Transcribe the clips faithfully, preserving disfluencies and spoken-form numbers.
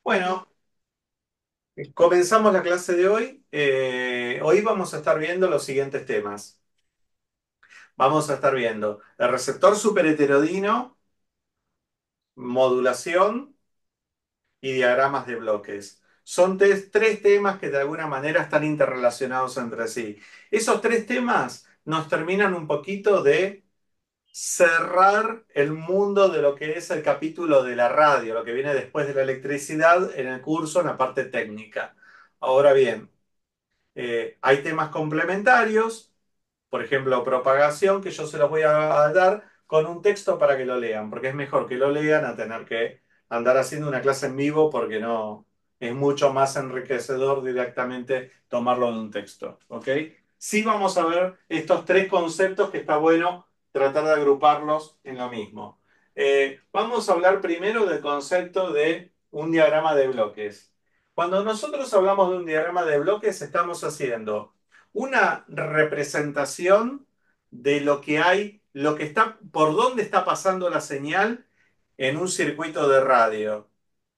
Bueno, comenzamos la clase de hoy. Eh, hoy vamos a estar viendo los siguientes temas. Vamos a estar viendo el receptor superheterodino, modulación y diagramas de bloques. Son tres, tres temas que de alguna manera están interrelacionados entre sí. Esos tres temas nos terminan un poquito de cerrar el mundo de lo que es el capítulo de la radio, lo que viene después de la electricidad en el curso, en la parte técnica. Ahora bien, Eh, hay temas complementarios, por ejemplo, propagación, que yo se los voy a dar con un texto para que lo lean, porque es mejor que lo lean a tener que andar haciendo una clase en vivo, porque no es mucho más enriquecedor directamente tomarlo en un texto. ¿Ok? Sí vamos a ver estos tres conceptos que está bueno tratar de agruparlos en lo mismo. Eh, vamos a hablar primero del concepto de un diagrama de bloques. Cuando nosotros hablamos de un diagrama de bloques, estamos haciendo una representación de lo que hay, lo que está, por dónde está pasando la señal en un circuito de radio.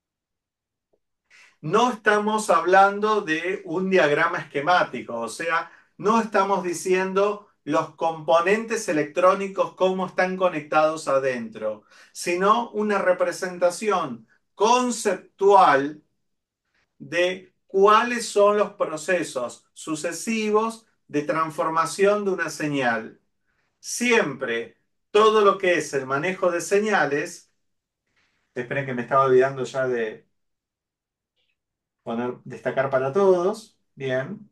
No estamos hablando de un diagrama esquemático, o sea, no estamos diciendo los componentes electrónicos cómo están conectados adentro, sino una representación conceptual de cuáles son los procesos sucesivos de transformación de una señal. Siempre todo lo que es el manejo de señales, esperen que me estaba olvidando ya de poner destacar para todos, bien.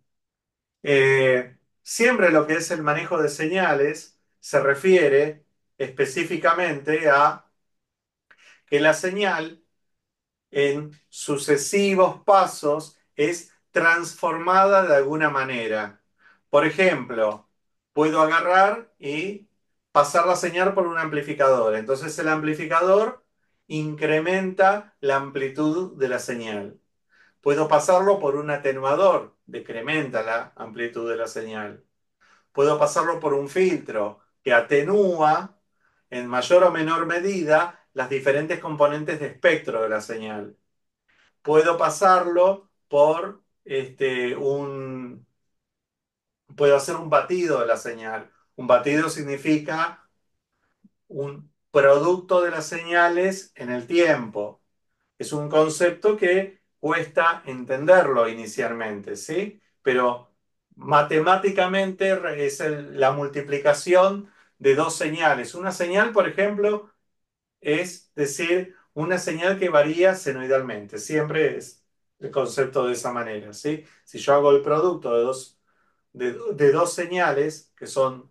Eh, siempre lo que es el manejo de señales se refiere específicamente a que la señal en sucesivos pasos es transformada de alguna manera. Por ejemplo, puedo agarrar y pasar la señal por un amplificador. Entonces el amplificador incrementa la amplitud de la señal. Puedo pasarlo por un atenuador, decrementa la amplitud de la señal. Puedo pasarlo por un filtro que atenúa en mayor o menor medida las diferentes componentes de espectro de la señal. Puedo pasarlo por este, un... Puedo hacer un batido de la señal. Un batido significa un producto de las señales en el tiempo. Es un concepto que cuesta entenderlo inicialmente, ¿sí? Pero matemáticamente es el- la multiplicación de dos señales. Una señal, por ejemplo, es decir, una señal que varía senoidalmente. Siempre es el concepto de esa manera, ¿sí? Si yo hago el producto de dos, de, de dos señales, que son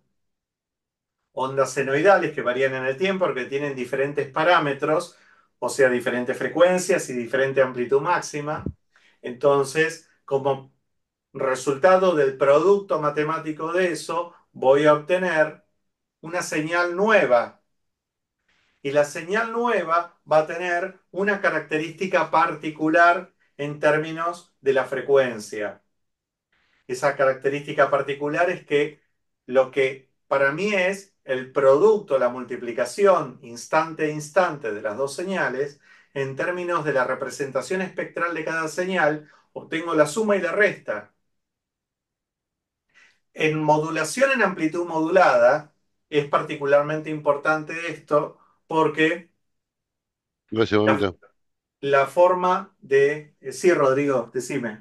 ondas senoidales, que varían en el tiempo, porque tienen diferentes parámetros, o sea, diferentes frecuencias y diferente amplitud máxima, entonces, como resultado del producto matemático de eso, voy a obtener una señal nueva, y la señal nueva va a tener una característica particular en términos de la frecuencia. Esa característica particular es que lo que para mí es el producto, la multiplicación instante a instante de las dos señales, en términos de la representación espectral de cada señal, obtengo la suma y la resta. En modulación en amplitud modulada es particularmente importante esto porque Gracias, la, bonita. la forma de... eh, Sí, Rodrigo, decime.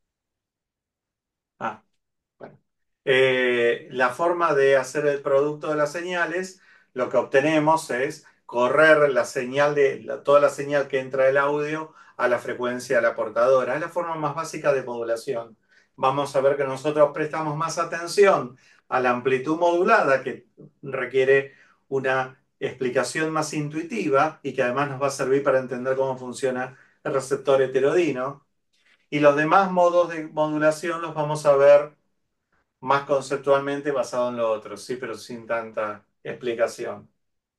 Ah, bueno. Eh, la forma de hacer el producto de las señales, lo que obtenemos es correr la señal de la- toda la señal que entra del audio a la frecuencia de la portadora. Es la forma más básica de modulación. Vamos a ver que nosotros prestamos más atención a la amplitud modulada, que requiere una explicación más intuitiva y que además nos va a servir para entender cómo funciona el receptor heterodino. Y los demás modos de modulación los vamos a ver más conceptualmente basado en lo otro, sí, pero sin tanta explicación.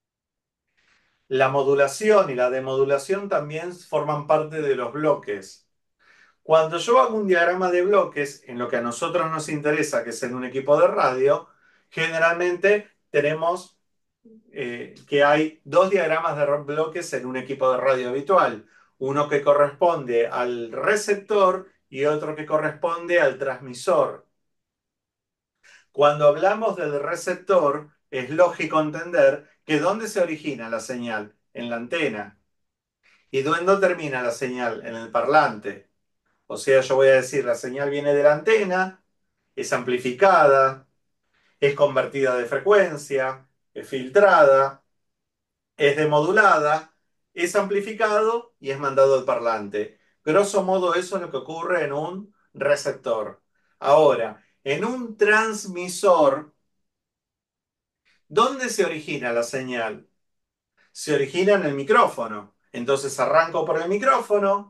La modulación y la demodulación también forman parte de los bloques. Cuando yo hago un diagrama de bloques, en lo que a nosotros nos interesa, que es en un equipo de radio, generalmente tenemos eh, que hay dos diagramas de bloques en un equipo de radio habitual. uno que corresponde al receptor y otro que corresponde al transmisor. Cuando hablamos del receptor, es lógico entender que ¿dónde se origina la señal? En la antena. ¿Y dónde termina la señal? En el parlante. O sea, yo voy a decir, la señal viene de la antena, es amplificada, es convertida de frecuencia, es filtrada, es demodulada, es amplificado y es mandado al parlante. Grosso modo, eso es lo que ocurre en un receptor. Ahora, en un transmisor, ¿dónde se origina la señal? Se origina en el micrófono. Entonces arranco por el micrófono,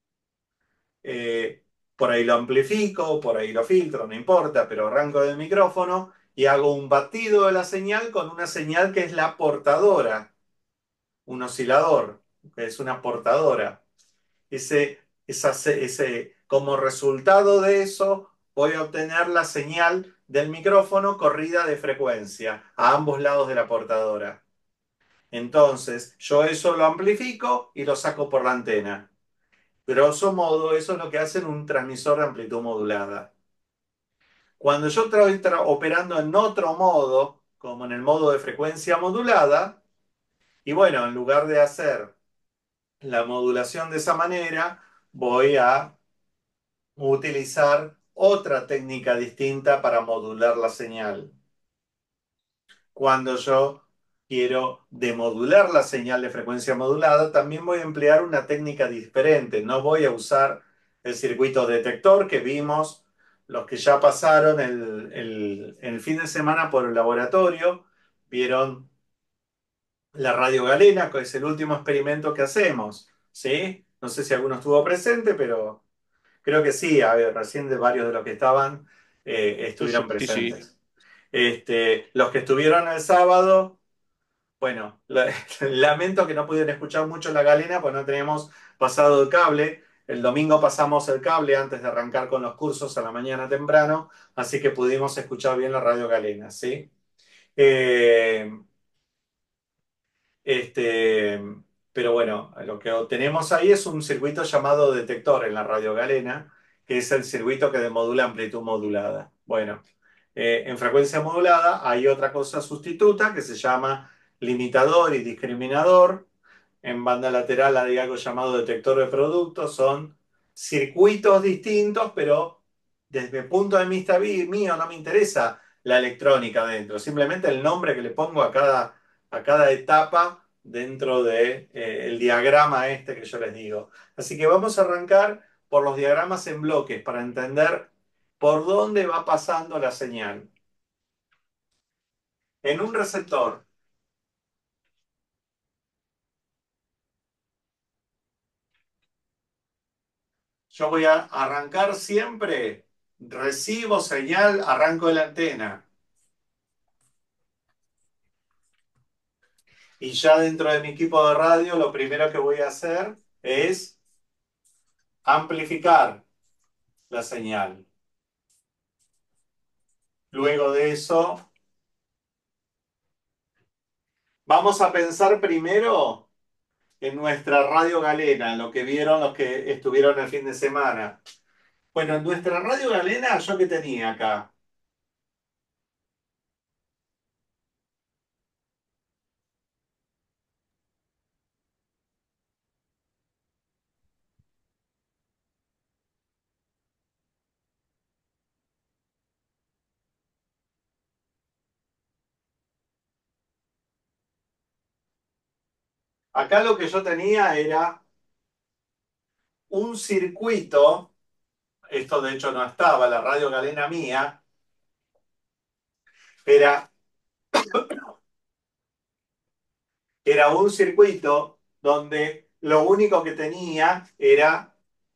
eh, por ahí lo amplifico, por ahí lo filtro, no importa, pero arranco del micrófono y hago un batido de la señal con una señal que es la portadora, un oscilador, que es una portadora. Ese, esa, ese, como resultado de eso, voy a obtener la señal del micrófono corrida de frecuencia a ambos lados de la portadora. Entonces, yo eso lo amplifico y lo saco por la antena. Grosso modo, eso es lo que hace en un transmisor de amplitud modulada. Cuando yo estoy operando en otro modo, como en el modo de frecuencia modulada, y bueno, en lugar de hacer la modulación de esa manera, voy a utilizar otra técnica distinta para modular la señal. Cuando yo quiero demodular la señal de frecuencia modulada, también voy a emplear una técnica diferente. No voy a usar el circuito detector que vimos los que ya pasaron el, el, el fin de semana por el laboratorio. Vieron la radio galena, que es el último experimento que hacemos. ¿Sí? No sé si alguno estuvo presente, pero creo que sí. A ver, recién de varios de los que estaban eh, Sí, sí, estuvieron sí, sí. presentes. Este, los que estuvieron el sábado. Bueno, la- lamento que no pudieron escuchar mucho la galena, pues no teníamos pasado el cable. El domingo pasamos el cable antes de arrancar con los cursos a la mañana temprano, así que pudimos escuchar bien la radio galena, ¿sí? Eh, este, pero bueno, lo que tenemos ahí es un circuito llamado detector en la radio galena, que es el circuito que demodula amplitud modulada. Bueno, eh, en frecuencia modulada hay otra cosa sustituta que se llama limitador y discriminador. En banda lateral hay algo llamado detector de productos. Son circuitos distintos, pero desde el punto de vista mío no me interesa la electrónica dentro, simplemente el nombre que le pongo a cada, a cada etapa dentro del de, eh, el diagrama este que yo les digo. Así que vamos a arrancar por los diagramas en bloques para entender por dónde va pasando la señal. En un receptor, yo voy a arrancar siempre, recibo señal, arranco de la antena. Y ya dentro de mi equipo de radio, lo primero que voy a hacer es amplificar la señal. Luego de eso, vamos a pensar primero en nuestra radio galena, en lo que vieron los que estuvieron el fin de semana. Bueno, en nuestra radio galena, ¿yo qué tenía acá? Acá lo que yo tenía era un circuito, esto de hecho no estaba, la radio galena mía, era, era un circuito donde lo único que tenía era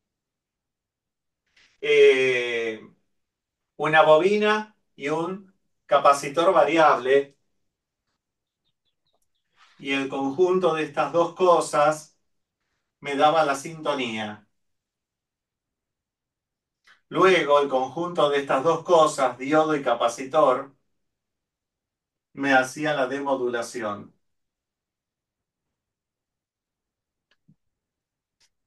eh, una bobina y un capacitor variable, y el conjunto de estas dos cosas me daba la sintonía. Luego, el conjunto de estas dos cosas, diodo y capacitor, me hacía la demodulación.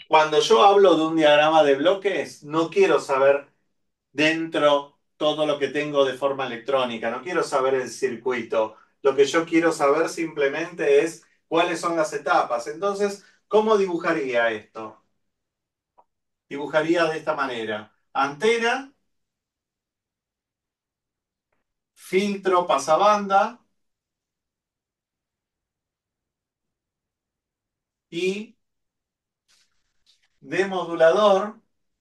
Cuando yo hablo de un diagrama de bloques, no quiero saber dentro todo lo que tengo de forma electrónica, no quiero saber el circuito. Lo que yo quiero saber simplemente es cuáles son las etapas. Entonces, ¿cómo dibujaría esto? Dibujaría de esta manera. Antena, filtro pasabanda y demodulador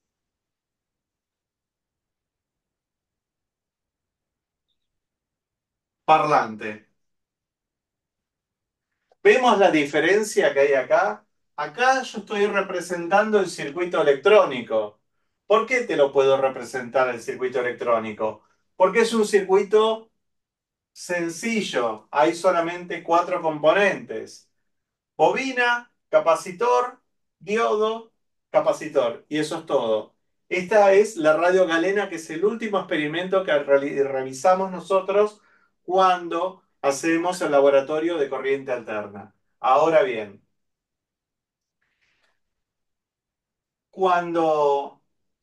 parlante. ¿Vemos la diferencia que hay acá? Acá yo estoy representando el circuito electrónico. ¿Por qué te lo puedo representar el circuito electrónico? Porque es un circuito sencillo. Hay solamente cuatro componentes: bobina, capacitor, diodo, capacitor. Y eso es todo. Esta es la radio galena, que es el último experimento que reali- realizamos nosotros cuando hacemos el laboratorio de corriente alterna. Ahora bien, cuando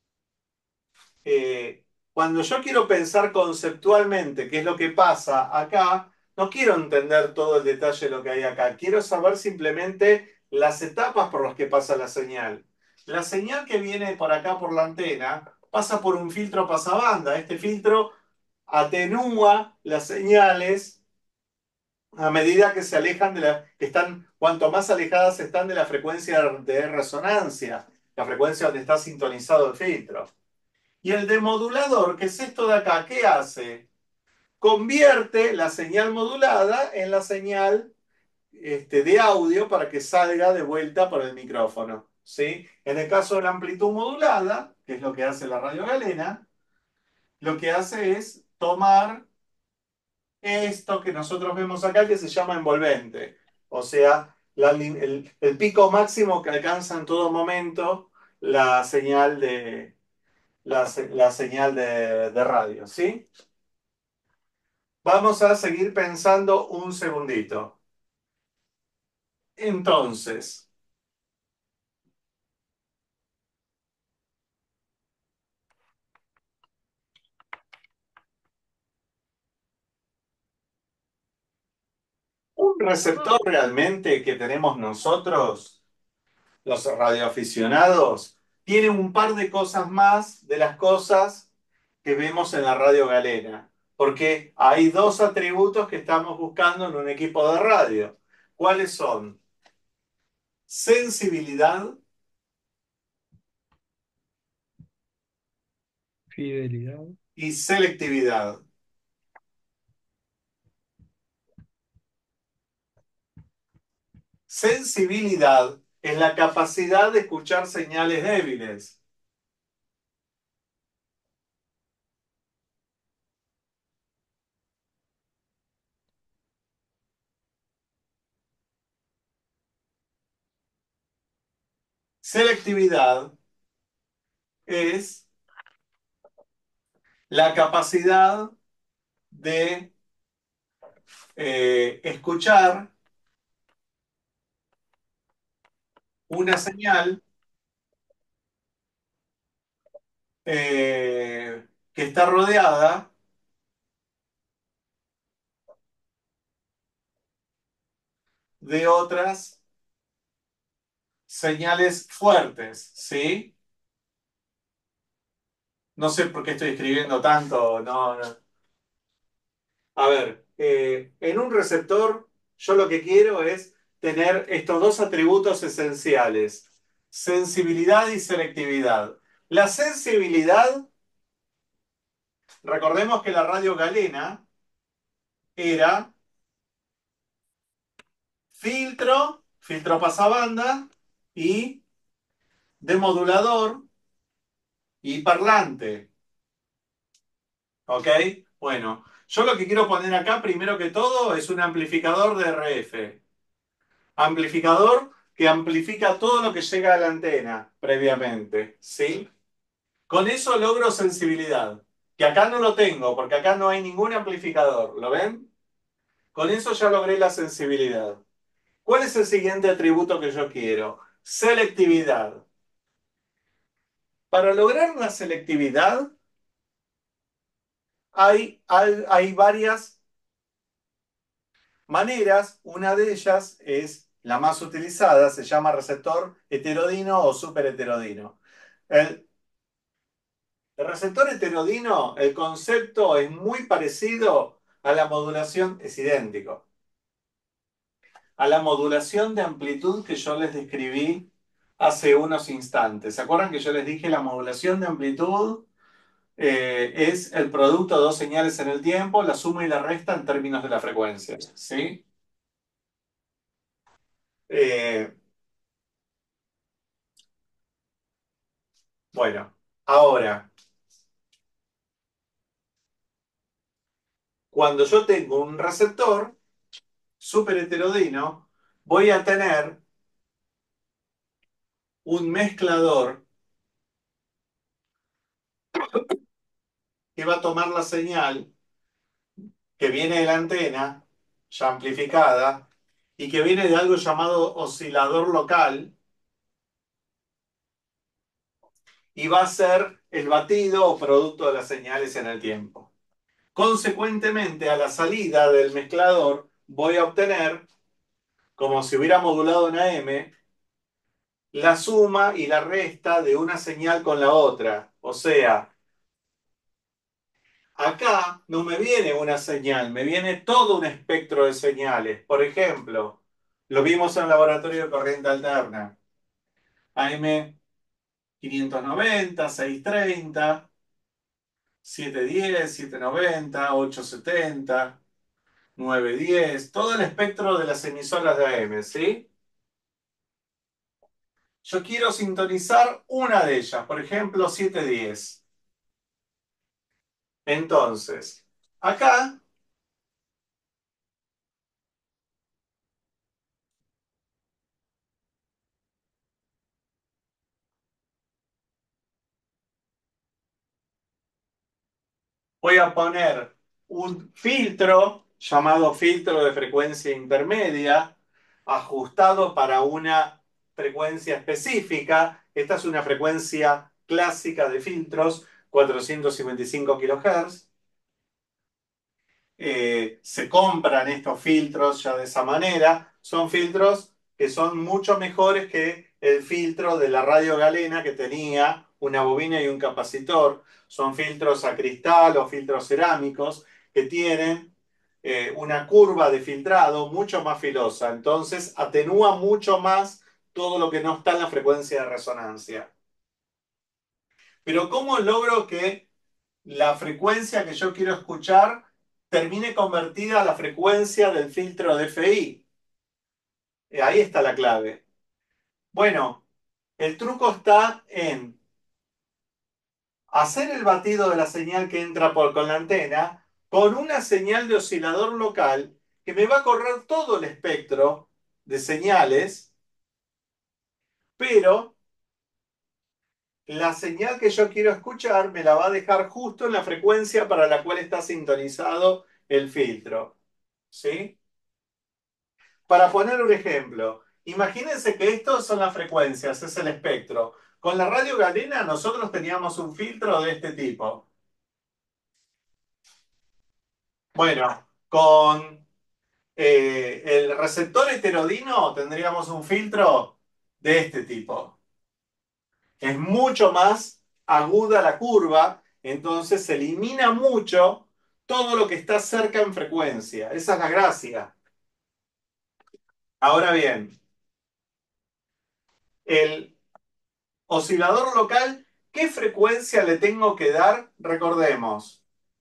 eh, cuando yo quiero pensar conceptualmente qué es lo que pasa acá, no quiero entender todo el detalle de lo que hay acá. Quiero saber simplemente las etapas por las que pasa la señal. La señal que viene por acá por la antena pasa por un filtro pasabanda. Este filtro atenúa las señales a medida que se alejan de la, que están, cuanto más alejadas están de la frecuencia de resonancia, la frecuencia donde está sintonizado el filtro. Y el demodulador, que es esto de acá, ¿qué hace? Convierte la señal modulada en la señal este, de audio para que salga de vuelta por el micrófono. ¿Sí? En el caso de la amplitud modulada, que es lo que hace la radio galena, lo que hace es tomar esto que nosotros vemos acá, que se llama envolvente. O sea, la- el, el pico máximo que alcanza en todo momento la señal de, la, se- la señal de, de radio. ¿Sí? Vamos a seguir pensando un segundito. Entonces, un receptor realmente que tenemos nosotros, los radioaficionados, tiene un par de cosas más de las cosas que vemos en la radio galena. Porque hay dos atributos que estamos buscando en un equipo de radio. ¿Cuáles son? Sensibilidad Fidelidad. y selectividad. Sensibilidad es la capacidad de escuchar señales débiles. Selectividad es la capacidad de eh, escuchar una señal eh, que está rodeada de otras señales fuertes, ¿sí? No sé por qué estoy escribiendo tanto, no, no. A ver, eh, en un receptor yo lo que quiero es tener estos dos atributos esenciales: sensibilidad y selectividad. La sensibilidad, recordemos que la radio galena era filtro, filtro pasabanda y demodulador y parlante. ¿Ok? Bueno, yo lo que quiero poner acá primero que todo es un amplificador de R F. Amplificador que amplifica todo lo que llega a la antena previamente. ¿Sí? Con eso logro sensibilidad. Que acá no lo tengo, porque acá no hay ningún amplificador. ¿Lo ven? Con eso ya logré la sensibilidad. ¿Cuál es el siguiente atributo que yo quiero? Selectividad. Para lograr una selectividad hay, hay, hay varias maneras. Una de ellas es la más utilizada, se llama receptor heterodino o superheterodino. El, el receptor heterodino, el concepto es muy parecido a la modulación, es idéntico, a la modulación de amplitud que yo les describí hace unos instantes. ¿Se acuerdan que yo les dije la modulación de amplitud eh, es el producto de dos señales en el tiempo, la suma y la resta en términos de la frecuencia? ¿Sí? Eh, bueno, ahora, cuando yo tengo un receptor súper heterodino, voy a tener un mezclador que va a tomar la señal que viene de la antena, ya amplificada, y que viene de algo llamado oscilador local, y va a ser el batido o producto de las señales en el tiempo. Consecuentemente, a la salida del mezclador voy a obtener, como si hubiera modulado una M, la suma y la resta de una señal con la otra. O sea, acá no me viene una señal, me viene todo un espectro de señales. Por ejemplo, lo vimos en el laboratorio de corriente alterna. A M quinientos noventa, seiscientos treinta, setecientos diez, setecientos noventa, ochocientos setenta, novecientos diez, todo el espectro de las emisoras de A M, ¿sí? Yo quiero sintonizar una de ellas, por ejemplo, setecientos diez. Entonces, acá voy a poner un filtro llamado filtro de frecuencia intermedia, ajustado para una frecuencia específica. Esta es una frecuencia clásica de filtros, cuatrocientos cincuenta y cinco kilohertz. Eh, se compran estos filtros ya de esa manera. Son filtros que son mucho mejores que el filtro de la radio galena que tenía una bobina y un capacitor. Son filtros a cristal o filtros cerámicos que tienen eh, una curva de filtrado mucho más filosa. Entonces atenúa mucho más todo lo que no está en la frecuencia de resonancia. Pero ¿cómo logro que la frecuencia que yo quiero escuchar termine convertida a la frecuencia del filtro de F I? Eh, Ahí está la clave. Bueno, el truco está en hacer el batido de la señal que entra por, con la antena con una señal de oscilador local que me va a correr todo el espectro de señales, pero la señal que yo quiero escuchar me la va a dejar justo en la frecuencia para la cual está sintonizado el filtro. ¿Sí? Para poner un ejemplo, imagínense que estos son las frecuencias, es el espectro. Con la radio galena nosotros teníamos un filtro de este tipo. Bueno, con eh, el receptor heterodino tendríamos un filtro de este tipo. Es mucho más aguda la curva, entonces se elimina mucho todo lo que está cerca en frecuencia. Esa es la gracia. Ahora bien, el oscilador local, ¿qué frecuencia le tengo que dar? Recordemos,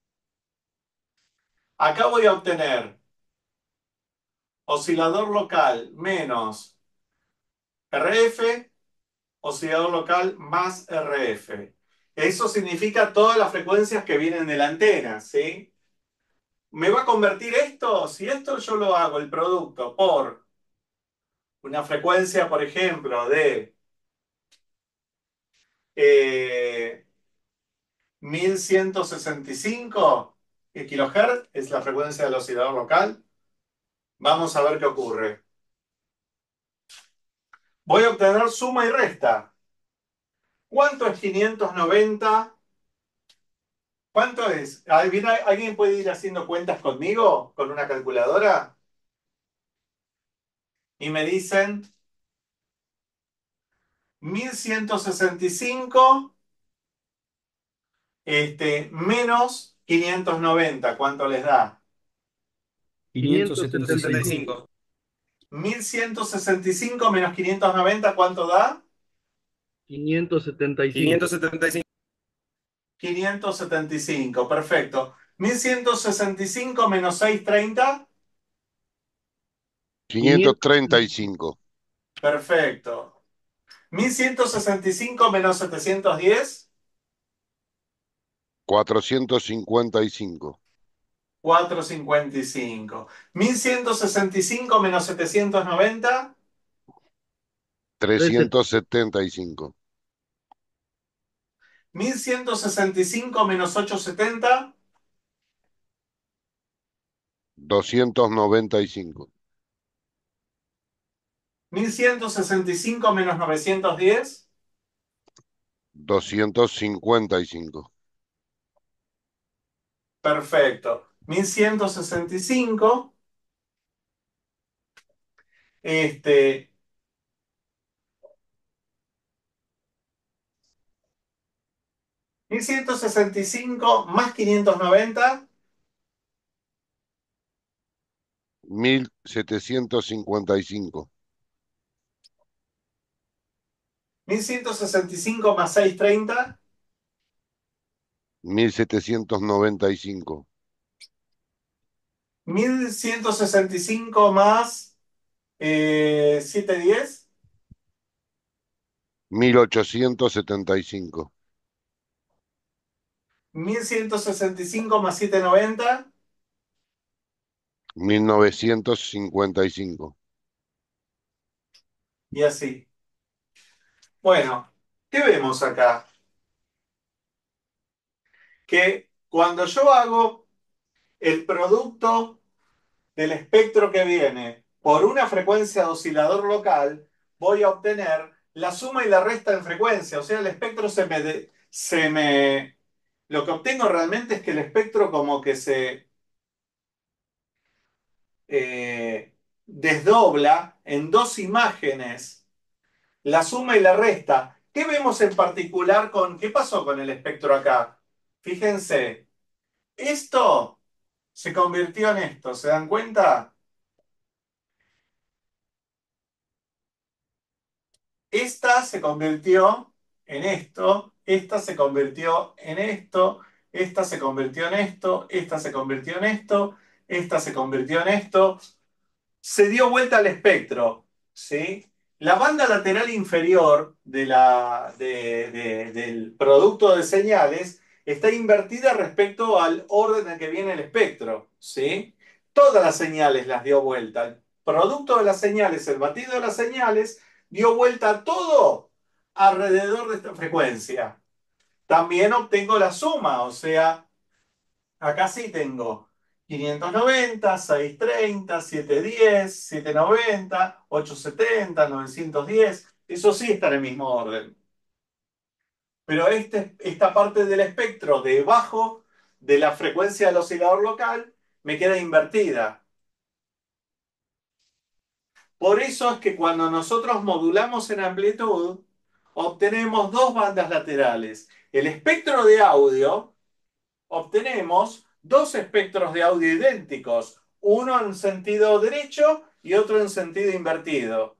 acá voy a obtener oscilador local menos R F, oscilador local más R F. Eso significa todas las frecuencias que vienen de la antena, ¿sí? ¿Me va a convertir esto? Si esto yo lo hago, el producto, por una frecuencia, por ejemplo, de eh, mil ciento sesenta y cinco kilohertz, es la frecuencia del oscilador local. Vamos a ver qué ocurre. Voy a obtener suma y resta. ¿Cuánto es quinientos noventa? ¿Cuánto es? ¿Alguien alguien puede ir haciendo cuentas conmigo con una calculadora? Y me dicen mil ciento sesenta y cinco este, menos quinientos noventa. ¿Cuánto les da? quinientos quinientos setenta y setenta y cinco cinco Mil ciento sesenta y cinco menos quinientos noventa, ¿cuánto da? quinientos setenta y cinco quinientos setenta y cinco Quinientos setenta y cinco. Perfecto. Mil ciento sesenta y cinco menos seiscientos treinta. quinientos quinientos treinta y cinco Perfecto. Mil ciento sesenta y cinco menos setecientos diez. cuatrocientos cincuenta y cinco Cuatrocientos cincuenta y cinco. Mil ciento sesenta y cinco menos setecientos noventa. trescientos trescientos setenta y cinco Mil ciento sesenta y cinco menos ochocientos setenta. doscientos noventa y cinco Mil ciento sesenta y cinco menos novecientos diez. doscientos cincuenta y cinco Perfecto. Mil ciento sesenta y cinco. Este, mil ciento sesenta y cinco más quinientos noventa. mil setecientos cincuenta y cinco Mil ciento sesenta y cinco más seiscientos treinta. mil setecientos noventa y cinco Mil ciento sesenta y cinco más eh, setecientos diez. mil ochocientos setenta y cinco Mil ciento sesenta y cinco más setecientos noventa. mil novecientos cincuenta y cinco Y así. Bueno, ¿qué vemos acá? Que cuando yo hago el producto del espectro que viene por una frecuencia de oscilador local, voy a obtener la suma y la resta en frecuencia. O sea, el espectro se me, de- se me... Lo que obtengo realmente es que el espectro como que se eh, desdobla en dos imágenes, la suma y la resta. ¿Qué vemos en particular con... ¿Qué pasó con el espectro acá? Fíjense, esto se convirtió en esto, ¿se dan cuenta? Esta se convirtió en esto, esta se convirtió en esto, esta se convirtió en esto, esta se convirtió en esto, esta se convirtió en esto. Se dio vuelta al espectro, ¿sí? La banda lateral inferior de la, de- de- del producto de señales está invertida respecto al orden en que viene el espectro, ¿sí? Todas las señales las dio vuelta. El producto de las señales, el batido de las señales, dio vuelta a todo alrededor de esta frecuencia. También obtengo la suma, o sea, acá sí tengo quinientos noventa, seiscientos treinta, setecientos diez, setecientos noventa, ochocientos setenta, novecientos diez. Eso sí está en el mismo orden. Pero este, esta parte del espectro debajo de la frecuencia del oscilador local me queda invertida. Por eso es que cuando nosotros modulamos en amplitud, obtenemos dos bandas laterales. El espectro de audio, obtenemos dos espectros de audio idénticos, uno en sentido derecho y otro en sentido invertido.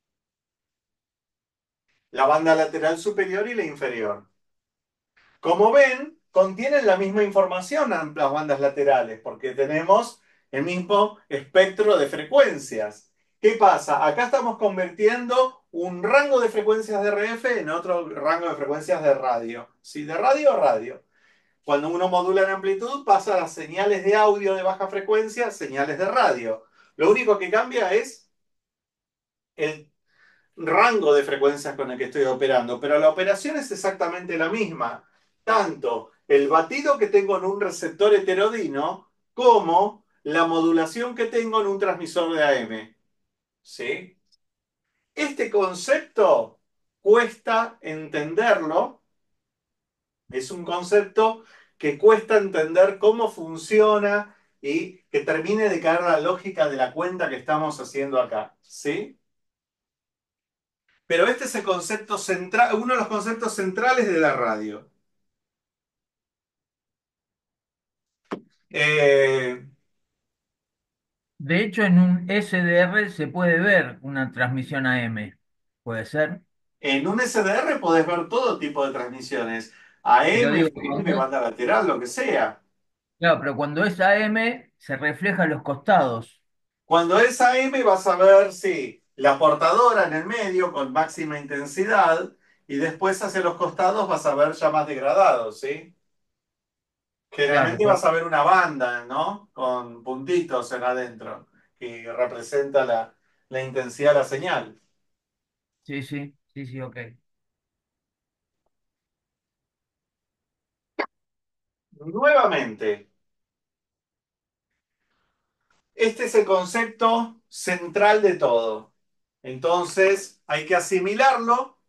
La banda lateral superior y la inferior. Como ven, contienen la misma información las bandas laterales, porque tenemos el mismo espectro de frecuencias. ¿Qué pasa? Acá estamos convirtiendo un rango de frecuencias de R F en otro rango de frecuencias de radio. ¿Sí? De radio a radio. Cuando uno modula en amplitud, pasa las señales de audio de baja frecuencia a señales de radio. Lo único que cambia es el rango de frecuencias con el que estoy operando, pero la operación es exactamente la misma. Tanto el batido que tengo en un receptor heterodino como la modulación que tengo en un transmisor de A M. ¿Sí? Este concepto cuesta entenderlo, es un concepto que cuesta entender cómo funciona y que termine de caer la lógica de la cuenta que estamos haciendo acá, ¿sí? Pero este es el concepto central, uno de los conceptos centrales de la radio. Eh, De hecho, en un S D R se puede ver una transmisión A M. ¿Puede ser? en un S D R podés ver todo tipo de transmisiones, A Pero M, digo, F M, cuando es, banda lateral, lo que sea. claro, pero cuando es A M se refleja en los costados. Cuando es A M vas a ver, sí, la portadora en el medio con máxima intensidad y después hacia los costados vas a ver ya más degradados, ¿sí? Claro, Generalmente con- vas a ver una banda, ¿no? Con puntitos en adentro, que representa la, la intensidad de la señal. sí, sí, sí, sí, ok. Nuevamente, este es el concepto central de todo. Entonces, hay que asimilarlo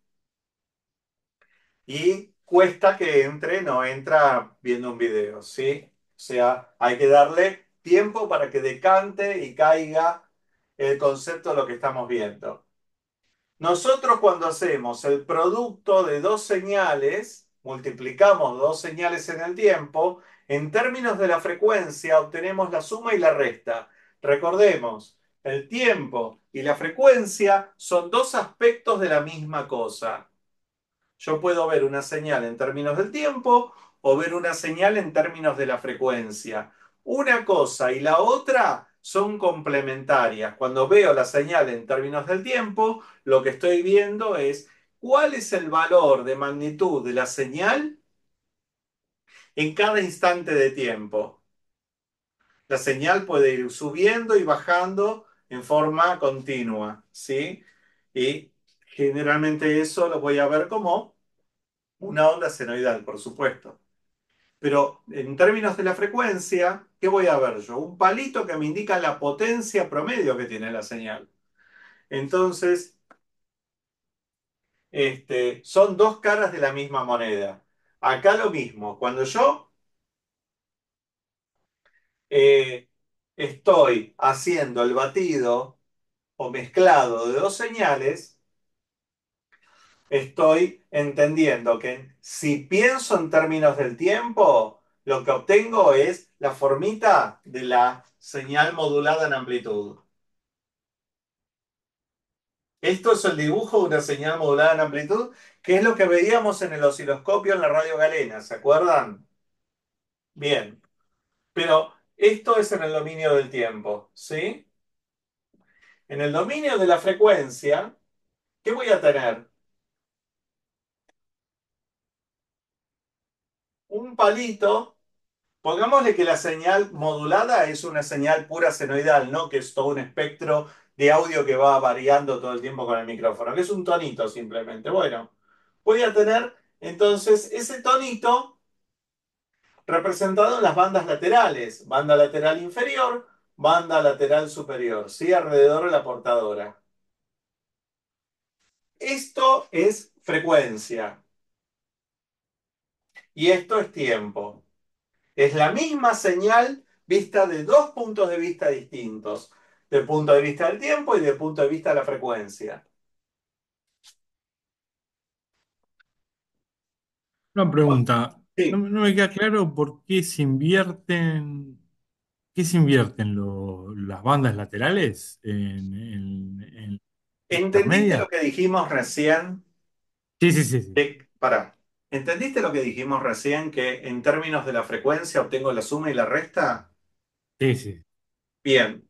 y cuesta que entre, no entra viendo un video, ¿sí? O sea, hay que darle tiempo para que decante y caiga el concepto de lo que estamos viendo. Nosotros cuando hacemos el producto de dos señales, multiplicamos dos señales en el tiempo, en términos de la frecuencia obtenemos la suma y la resta. Recordemos, el tiempo y la frecuencia son dos aspectos de la misma cosa. Yo puedo ver una señal en términos del tiempo o ver una señal en términos de la frecuencia. Una cosa y la otra son complementarias. Cuando veo la señal en términos del tiempo, lo que estoy viendo es cuál es el valor de magnitud de la señal en cada instante de tiempo. La señal puede ir subiendo y bajando en forma continua, ¿sí? Y generalmente eso lo voy a ver como una onda senoidal, por supuesto. Pero en términos de la frecuencia, ¿qué voy a ver yo? Un palito que me indica la potencia promedio que tiene la señal. Entonces, este, son dos caras de la misma moneda. Acá lo mismo. Cuando yo eh, estoy haciendo el batido o mezclado de dos señales, estoy entendiendo que si pienso en términos del tiempo, lo que obtengo es la formita de la señal modulada en amplitud. Esto es el dibujo de una señal modulada en amplitud, que es lo que veíamos en el osciloscopio en la radio galena, ¿se acuerdan? Bien, pero esto es en el dominio del tiempo, ¿sí? En el dominio de la frecuencia, ¿qué voy a tener? Un palito. Pongámosle que la señal modulada es una señal pura senoidal, no que es todo un espectro de audio que va variando todo el tiempo con el micrófono, que es un tonito simplemente. Bueno, voy a tener entonces ese tonito representado en las bandas laterales, banda lateral inferior, banda lateral superior, ¿sí? Alrededor de la portadora. Esto es frecuencia y esto es tiempo. Es la misma señal vista de dos puntos de vista distintos, del punto de vista del tiempo y del punto de vista de la frecuencia. Una pregunta, no, Sí, me no me queda claro por qué se invierten, qué se invierten lo- las bandas laterales en, en, en ¿entendiste lo intermedia. que dijimos recién? Sí, sí, sí, sí, De, pará, ¿entendiste lo que dijimos recién que en términos de la frecuencia obtengo la suma y la resta? sí, sí. Bien,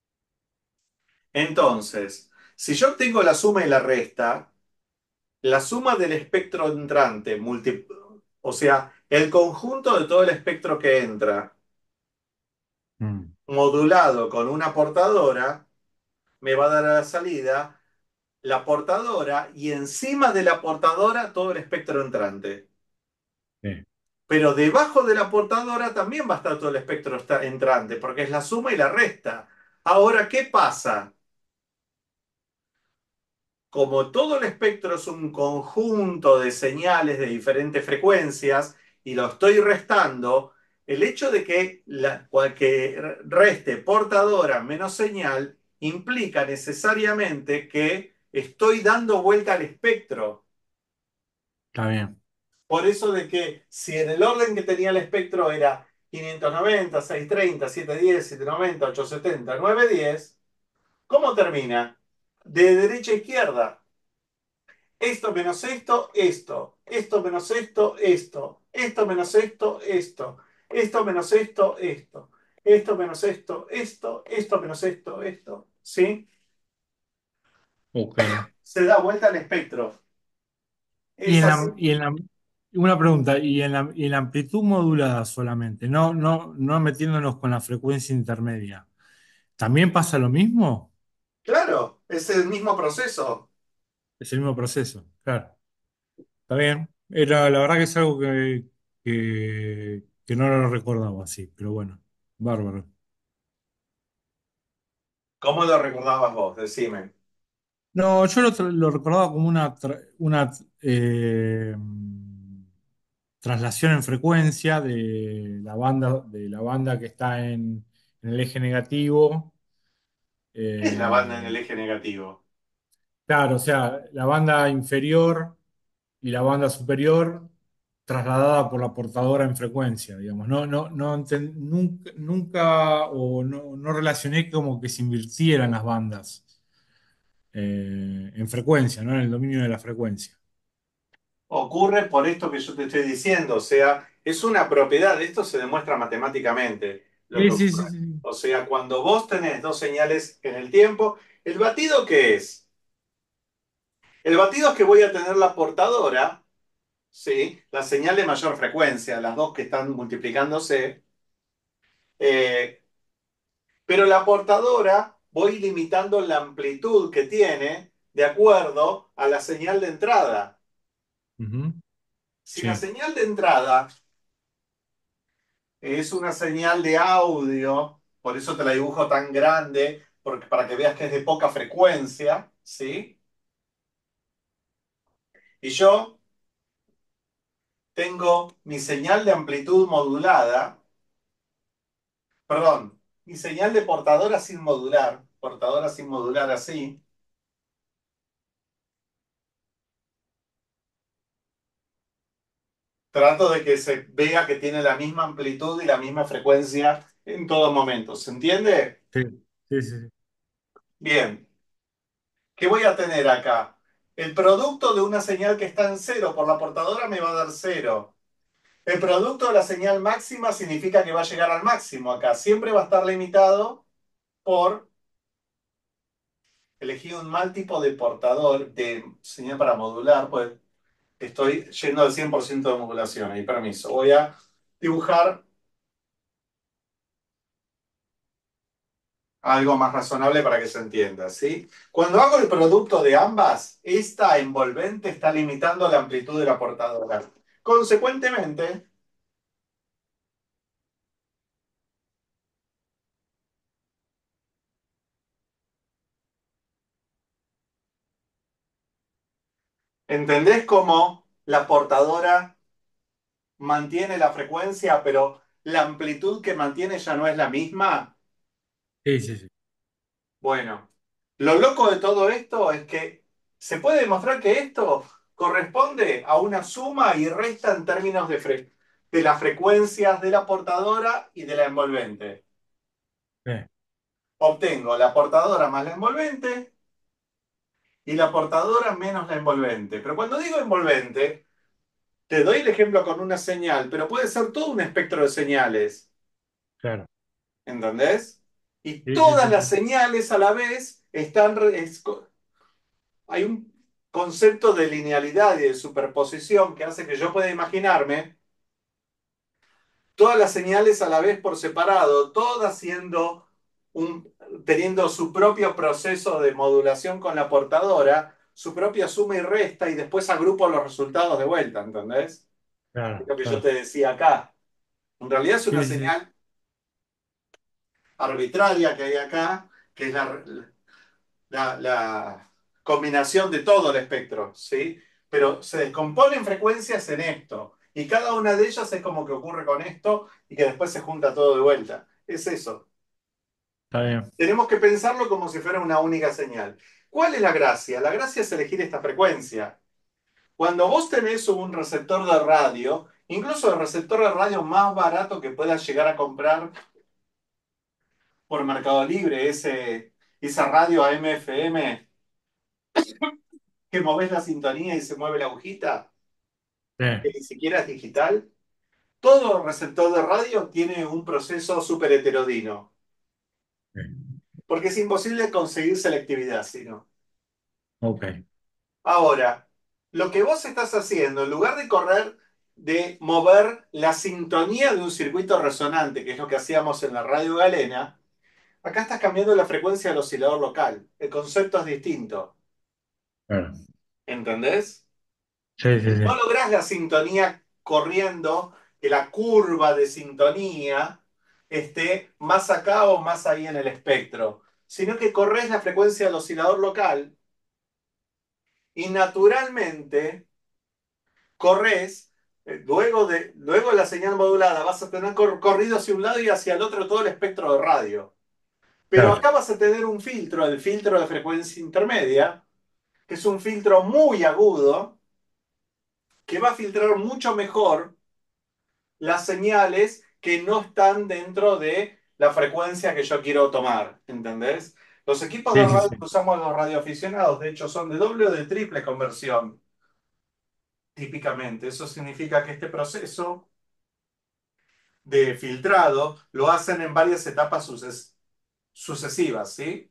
entonces, si yo obtengo la suma y la resta, la suma del espectro entrante, multi- o sea, el conjunto de todo el espectro que entra, Mm, modulado con una portadora, me va a dar a la salida la portadora y encima de la portadora todo el espectro entrante. sí. Pero debajo de la portadora también va a estar todo el espectro esta- entrante, porque es la suma y la resta. Ahora, ¿qué pasa como todo el espectro es un conjunto de señales de diferentes frecuencias y lo estoy restando, el hecho de que, la, que reste portadora menos señal implica necesariamente que estoy dando vuelta al espectro. Está bien. Por eso de que si en el orden que tenía el espectro era quinientos noventa, seiscientos treinta, setecientos diez, setecientos noventa, ochocientos setenta, novecientos diez, ¿cómo termina? De derecha a izquierda. Esto menos esto, esto. Esto menos esto, esto. Esto menos esto, esto. Esto menos esto, esto. Esto menos esto, esto. Esto menos esto, esto. ¿Sí? Ok. Se da vuelta al espectro. Y Es en así. la, y en la, una pregunta, y en la, y en la amplitud modulada solamente, no, no, no metiéndonos con la frecuencia intermedia, ¿también pasa lo mismo? Claro, es el mismo proceso. Es el mismo proceso, claro. Está bien. Era, la verdad que es algo que, que, que no lo recordaba así, pero bueno, bárbaro. ¿Cómo lo recordabas vos? Decime. No, yo lo, tra- lo recordaba como una, tra- una eh, traslación en frecuencia de la banda, de la banda que está en, en el eje negativo. ¿Qué es la banda en Eh, el eje negativo? claro, o sea, la banda inferior y la banda superior trasladada por la portadora en frecuencia, digamos. No, no, no enten- nunca, nunca o no, no relacioné como que se invirtieran las bandas eh, en frecuencia, ¿no? En el dominio de la frecuencia. Ocurre por esto que yo te estoy diciendo, o sea, es una propiedad, esto se demuestra matemáticamente lo Sí, que sí, sí, ocurre. sí. O sea, cuando vos tenés dos señales en el tiempo, ¿el batido qué es? El batido es que voy a tener la portadora, ¿sí? La señal de mayor frecuencia, las dos que están multiplicándose, eh, pero la portadora voy limitando la amplitud que tiene de acuerdo a la señal de entrada. Ujú. Si la Sí, señal de entrada es una señal de audio, por eso te la dibujo tan grande, porque, para que veas que es de poca frecuencia, ¿sí? Y yo tengo mi señal de amplitud modulada, perdón, mi señal de portadora sin modular, portadora sin modular así. Trato de que se vea que tiene la misma amplitud y la misma frecuencia en todo momento. ¿Se entiende? sí, sí, sí, sí. Bien. ¿Qué voy a tener acá? El producto de una señal que está en cero por la portadora me va a dar cero. El producto de la señal máxima significa que va a llegar al máximo acá. Siempre va a estar limitado por elegir un mal tipo de portador de señal para modular, pues estoy yendo al cien por ciento de modulación. Ahí, permiso. Voy a dibujar algo más razonable para que se entienda, ¿sí? Cuando hago el producto de ambas, esta envolvente está limitando la amplitud de la portadora. Consecuentemente, ¿entendés cómo la portadora mantiene la frecuencia, pero la amplitud que mantiene ya no es la misma? Sí, sí, sí. Bueno, lo loco de todo esto es que se puede demostrar que esto corresponde a una suma y resta en términos de, fre- de las frecuencias de la portadora y de la envolvente. Sí, Obtengo la portadora más la envolvente y la portadora menos la envolvente. Pero cuando digo envolvente, te doy el ejemplo con una señal, pero puede ser todo un espectro de señales. claro. ¿Entendés? Y Sí, sí, todas sí, las sí. señales a la vez están... re- es co- hay un concepto de linealidad y de superposición que hace que yo pueda imaginarme todas las señales a la vez por separado, todas siendo un, teniendo su propio proceso de modulación con la portadora, su propia suma y resta, y después agrupo los resultados de vuelta, ¿entendés? Es Claro, lo que yo claro. te decía acá. En realidad es una Sí, sí, sí. señal arbitraria que hay acá, que es la, la, la- combinación de todo el espectro, ¿sí? Pero se descomponen frecuencias en esto. Y cada una de ellas es como que ocurre con esto y que después se junta todo de vuelta. Es eso. Está bien. Tenemos que pensarlo como si fuera una única señal. ¿Cuál es la gracia? La gracia es elegir esta frecuencia. Cuando vos tenés un receptor de radio, incluso el receptor de radio más barato que puedas llegar a comprar por Mercado Libre, ese, esa radio A M F M, que movés la sintonía y se mueve la agujita, Sí, que ni siquiera es digital, todo receptor de radio tiene un proceso súper heterodino, sí. porque es imposible conseguir selectividad, si no. Ok. Ahora, lo que vos estás haciendo, en lugar de correr, de mover la sintonía de un circuito resonante, que es lo que hacíamos en la radio galena, acá estás cambiando la frecuencia del oscilador local. El concepto es distinto. Claro. ¿Entendés? Sí, sí, No sí. lográs la sintonía corriendo, que la curva de sintonía esté más acá o más ahí en el espectro, sino que corres la frecuencia del oscilador local y naturalmente corres, eh, luego de, luego de la señal modulada, vas a tener cor- corrido hacia un lado y hacia el otro todo el espectro de radio. Pero Claro. acá vas a tener un filtro, el filtro de frecuencia intermedia, que es un filtro muy agudo, que va a filtrar mucho mejor las señales que no están dentro de la frecuencia que yo quiero tomar, ¿entendés? Los equipos de Sí, sí, radio sí. que usamos los radioaficionados, de hecho, son de doble o de triple conversión, típicamente. Eso significa que este proceso de filtrado lo hacen en varias etapas suces- sucesivas, ¿sí?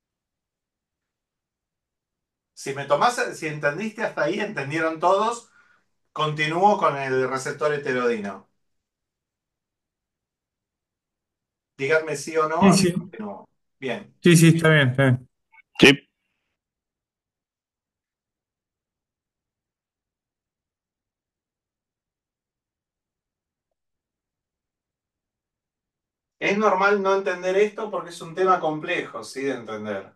Si me tomás, si entendiste hasta ahí, entendieron todos, continúo con el receptor heterodino. Díganme sí o no, Sí, así sí. continúo. Bien. Sí, sí, está bien, está bien. Sí. Es normal no entender esto porque es un tema complejo, ¿sí? De entender.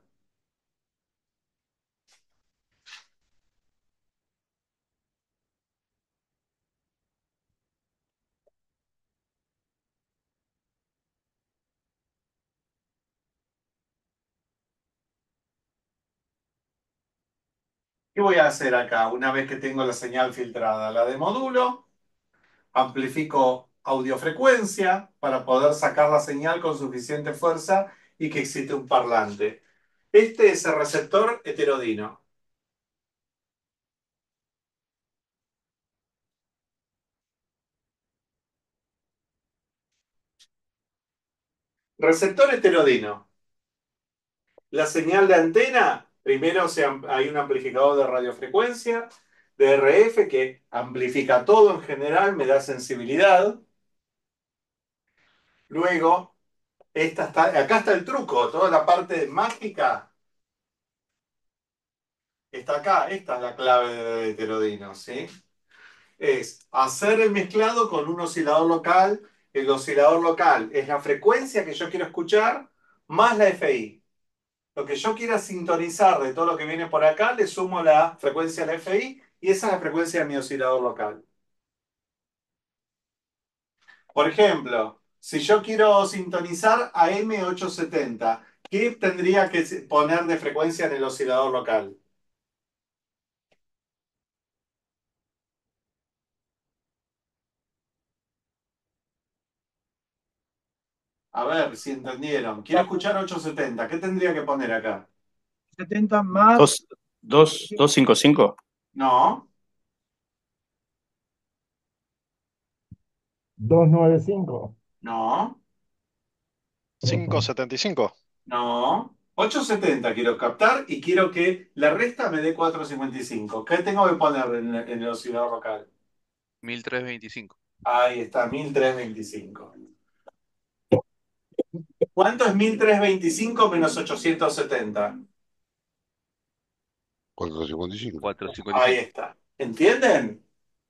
¿Qué voy a hacer acá una vez que tengo la señal filtrada? La de módulo, amplifico audiofrecuencia para poder sacar la señal con suficiente fuerza y que existe un parlante. Este es el receptor heterodino. Receptor heterodino. La señal de antena, primero se am- hay un amplificador de radiofrecuencia, de R F, que amplifica todo en general, me da sensibilidad. Luego, esta está, acá está el truco, toda la parte mágica está acá. Esta es la clave de heterodino, ¿sí? Es hacer el mezclado con un oscilador local. El oscilador local es la frecuencia que yo quiero escuchar más la F I. Lo que yo quiera sintonizar de todo lo que viene por acá, le sumo la frecuencia de la F I y esa es la frecuencia de mi oscilador local. Por ejemplo, si yo quiero sintonizar a M ochocientos setenta, ¿qué tendría que poner de frecuencia en el oscilador local? A ver si entendieron. Quiero escuchar ochocientos setenta. ¿Qué tendría que poner acá? setenta más Dos, dos, dos, cinco, cinco. No, doscientos noventa y cinco. no, quinientos setenta y cinco. no. ochocientos setenta quiero captar y quiero que la resta me dé cuatrocientos cincuenta y cinco. ¿Qué tengo que poner en, en el oscilador local? mil trescientos veinticinco. Ahí está, mil trescientos veinticinco. ¿Cuánto es mil trescientos veinticinco menos ochocientos setenta? cuatrocientos cincuenta y cinco. Ahí cuatrocientos cincuenta y cinco. está. ¿Entienden?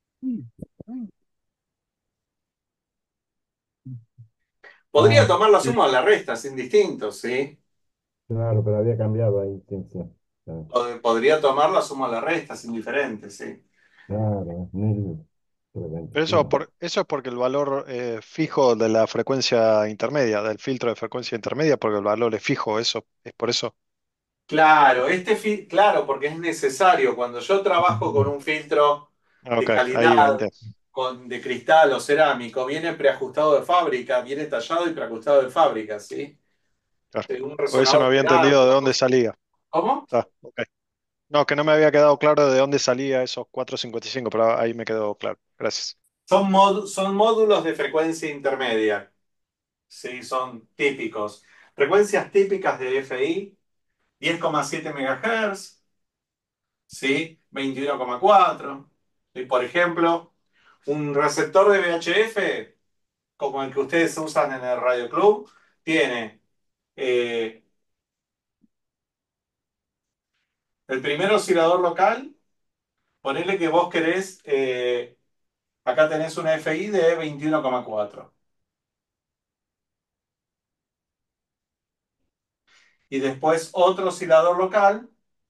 Podría Ah, tomar la Sí. suma o la resta, es indistinto, ¿sí? claro, pero había cambiado ahí. Sí, sí. Pod- Podría tomar la suma o la resta, es indiferente, sí. Claro, mil Pero eso, veinticinco. por, eso es porque el valor eh, fijo de la frecuencia intermedia, del filtro de frecuencia intermedia, porque el valor es fijo, eso, es por eso. Claro, este fi- claro, porque es necesario. Cuando yo trabajo con un filtro Ah, de ok, ahí lo calidad, entiendo. con, de cristal o cerámico, viene preajustado de fábrica, viene tallado y preajustado de fábrica, ¿sí? Claro. Según un Por eso no resonador había de auto, entendido de una dónde cosa. salía. ¿Cómo? Ah, ok. No, que no me había quedado claro de dónde salía esos cuatrocientos cincuenta y cinco, pero ahí me quedó claro. Gracias. Son, mód- son módulos de frecuencia intermedia, ¿sí? Son típicos. Frecuencias típicas de F I, diez coma siete MHz, ¿sí? veintiuno coma cuatro. Y por ejemplo, un receptor de V H F, como el que ustedes usan en el Radio Club, tiene eh, el primer oscilador local, ponele que vos querés, eh, acá tenés una F I de veintiuno coma cuatro. Y después otro oscilador local,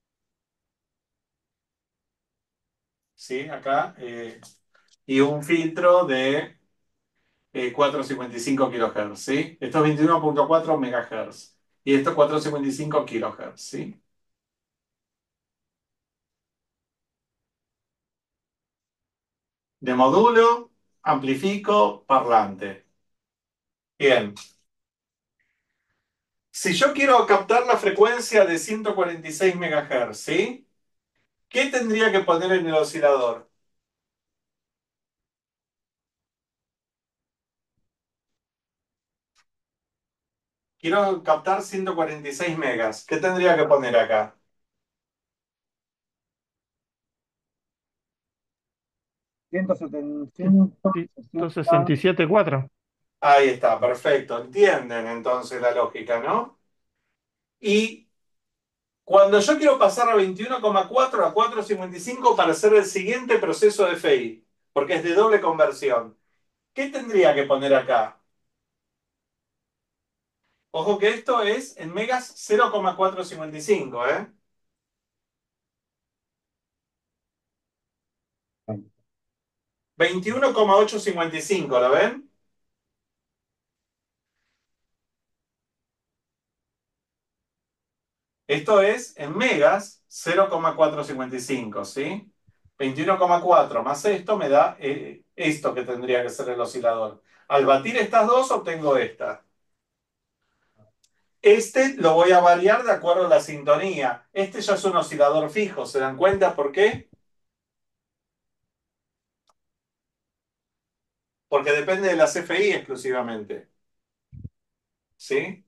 ¿sí? Acá, eh, y un filtro de eh, cuatrocientos cincuenta y cinco kHz, ¿sí? Esto es veintiuno punto cuatro MHz. Y esto es cuatrocientos cincuenta y cinco kHz, ¿sí? De módulo, amplifico, parlante. Bien. Si yo quiero captar la frecuencia de ciento cuarenta y seis MHz, ¿sí? ¿Qué tendría que poner en el oscilador? Quiero captar ciento cuarenta y seis megas. ¿Qué tendría que poner acá? ciento setenta y cinco, ciento sesenta. sesenta y siete cuatro. Ahí está, perfecto. Entienden entonces la lógica, ¿no? Y cuando yo quiero pasar a veintiuno coma cuatro a cuatrocientos cincuenta y cinco para hacer el siguiente proceso de F I, porque es de doble conversión, ¿qué tendría que poner acá? Ojo que esto es en megas cero coma cuatrocientos cincuenta y cinco, ¿eh? veintiuno coma ochocientos cincuenta y cinco, ¿lo ven? Esto es en megas cero coma cuatrocientos cincuenta y cinco, ¿sí? veintiuno coma cuatro más esto me da eh, esto que tendría que ser el oscilador. Al batir estas dos obtengo esta. Este lo voy a variar de acuerdo a la sintonía. Este ya es un oscilador fijo, ¿se dan cuenta por qué? Porque depende de las F I exclusivamente. ¿Sí?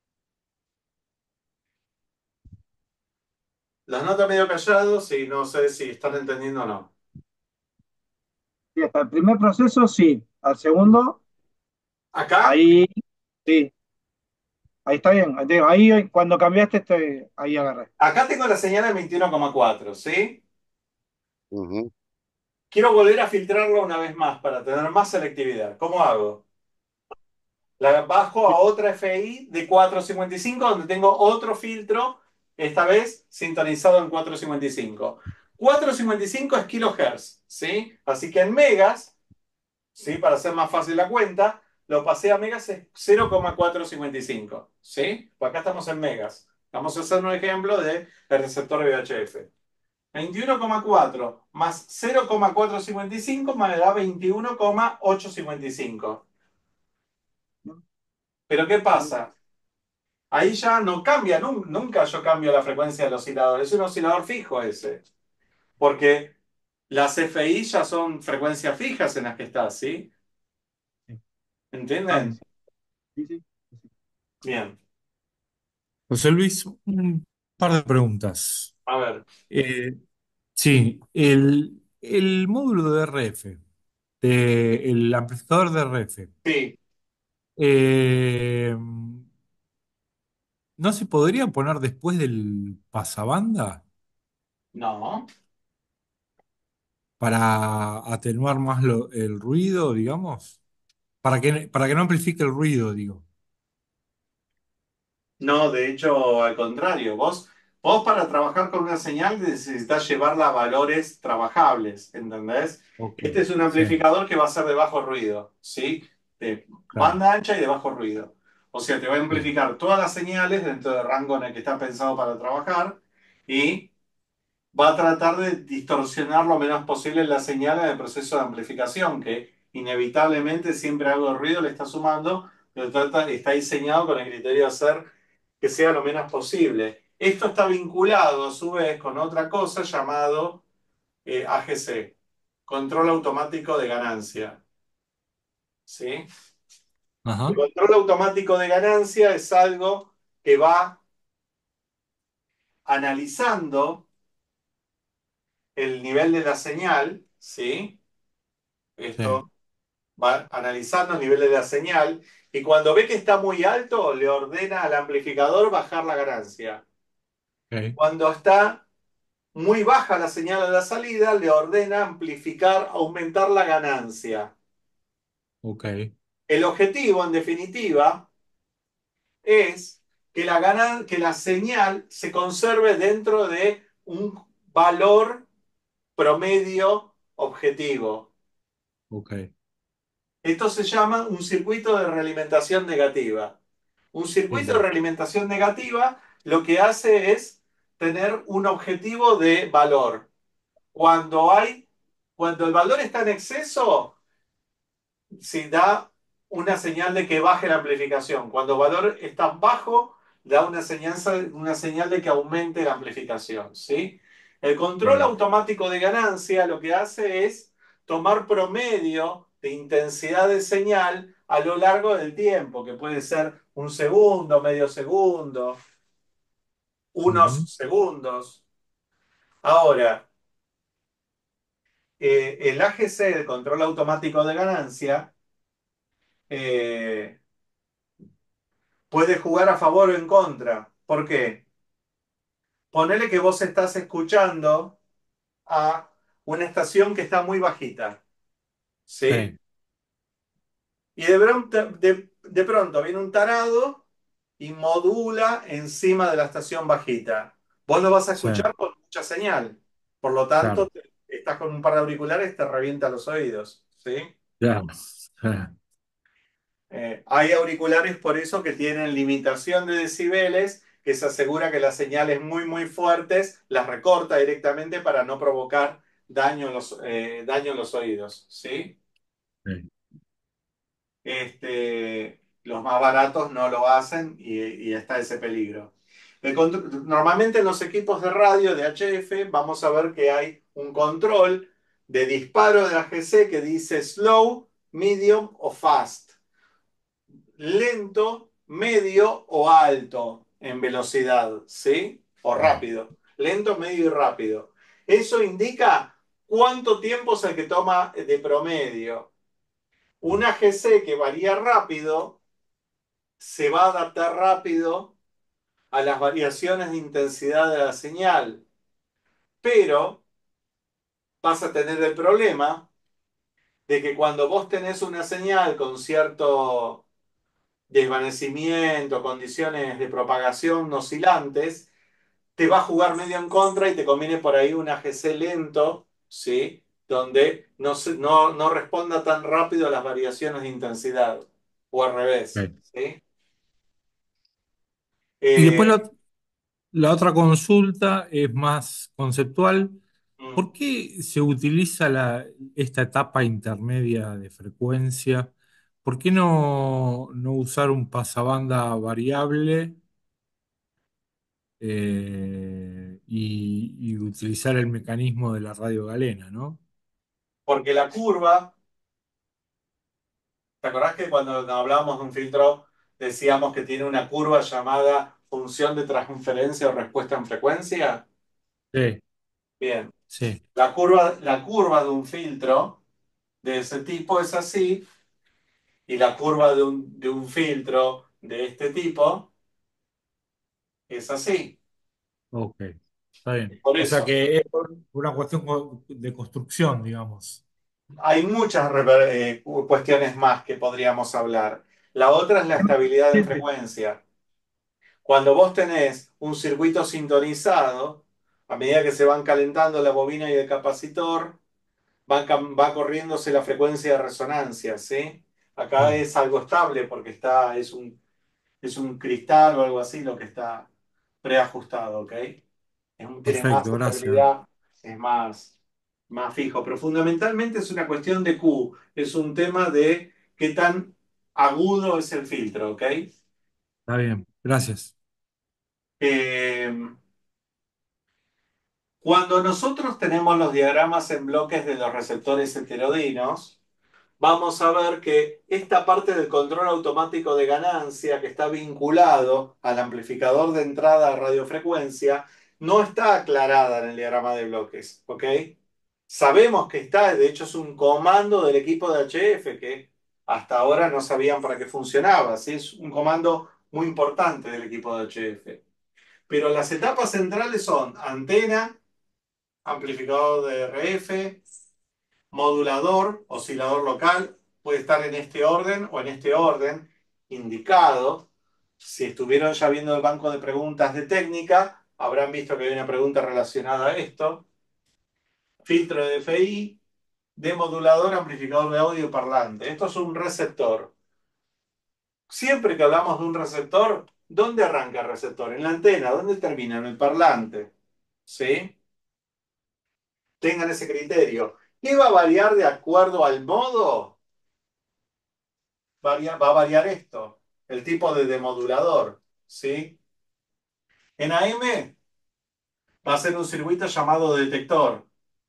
Las notas medio callados y no sé si están entendiendo o no. Sí, hasta el primer proceso, sí. Al segundo, Acá, ahí, sí. Ahí está bien. Ahí, ahí, cuando cambiaste, estoy, ahí agarré. acá tengo la señal en veintiuno coma cuatro, ¿sí? Ujú. Quiero volver a filtrarlo una vez más para tener más selectividad. ¿Cómo hago? La bajo a otra F I de cuatrocientos cincuenta y cinco donde tengo otro filtro, esta vez sintonizado en cuatrocientos cincuenta y cinco. cuatrocientos cincuenta y cinco es kilohertz, ¿sí? Así que en megas, ¿sí? Para hacer más fácil la cuenta, lo pasé a megas es cero coma cuatrocientos cincuenta y cinco, ¿sí? Pues acá estamos en megas. Vamos a hacer un ejemplo del receptor V H F. veintiuno coma cuatro más cero coma cuatrocientos cincuenta y cinco me da veintiuno coma ochocientos cincuenta y cinco. Pero ¿qué pasa? Ahí ya no cambia, nun- nunca yo cambio la frecuencia del oscilador, es un oscilador fijo ese, porque las F I ya son frecuencias fijas en las que estás, ¿sí? Ah, ¿Entienden? sí, sí, sí. Bien, José Luis, un par de preguntas. a ver, Eh, sí, el, el módulo de R F, de- el amplificador de R F, sí, eh, ¿no se podría poner después del pasabanda no, para atenuar más lo- el ruido, digamos? Para que, para que no amplifique el ruido, digo. no, de hecho, al contrario, vos Vos para trabajar con una señal necesitas llevarla a valores trabajables, ¿entendés? Ok, Este es un sí, amplificador que va a ser de bajo ruido, ¿sí? De claro, banda ancha y de bajo ruido. O sea, te va a bien. amplificar todas las señales dentro del rango en el que está pensado para trabajar y va a tratar de distorsionar lo menos posible la señal en el proceso de amplificación, que inevitablemente siempre algo de ruido le está sumando, pero trata- está diseñado con el criterio de hacer que sea lo menos posible. Esto está vinculado a su vez con otra cosa llamado eh, A G C, control automático de ganancia. ¿Sí? El Ajá, control automático de ganancia es algo que va analizando el nivel de la señal, ¿sí? sí, Esto va analizando el nivel de la señal y cuando ve que está muy alto, le ordena al amplificador bajar la ganancia. ok, Cuando está muy baja la señal a la salida, le ordena amplificar, aumentar la ganancia. ok, El objetivo, en definitiva, es que la, ganan- que la señal se conserve dentro de un valor promedio objetivo. ok, Esto se llama un circuito de realimentación negativa. Un circuito de bien, realimentación negativa lo que hace es tener un objetivo de valor. Cuando hay, cuando el valor está en exceso, si da una señal de que baje la amplificación. Cuando el valor está bajo, da una señal, una señal de que aumente la amplificación. ¿Sí? El control bien, automático de ganancia lo que hace es tomar promedio de intensidad de señal a lo largo del tiempo, que puede ser un segundo, medio segundo, unos ujú, segundos. Ahora, eh, el A G C, el control automático de ganancia, eh, puede jugar a favor o en contra. ¿Por qué? Ponele que vos estás escuchando a una estación que está muy bajita, ¿sí? sí, Y de pronto, de, de pronto viene un tarado y modula encima de la estación bajita. Vos lo vas a sí, escuchar con mucha señal. Por lo tanto, claro, te- estás con un par de auriculares, te revienta los oídos, ¿sí? claro, sí, Eh, hay auriculares por eso que tienen limitación de decibeles, que se asegura que las señales muy muy fuertes las recorta directamente para no provocar daño en los, eh, daño en los oídos, ¿sí? sí, Este, los más baratos no lo hacen y, y está ese peligro. El contr- normalmente en los equipos de radio de H F vamos a ver que hay un control de disparo de A G C que dice slow, medium o fast, lento, medio o alto en velocidad, ¿sí? O sí, rápido. Lento, medio y rápido. Eso indica cuánto tiempo es el que toma de promedio. Un A G C que varía rápido se va a adaptar rápido a las variaciones de intensidad de la señal, pero vas a tener el problema de que cuando vos tenés una señal con cierto desvanecimiento, condiciones de propagación oscilantes, te va a jugar medio en contra y te conviene por ahí un A G C lento, ¿sí? Donde no, se- no, no responda tan rápido a las variaciones de intensidad, o al revés, sí. ¿sí? Y después Eh, la, la otra consulta es más conceptual. mm, ¿Por qué se utiliza la, esta etapa intermedia de frecuencia? ¿Por qué no, no usar un pasabanda variable eh, y, y utilizar el mecanismo de la radio galena, ¿no? porque la curva, ¿te acordás que cuando hablábamos de un filtro decíamos que tiene una curva llamada función de transferencia o respuesta en frecuencia? Sí, Bien, sí, la curva, la curva de un filtro de ese tipo es así y la curva de un, de un filtro de este tipo es así. ok, está bien. Por O sea eso, que es una cuestión co- de construcción, digamos. hay muchas rever- eh, cuestiones más que podríamos hablar. La otra es la estabilidad en frecuencia. Cuando vos tenés un circuito sintonizado, a medida que se van calentando la bobina y el capacitor, va, cam- va corriéndose la frecuencia de resonancia, ¿sí? Acá Claro. es algo estable porque está, es un, es un cristal o algo así lo que está preajustado, ¿ok? Es un- tiene más Perfecto, gracias. estabilidad, es más, más fijo, pero fundamentalmente es una cuestión de Q, es un tema de qué tan agudo es el filtro, ¿ok? Está bien, gracias. Eh, Cuando nosotros tenemos los diagramas en bloques de los receptores heterodinos, vamos a ver que esta parte del control automático de ganancia que está vinculado al amplificador de entrada a radiofrecuencia no está aclarada en el diagrama de bloques, ¿ok? Sabemos que está, de hecho es un comando del equipo de H F que hasta ahora no sabían para qué funcionaba, ¿sí? Es un comando muy importante del equipo de H F. Pero las etapas centrales son antena, amplificador de R F, modulador, oscilador local, puede estar en este orden o en este orden indicado. Si estuvieron ya viendo el banco de preguntas de técnica, habrán visto que hay una pregunta relacionada a esto. Filtro de D F I, demodulador, amplificador de audio parlante. Esto es un receptor. Siempre que hablamos de un receptor, ¿dónde arranca el receptor? En la antena. ¿Dónde termina? En el parlante. ¿Sí? Tengan ese criterio. ¿Qué va a variar de acuerdo al modo? Varia- va a variar esto, el tipo de demodulador, ¿sí? En A M va a ser un circuito llamado detector.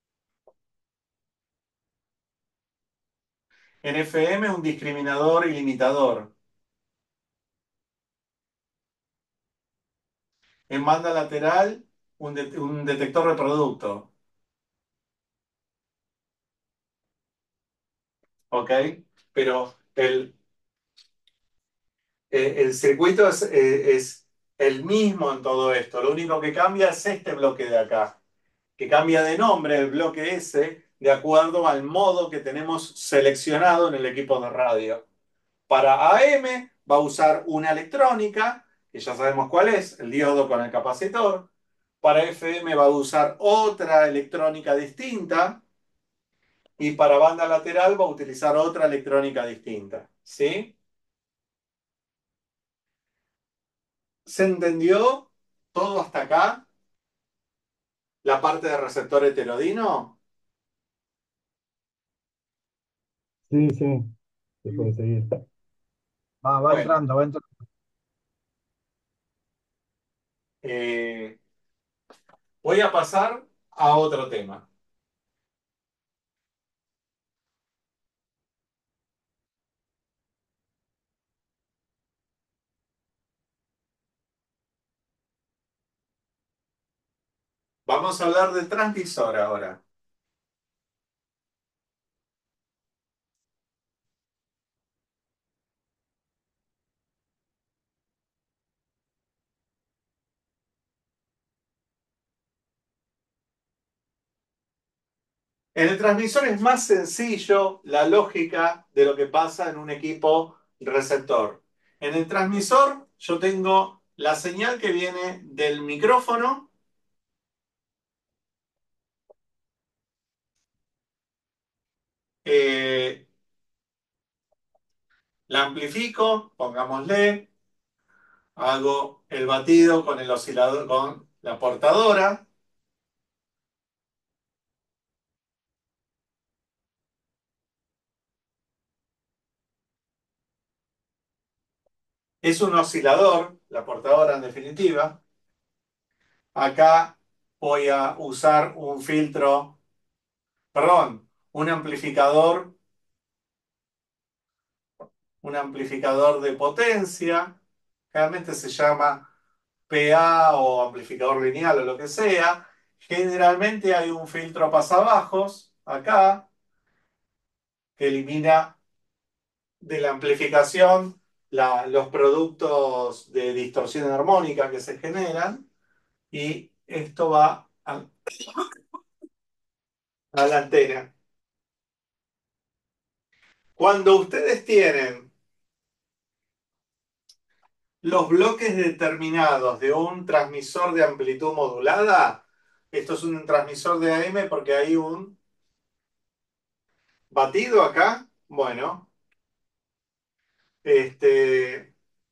En F M un discriminador y limitador. En banda lateral un, de- un detector de producto, ¿ok? Pero el, eh, el circuito es, eh, es el mismo en todo esto. Lo único que cambia es este bloque de acá, que cambia de nombre el bloque S de acuerdo al modo que tenemos seleccionado en el equipo de radio. Para A M va a usar una electrónica, que ya sabemos cuál es, el diodo con el capacitor. Para F M va a usar otra electrónica distinta. Y para banda lateral va a utilizar otra electrónica distinta. ¿Sí? ¿Se entendió todo hasta acá? La parte de receptor heterodino. Sí, sí, se puede seguir. Va, va Bueno, entrando, va entrando. eh, voy a pasar a otro tema. Vamos a hablar del transmisor ahora. En el transmisor es más sencillo la lógica de lo que pasa en un equipo receptor. En el transmisor yo tengo la señal que viene del micrófono, eh, la amplifico, pongámosle, hago el batido con el oscilador, con la portadora. Es un oscilador, la portadora en definitiva. Acá voy a usar un filtro, perdón, un amplificador un amplificador de potencia, generalmente se llama P A o amplificador lineal o lo que sea. Generalmente hay un filtro pasabajos acá que elimina de la amplificación la- los productos de distorsión armónica que se generan y esto va a, a la antena. Cuando ustedes tienen los bloques determinados de un transmisor de amplitud modulada, esto es un transmisor de A M porque hay un batido acá, bueno, este,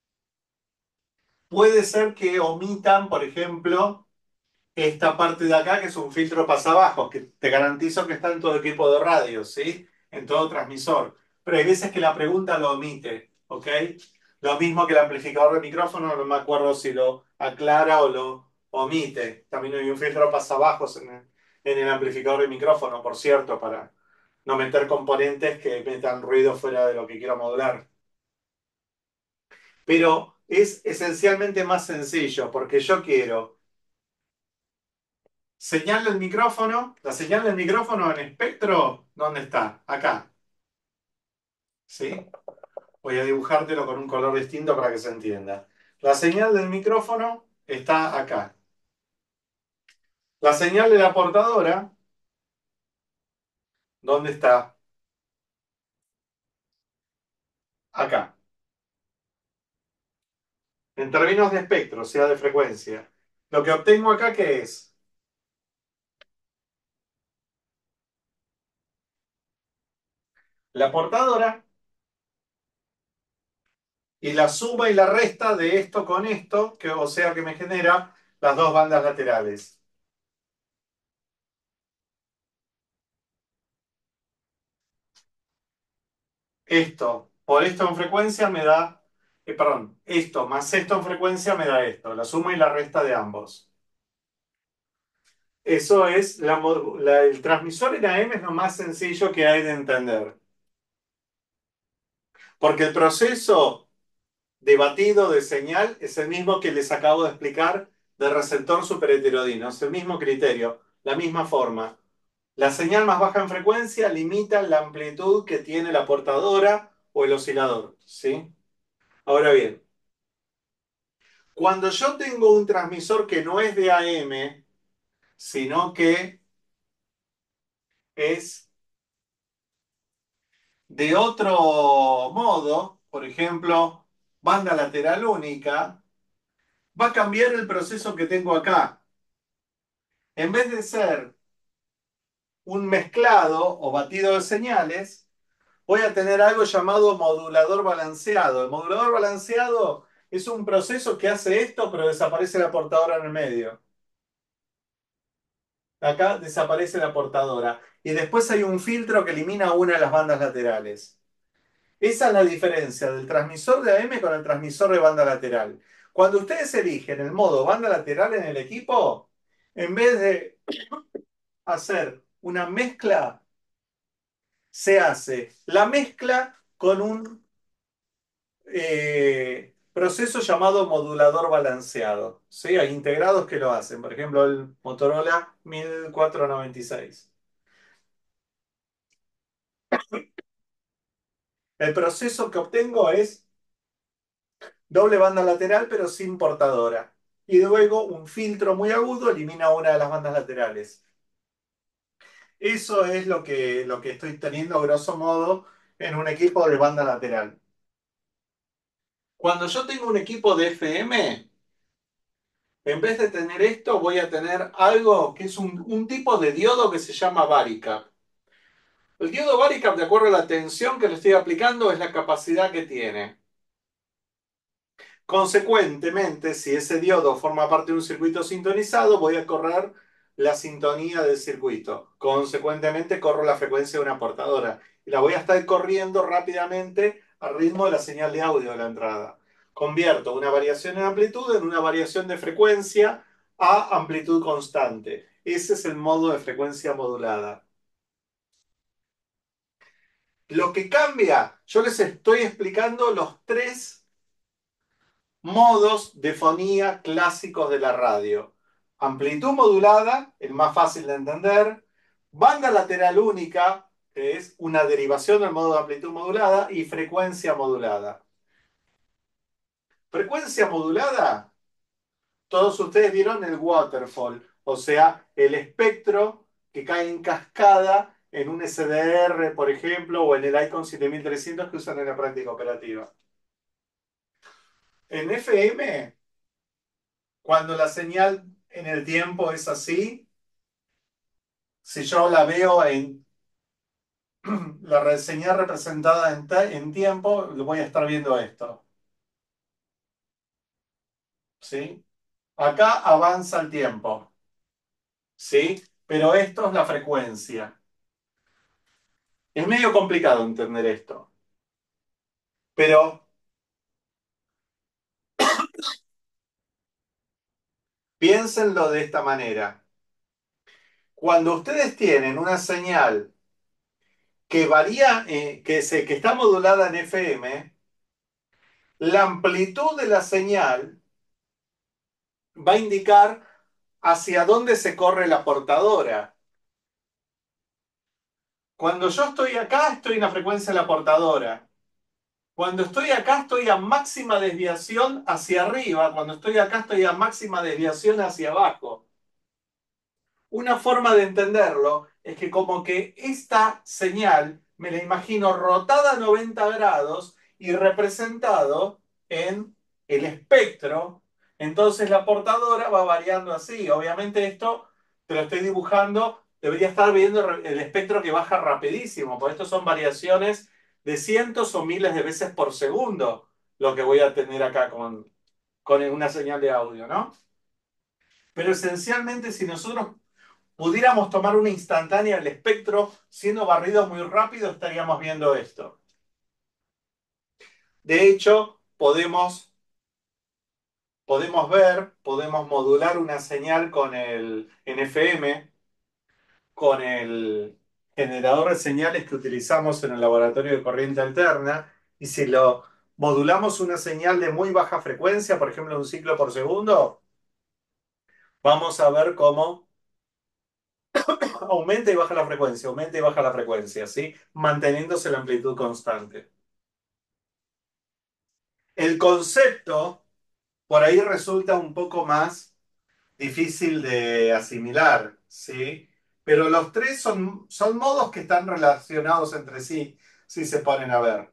puede ser que omitan, por ejemplo, esta parte de acá, que es un filtro pasabajos, que te garantizo que está en todo equipo de radio, ¿sí? En todo transmisor. Pero hay veces que la pregunta lo omite, ¿ok? Lo mismo que el amplificador de micrófono, no me acuerdo si lo aclara o lo omite. También hay un filtro pasabajos en el, en el amplificador de micrófono, por cierto, para no meter componentes que metan ruido fuera de lo que quiero modular. Pero es esencialmente más sencillo, porque yo quiero señal del micrófono, la señal del micrófono en espectro, ¿dónde está? Acá. ¿Sí? Voy a dibujártelo con un color distinto para que se entienda. La señal del micrófono está acá. La señal de la portadora, ¿dónde está? Acá. En términos de espectro, o sea, de frecuencia. Lo que obtengo acá, ¿qué es? La portadora y la suma y la resta de esto con esto, que, o sea, que me genera las dos bandas laterales. Esto por esto en frecuencia me da, eh, perdón, esto más esto en frecuencia me da esto, la suma y la resta de ambos. Eso es, la, la- el transmisor en A M es lo más sencillo que hay de entender. Porque el proceso de batido de señal es el mismo que les acabo de explicar de receptor superheterodino, es el mismo criterio, la misma forma. La señal más baja en frecuencia limita la amplitud que tiene la portadora o el oscilador, ¿sí? Ahora bien, cuando yo tengo un transmisor que no es de A M, sino que es de otro modo, por ejemplo, banda lateral única, va a cambiar el proceso que tengo acá. En vez de ser un mezclado o batido de señales, voy a tener algo llamado modulador balanceado. El modulador balanceado es un proceso que hace esto, pero desaparece la portadora en el medio. Acá desaparece la portadora. Y después hay un filtro que elimina una de las bandas laterales. Esa es la diferencia del transmisor de A M con el transmisor de banda lateral. Cuando ustedes eligen el modo banda lateral en el equipo, en vez de hacer una mezcla, se hace la mezcla con un eh, proceso llamado modulador balanceado. ¿Sí? Hay integrados que lo hacen. Por ejemplo, el Motorola mil cuatrocientos noventa y seis. El proceso que obtengo es doble banda lateral pero sin portadora. Y luego un filtro muy agudo elimina una de las bandas laterales. Eso es lo que, lo que estoy teniendo grosso modo en un equipo de banda lateral. Cuando yo tengo un equipo de F M, en vez de tener esto, voy a tener algo que es un, un tipo de diodo que se llama Varicap. El diodo Varicap, de acuerdo a la tensión que le estoy aplicando, es la capacidad que tiene. Consecuentemente, si ese diodo forma parte de un circuito sintonizado, voy a correr la sintonía del circuito. Consecuentemente, corro la frecuencia de una portadora. Y la voy a estar corriendo rápidamente al ritmo de la señal de audio de la entrada. Convierto una variación en amplitud en una variación de frecuencia a amplitud constante. Ese es el modo de frecuencia modulada. Lo que cambia, yo les estoy explicando los tres modos de fonía clásicos de la radio. Amplitud modulada, el más fácil de entender. Banda lateral única, que es una derivación del modo de amplitud modulada. Y frecuencia modulada. Frecuencia modulada, todos ustedes vieron el waterfall, o sea, el espectro que cae en cascada en un S D R, por ejemplo, o en el Icon siete mil trescientos que usan en la práctica operativa. En F M, cuando la señal en el tiempo es así, si yo la veo en la señal representada en, en tiempo, voy a estar viendo esto. ¿Sí? Acá avanza el tiempo. ¿Sí? Pero esto es la frecuencia. Es medio complicado entender esto. Pero piénsenlo de esta manera. Cuando ustedes tienen una señal que varía, eh, que, se, que está modulada en F M, la amplitud de la señal va a indicar hacia dónde se corre la portadora. Cuando yo estoy acá, estoy en la frecuencia de la portadora. Cuando estoy acá, estoy a máxima desviación hacia arriba. Cuando estoy acá, estoy a máxima desviación hacia abajo. Una forma de entenderlo es que como que esta señal me la imagino rotada a noventa grados y representado en el espectro. Entonces la portadora va variando así. Obviamente esto te lo estoy dibujando, debería estar viendo el espectro que baja rapidísimo, porque esto son variaciones de cientos o miles de veces por segundo lo que voy a tener acá con, con una señal de audio, ¿no? Pero esencialmente si nosotros pudiéramos tomar una instantánea del espectro siendo barrido muy rápido, estaríamos viendo esto. De hecho, podemos, podemos ver, podemos modular una señal con el en F M, con el generador de señales que utilizamos en el laboratorio de corriente alterna, y si lo modulamos una señal de muy baja frecuencia, por ejemplo un ciclo por segundo, vamos a ver cómo aumenta y baja la frecuencia, aumenta y baja la frecuencia, ¿sí? Manteniéndose la amplitud constante. El concepto por ahí resulta un poco más difícil de asimilar, ¿sí? Pero los tres son, son modos que están relacionados entre sí, si se ponen a ver.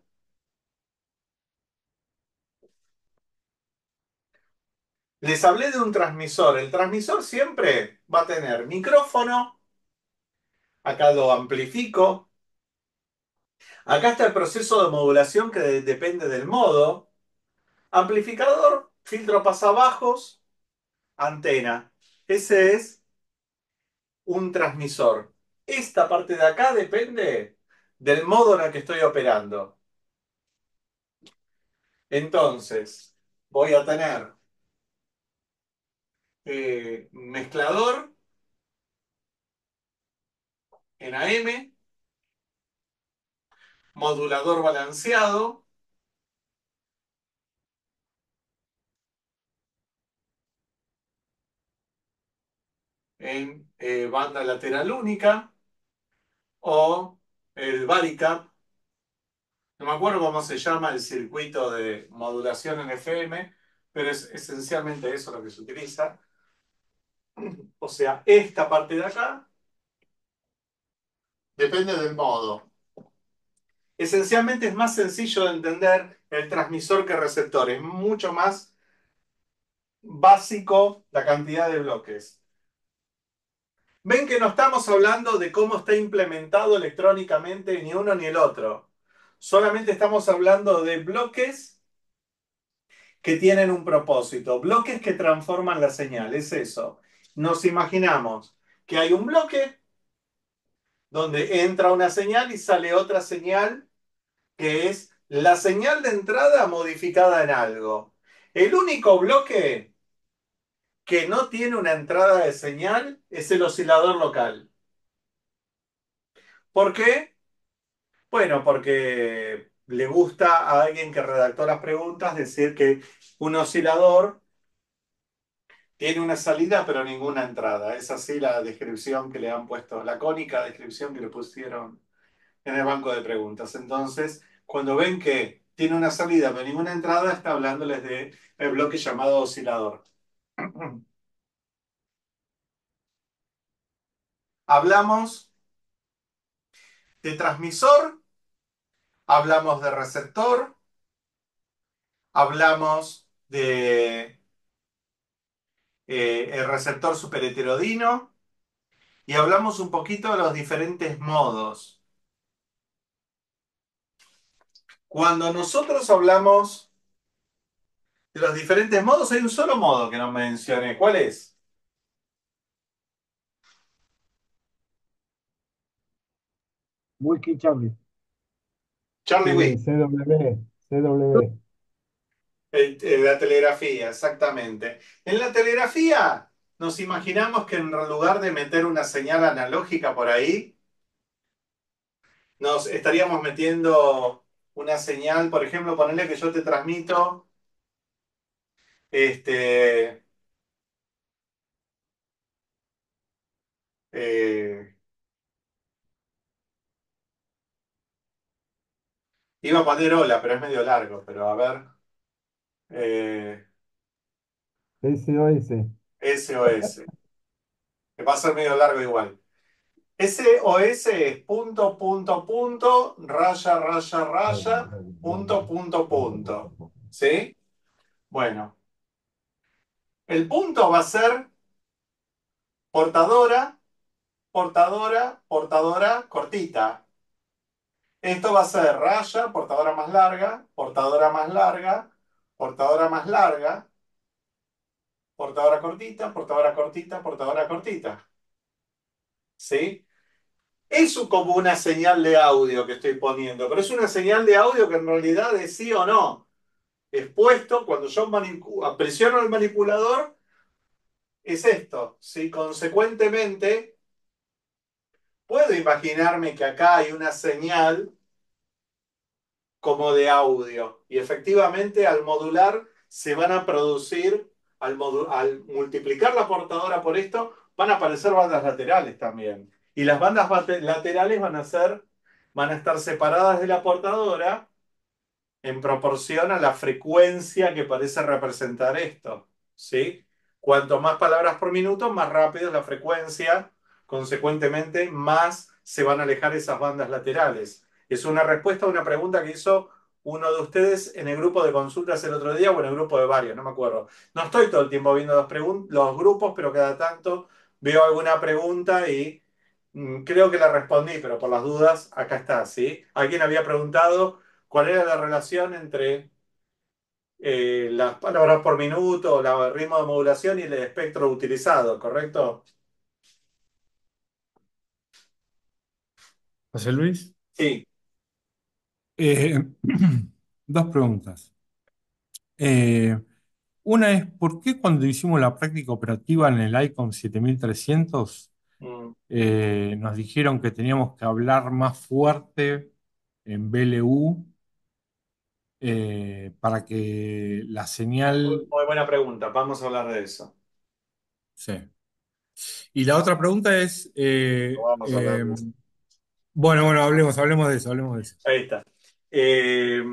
Les hablé de un transmisor. El transmisor siempre va a tener micrófono, acá lo amplifico, acá está el proceso de modulación que de- depende del modo, amplificador, filtro pasabajos, antena. Ese es un transmisor. Esta parte de acá depende del modo en el que estoy operando. Entonces, voy a tener eh, mezclador en A M, modulador balanceado, en eh, banda lateral única, o el Varicap. No me acuerdo cómo se llama el circuito de modulación en F M, pero es esencialmente eso lo que se utiliza. O sea, esta parte de acá depende del modo. Esencialmente es más sencillo de entender el transmisor que el receptor. Es mucho más básico la cantidad de bloques. Ven que no estamos hablando de cómo está implementado electrónicamente ni uno ni el otro. Solamente estamos hablando de bloques que tienen un propósito, bloques que transforman la señal. Es eso. Nos imaginamos que hay un bloque donde entra una señal y sale otra señal que es la señal de entrada modificada en algo. El único bloque que no tiene una entrada de señal es el oscilador local. ¿Por qué? Bueno, porque le gusta a alguien que redactó las preguntas decir que un oscilador tiene una salida pero ninguna entrada. Es así la descripción que le han puesto, la cónica descripción que le pusieron en el banco de preguntas. Entonces, cuando ven que tiene una salida pero ninguna entrada, está hablándoles de el bloque llamado oscilador. Hablamos de transmisor, hablamos de receptor, hablamos de eh, el receptor superheterodino y hablamos un poquito de los diferentes modos. Cuando nosotros hablamos de los diferentes modos, hay un solo modo que no mencioné. ¿Cuál es? Whisky Charlie. Charlie Sí, White. C W, C W. El- el- la telegrafía, exactamente. En la telegrafía nos imaginamos que en lugar de meter una señal analógica por ahí, nos estaríamos metiendo una señal, por ejemplo, ponerle que yo te transmito, este, eh, iba a poner hola, pero es medio largo, pero a ver, eh, S O S. S O S, que va a ser medio largo igual. S O S es punto, punto, punto, raya, raya, raya, punto, punto, punto. ¿Sí? Bueno, el punto va a ser portadora, portadora, portadora, cortita. Esto va a ser raya, portadora más larga, portadora más larga, portadora más larga, portadora cortita, portadora cortita, portadora cortita. ¿Sí? Es como una señal de audio que estoy poniendo, pero es una señal de audio que en realidad es sí o no. Expuesto, cuando yo manipu- presiono el manipulador, es esto. ¿Sí? Consecuentemente, puedo imaginarme que acá hay una señal como de audio. Y efectivamente al modular se van a producir, al, modu- al multiplicar la portadora por esto, van a aparecer bandas laterales también. Y las bandas bate- laterales van a ser, van a estar separadas de la portadora en proporción a la frecuencia que parece representar esto. ¿Sí? Cuanto más palabras por minuto, más rápido es la frecuencia, consecuentemente, más se van a alejar esas bandas laterales. Es una respuesta a una pregunta que hizo uno de ustedes en el grupo de consultas el otro día o en el grupo de varios, no me acuerdo. No estoy todo el tiempo viendo los, pregun- los grupos, pero cada tanto veo alguna pregunta y mm, creo que la respondí, pero por las dudas, acá está, ¿sí? Alguien había preguntado cuál era la relación entre eh, las palabras por minuto, la- el ritmo de modulación y el espectro utilizado, ¿correcto? José Luis. Sí. Eh, dos preguntas. Eh, una es, ¿por qué cuando hicimos la práctica operativa en el ICOM siete mil trescientos Mm. eh, nos dijeron que teníamos que hablar más fuerte en B L U eh, para que la Muy, señal... muy buena pregunta, vamos a hablar de eso. Sí. Y la otra pregunta es, No eh, vamos a hablar eh, de eso. bueno, bueno, hablemos, hablemos de eso, hablemos de eso. Ahí está. Eh,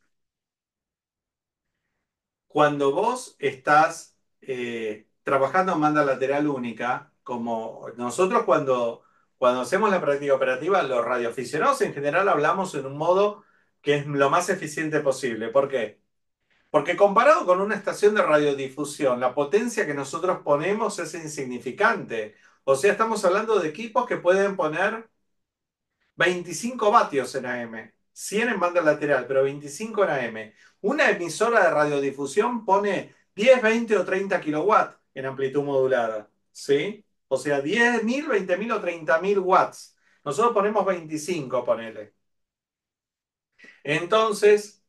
Cuando vos estás eh, trabajando en banda lateral única, como nosotros cuando, cuando hacemos la práctica operativa, los radioaficionados en general hablamos en un modo que es lo más eficiente posible. ¿Por qué? Porque comparado con una estación de radiodifusión, la potencia que nosotros ponemos es insignificante. O sea, estamos hablando de equipos que pueden poner veinticinco vatios en A M, cien en banda lateral, pero veinticinco en A M. Una emisora de radiodifusión pone diez, veinte o treinta kilowatts en amplitud modulada, ¿sí? O sea, diez mil, veinte mil o treinta mil watts. Nosotros ponemos veinticinco, ponele. Entonces,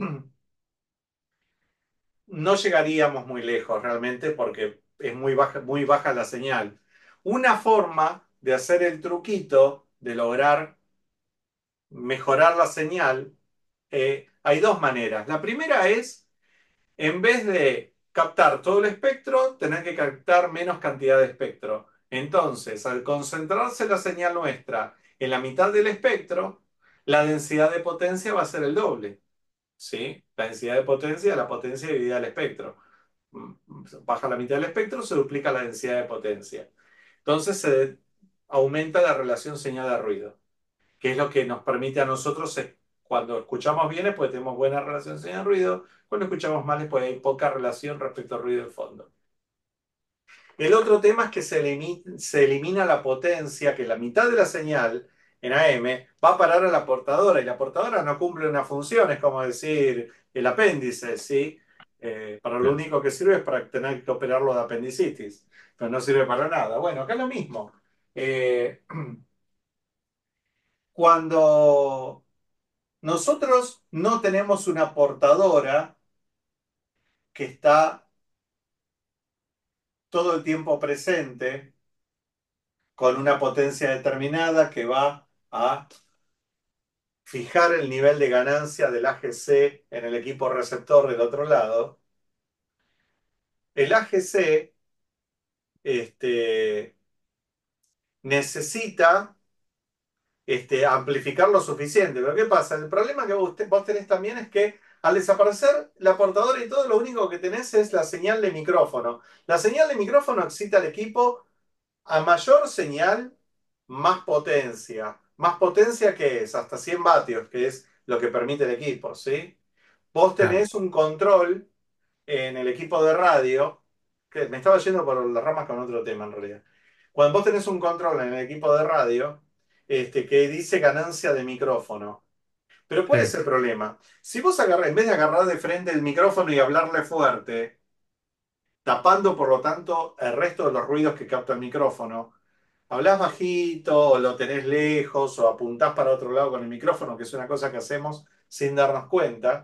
no llegaríamos muy lejos realmente porque es muy baja, muy baja la señal. Una forma de hacer el truquito, de lograr mejorar la señal, eh, hay dos maneras. La primera es, en vez de captar todo el espectro, tener que captar menos cantidad de espectro. Entonces, al concentrarse la señal nuestra en la mitad del espectro, la densidad de potencia va a ser el doble. ¿Sí? La densidad de potencia, la potencia dividida al espectro. Mm, Baja la mitad del espectro, se duplica la densidad de potencia. Entonces se aumenta la relación señal de ruido, que es lo que nos permite a nosotros Cuando escuchamos bien es porque tenemos buena relación señal-ruido, cuando escuchamos mal es porque hay poca relación respecto al ruido de fondo. El otro tema es que se, elimi- se elimina la potencia, que la mitad de la señal en A M va a parar a la portadora y la portadora no cumple una función, es como decir el apéndice, ¿sí? Eh, para lo Claro. único que sirve es para tener que operarlo de apendicitis, pero no sirve para nada. Bueno, acá es lo mismo. Eh, cuando nosotros no tenemos una portadora que está todo el tiempo presente, con una potencia determinada que va a fijar el nivel de ganancia del A G C en el equipo receptor del otro lado, el A G C este, necesita este, amplificar lo suficiente. Pero ¿qué pasa? El problema que vos, vos tenés también es que al desaparecer la portadora y todo, lo único que tenés es la señal de micrófono. La señal de micrófono excita al equipo a mayor señal, más potencia. ¿Más potencia qué es? Hasta cien vatios, que es lo que permite el equipo, ¿sí? Vos Claro. tenés un control en el equipo de radio, que me estaba yendo por las ramas con otro tema en realidad. Cuando vos tenés un control en el equipo de radio, este, que dice ganancia de micrófono. Pero ¿cuál es Sí. el problema? Si vos agarrás, en vez de agarrar de frente el micrófono y hablarle fuerte, tapando por lo tanto el resto de los ruidos que capta el micrófono, hablás bajito, o lo tenés lejos, o apuntás para otro lado con el micrófono, que es una cosa que hacemos sin darnos cuenta,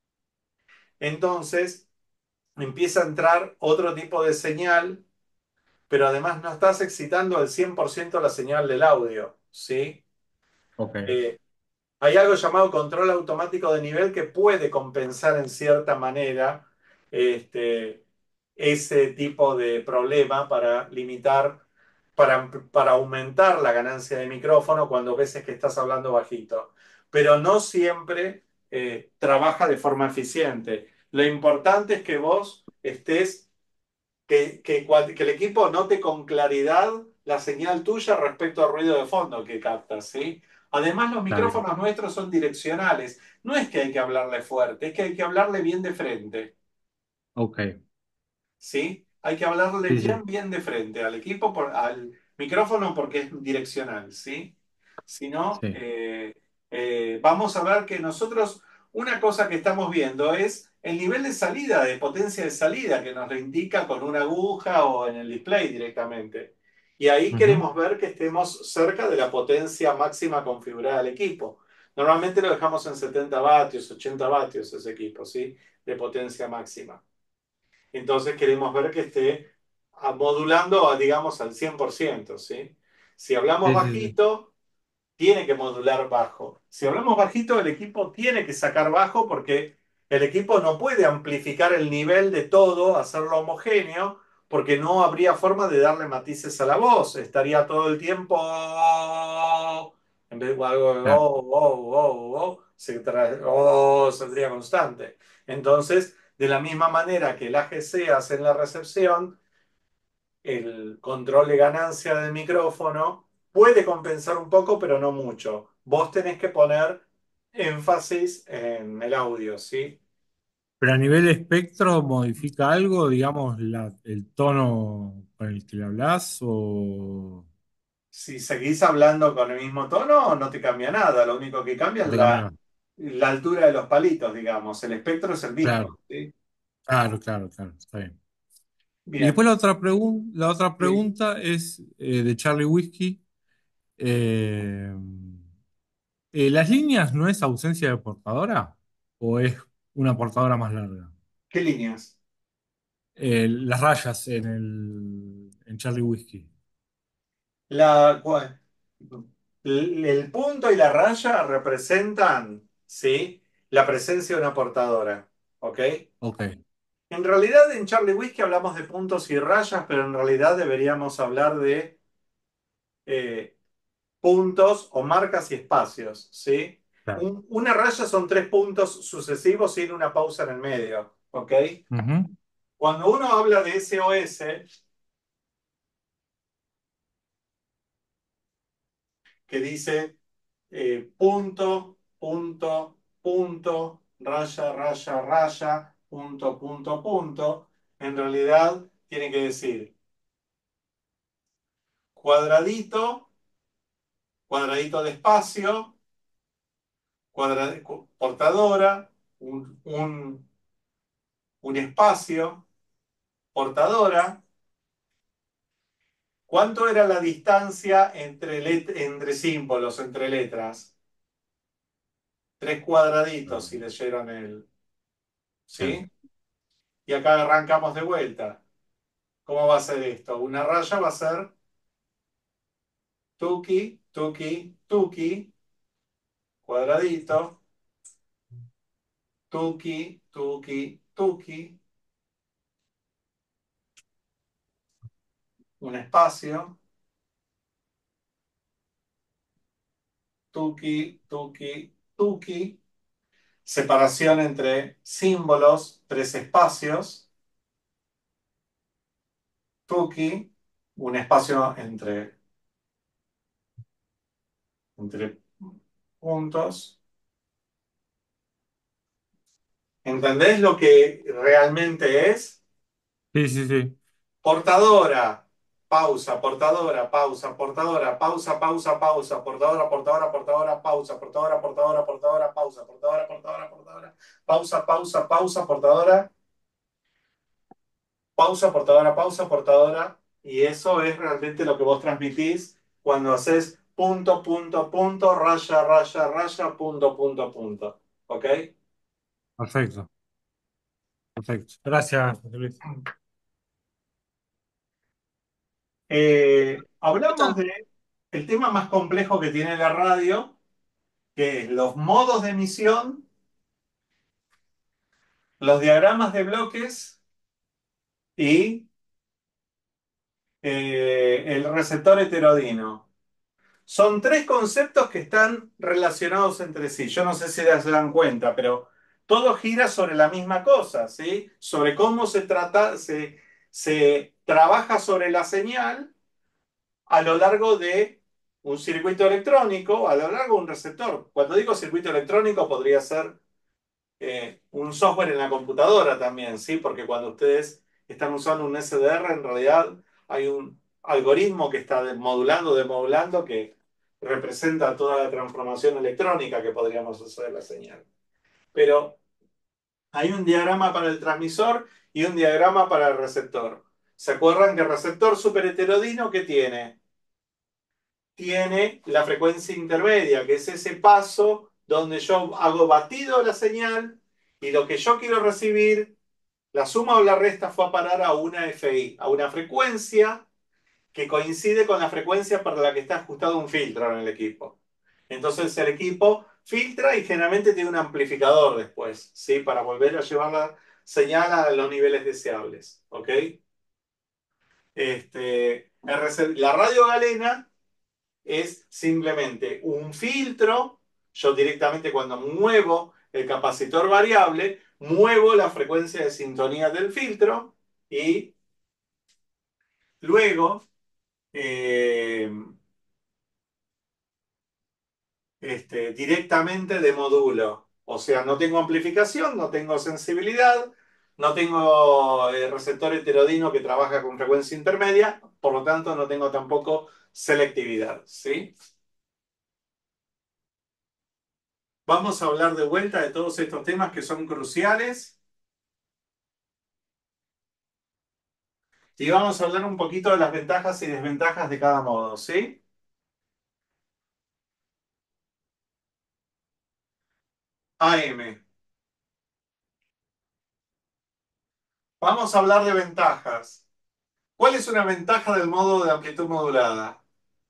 entonces empieza a entrar otro tipo de señal, pero además no estás excitando al cien por ciento la señal del audio, ¿sí? Ok. Eh, Hay algo llamado control automático de nivel que puede compensar en cierta manera este, ese tipo de problema para limitar, para, para aumentar la ganancia de micrófono cuando veces que estás hablando bajito. Pero no siempre eh, trabaja de forma eficiente. Lo importante es que vos estés que, que, cual- que el equipo note con claridad la señal tuya respecto al ruido de fondo que captas, ¿sí? Además, los Está bien. micrófonos nuestros son direccionales. No es que hay que hablarle fuerte, es que hay que hablarle bien de frente. Ok. ¿Sí? Hay que hablarle Sí, bien, sí. bien de frente al equipo, por- al micrófono porque es direccional, ¿sí? Si no, Sí. eh, eh, vamos a ver que nosotros, una cosa que estamos viendo es el nivel de salida, de potencia de salida, que nos lo indica con una aguja o en el display directamente. Y ahí Ujú. queremos ver que estemos cerca de la potencia máxima configurada del equipo. Normalmente lo dejamos en setenta vatios, ochenta vatios ese equipo, ¿sí? De potencia máxima. Entonces queremos ver que esté a- modulando, a, digamos, al cien por ciento, ¿sí? Si hablamos Sí, sí, sí. bajito, tiene que modular bajo. Si hablamos bajito, el equipo tiene que sacar bajo porque el equipo no puede amplificar el nivel de todo, hacerlo homogéneo, porque no habría forma de darle matices a la voz. Estaría todo el tiempo en vez de algo de Claro. oh, oh, oh, oh, se tra- oh, saldría constante. Entonces, de la misma manera que el A G C hace en la recepción, el control de ganancia del micrófono puede compensar un poco, pero no mucho. Vos tenés que poner énfasis en el audio, ¿sí? Pero a nivel espectro, ¿modifica algo, digamos, la- el tono con el que le hablas? O Si seguís hablando con el mismo tono, no te cambia nada. Lo único que cambia no es te cambia la, nada? la altura de los palitos, digamos. El espectro es el mismo, Claro, ¿sí? claro, claro, claro. Está bien. Y Bien. después la otra pregun- la otra Sí. pregunta es eh, de Charlie Whiskey. Eh, eh, ¿las líneas no es ausencia de portadora? ¿O es una portadora más larga? ¿Qué líneas? Eh, las rayas en el en Charlie Whiskey. La, cua- el el punto y la raya representan, ¿sí? La presencia de una portadora, ¿ok? Ok, En realidad en Charlie Whiskey hablamos de puntos y rayas, pero en realidad deberíamos hablar de eh, puntos o marcas y espacios, ¿sí? claro. Un- una raya son tres puntos sucesivos sin una pausa en el medio, ¿ok? Ujú. Cuando uno habla de S O S, que dice eh, punto punto, punto, raya, raya, raya, punto, punto, punto, en realidad tiene que decir cuadradito, cuadradito de espacio, cuadra- cu- portadora, un, un, un espacio, portadora. ¿Cuánto era la distancia entre, let- entre símbolos, entre letras? Tres cuadraditos, si leyeron el... Sí. ¿Sí? Y acá arrancamos de vuelta. ¿Cómo va a ser esto? Una raya va a ser tuki, tuki, tuki, cuadradito, tuki, tuki, tuki, un espacio, tuki, tuki, tuki, separación entre símbolos, tres espacios, tuki, un espacio entre, entre puntos. ¿Entendés lo que realmente es? Sí, sí, sí. Portadora, pausa, portadora, pausa, portadora, pausa, pausa, pausa, portadora, portadora, portadora, pausa, portadora, portadora, portadora, pausa, portadora, portadora, portadora, pausa, pausa, pausa, portadora, pausa, portadora, pausa, portadora. Y eso es realmente lo que vos transmitís cuando haces punto, punto, punto, raya, raya, raya, punto, punto, punto. ¿Ok? Perfecto, perfecto. Gracias, José Luis. Eh, hablamos de el tema más complejo que tiene la radio, que es los modos de emisión, los diagramas de bloques y eh, el receptor heterodino. Son tres conceptos que están relacionados entre sí. Yo no sé si se dan cuenta, pero todo gira sobre la misma cosa, ¿sí? Sobre cómo se trata, se, se trabaja sobre la señal a lo largo de un circuito electrónico, a lo largo de un receptor. Cuando digo circuito electrónico, podría ser eh, un software en la computadora también, ¿sí? Porque cuando ustedes están usando un S D R, en realidad hay un algoritmo que está modulando, demodulando, que representa toda la transformación electrónica que podríamos hacer de la señal. Pero hay un diagrama para el transmisor y un diagrama para el receptor. ¿Se acuerdan que el receptor superheterodino qué tiene? Tiene la frecuencia intermedia, que es ese paso donde yo hago batido la señal y lo que yo quiero recibir, la suma o la resta fue a parar a una F I, a una frecuencia que coincide con la frecuencia para la que está ajustado un filtro en el equipo. Entonces el equipo filtra y generalmente tiene un amplificador después, ¿sí? Para volver a llevar la señal a los niveles deseables, ¿ok? Este, la radio galena es simplemente un filtro. Yo directamente cuando muevo el capacitor variable, muevo la frecuencia de sintonía del filtro y luego eh, este, directamente de modulo. O sea, no tengo amplificación, no tengo sensibilidad, no tengo eh, receptor heterodino que trabaja con frecuencia intermedia, por lo tanto no tengo tampoco selectividad, ¿sí? Vamos a hablar de vuelta de todos estos temas que son cruciales y vamos a hablar un poquito de las ventajas y desventajas de cada modo, ¿sí? A M. Vamos a hablar de ventajas. ¿Cuál es una ventaja del modo de amplitud modulada?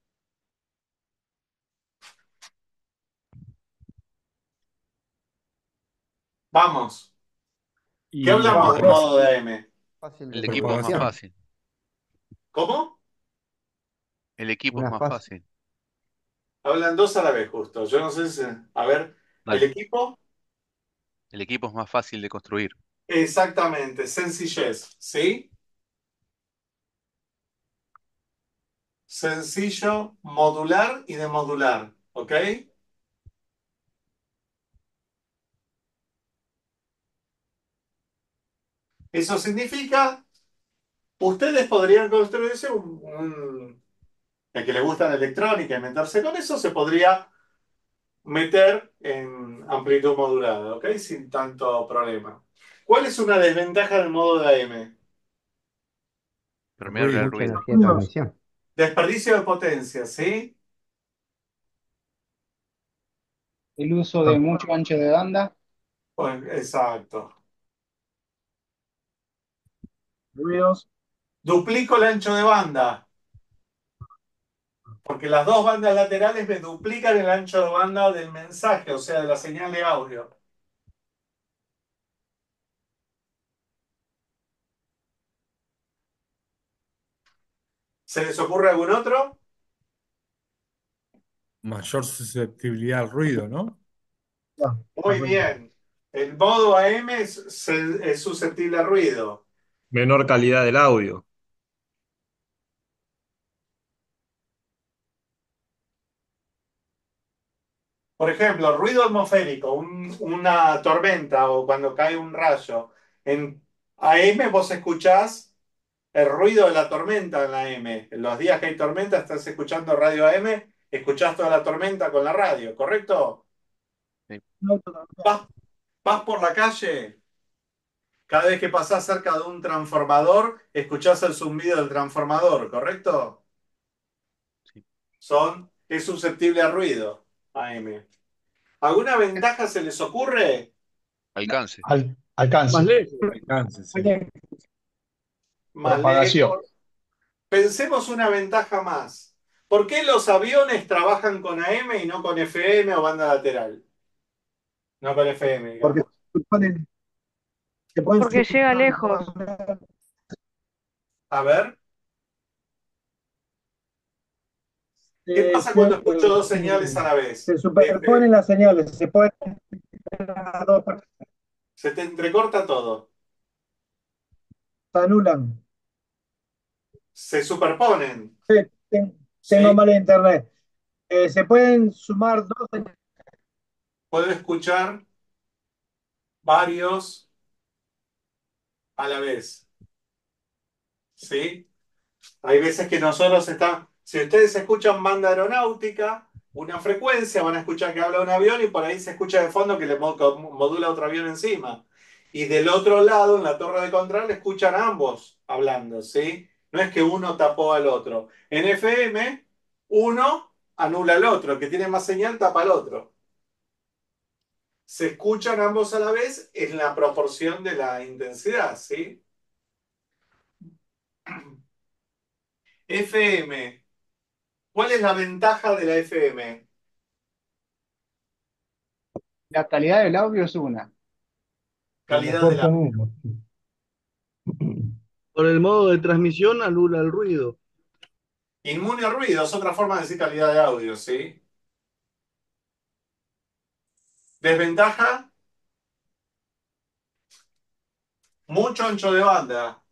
Vamos. ¿Qué Y La hablamos del propagación modo de A M? fácil El de equipo es más propagación. fácil. ¿Cómo? El equipo es Una más fácil, fácil. Hablan dos a la vez justo. Yo no sé si... A ver, el Dale. equipo. El equipo es más fácil de construir. Exactamente, sencillez, ¿sí? Sencillo, modular y demodular, ¿ok? Eso significa, ustedes podrían construirse un, un- el que le gusta la electrónica y meterse con eso, se podría meter en amplitud modulada, ¿ok? Sin tanto problema. ¿Cuál es una desventaja del modo de A M? Permeable al Ruido. Mucha ruido. energía de transmisión. Desperdicio de potencia, ¿sí? El uso de mucho ancho de banda. Pues, exacto. Ruidos. Duplico el ancho de banda, porque las dos bandas laterales me duplican el ancho de banda del mensaje, o sea, de la señal de audio. ¿Se les ocurre algún otro? Mayor susceptibilidad al ruido, ¿no? No, Muy bien. El modo A M es, se- es susceptible a ruido. Menor calidad del audio. Por ejemplo, ruido atmosférico, un- una tormenta o cuando cae un rayo. En A M vos escuchás el ruido de la tormenta en la A M. En los días que hay tormenta estás escuchando radio A M, escuchás toda la tormenta con la radio, ¿correcto? Sí. no, todavía. Vas, vas por la calle, cada vez que pasás cerca de un transformador, escuchás el zumbido del transformador, ¿correcto? Sí. Son, es susceptible a ruido, A M. ¿Alguna ventaja se les ocurre? Alcance. Al- Más alcance. lejos. Alcance, sí. Oye, Más propagación. lejos. Pensemos una ventaja más. ¿Por qué los aviones trabajan con A M y no con F M o banda lateral? No con F M, Porque digamos. se pueden, se pueden Porque llega sumar lejos. dos- A ver, ¿qué eh, pasa se, cuando escucho dos señales a eh, la vez? se F- superponen las señales, se pueden las dos personas, se te entrecorta todo. se anulan. Se superponen, Ten- Tengo ¿sí? mal internet. Eh, se pueden sumar dos señales. Puedo escuchar varios a la vez, ¿sí? Hay veces que nosotros estamos, si ustedes escuchan banda aeronáutica, una frecuencia, van a escuchar que habla un avión y por ahí se escucha de fondo que le mo- modula otro avión encima. Y del otro lado, en la torre de control, escuchan a ambos hablando, ¿sí? No es que uno tapó al otro. En F M, uno anula al otro, el que tiene más señal tapa al otro. Se escuchan ambos a la vez en la proporción de la intensidad, ¿sí? F M. ¿Cuál es la ventaja de la F M? La calidad del audio es una. El Calidad mejor del audio. sonido. Por el modo de transmisión anula el ruido. Inmune al ruido es otra forma de decir calidad de audio, ¿sí? Desventaja, mucho ancho de banda.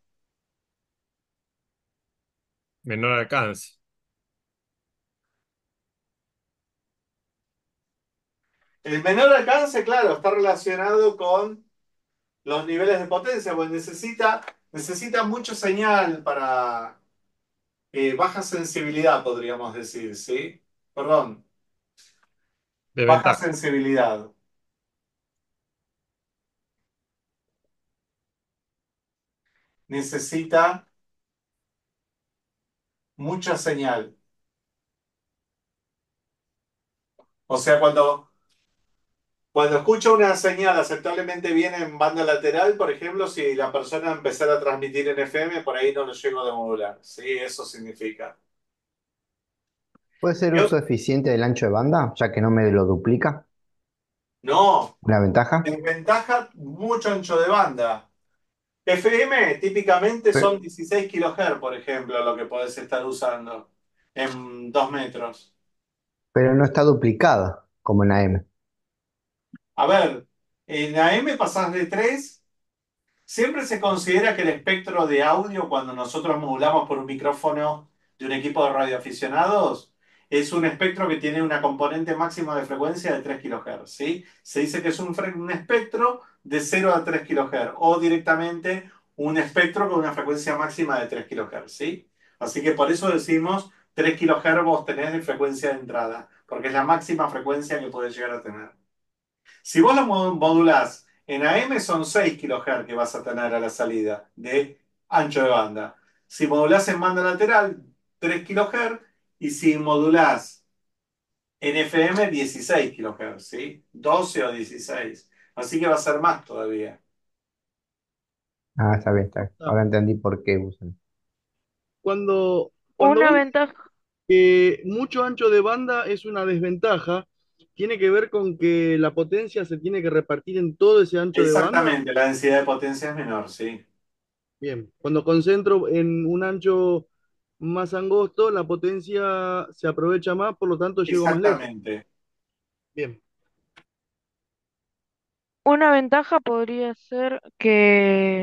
Menor alcance. El menor alcance, claro, está relacionado con los niveles de potencia, porque necesita, necesita mucha señal para eh, baja sensibilidad, podríamos decir, ¿sí? Perdón, baja Desventaja. sensibilidad. Necesita mucha señal. O sea, cuando Cuando escucho una señal aceptablemente bien en banda lateral, por ejemplo, si la persona empezara a transmitir en F M, por ahí no lo llego de modular. Sí, eso significa. ¿Puede ser Yo, uso eficiente del ancho de banda, ya que no me lo duplica? no, ¿Una ventaja? desventaja mucho ancho de banda. F M típicamente Pe- son dieciséis kilohertz, por ejemplo, lo que podés estar usando en dos metros. Pero no está duplicada, como en A M. A ver, en A M pasás de tres. Siempre se considera que el espectro de audio, cuando nosotros modulamos por un micrófono de un equipo de radioaficionados, es un espectro que tiene una componente máxima de frecuencia de tres kilohertz, ¿sí? Se dice que es un, fre- un espectro de cero a tres kilohertz o directamente un espectro con una frecuencia máxima de tres kilohertz, ¿sí? Así que por eso decimos tres kilohertz vos tenés de frecuencia de entrada, porque es la máxima frecuencia que podés llegar a tener. Si vos lo mo- modulás en A M son seis kilohertz que vas a tener a la salida de ancho de banda. Si modulás en banda lateral, tres kilohertz. Y si modulás en F M, dieciséis kilohertz, ¿sí? doce o dieciséis. Así que va a ser más todavía. Ah, está bien, está bien. Ah, Ahora entendí por qué usan. Cuando, cuando Una vos ventaja, que mucho ancho de banda es una desventaja, tiene que ver con que la potencia se tiene que repartir en todo ese ancho de banda. Exactamente, la densidad de potencia es menor, ¿sí? Bien, cuando concentro en un ancho más angosto, la potencia se aprovecha más, por lo tanto llego más lejos. Exactamente. Bien, una ventaja podría ser que,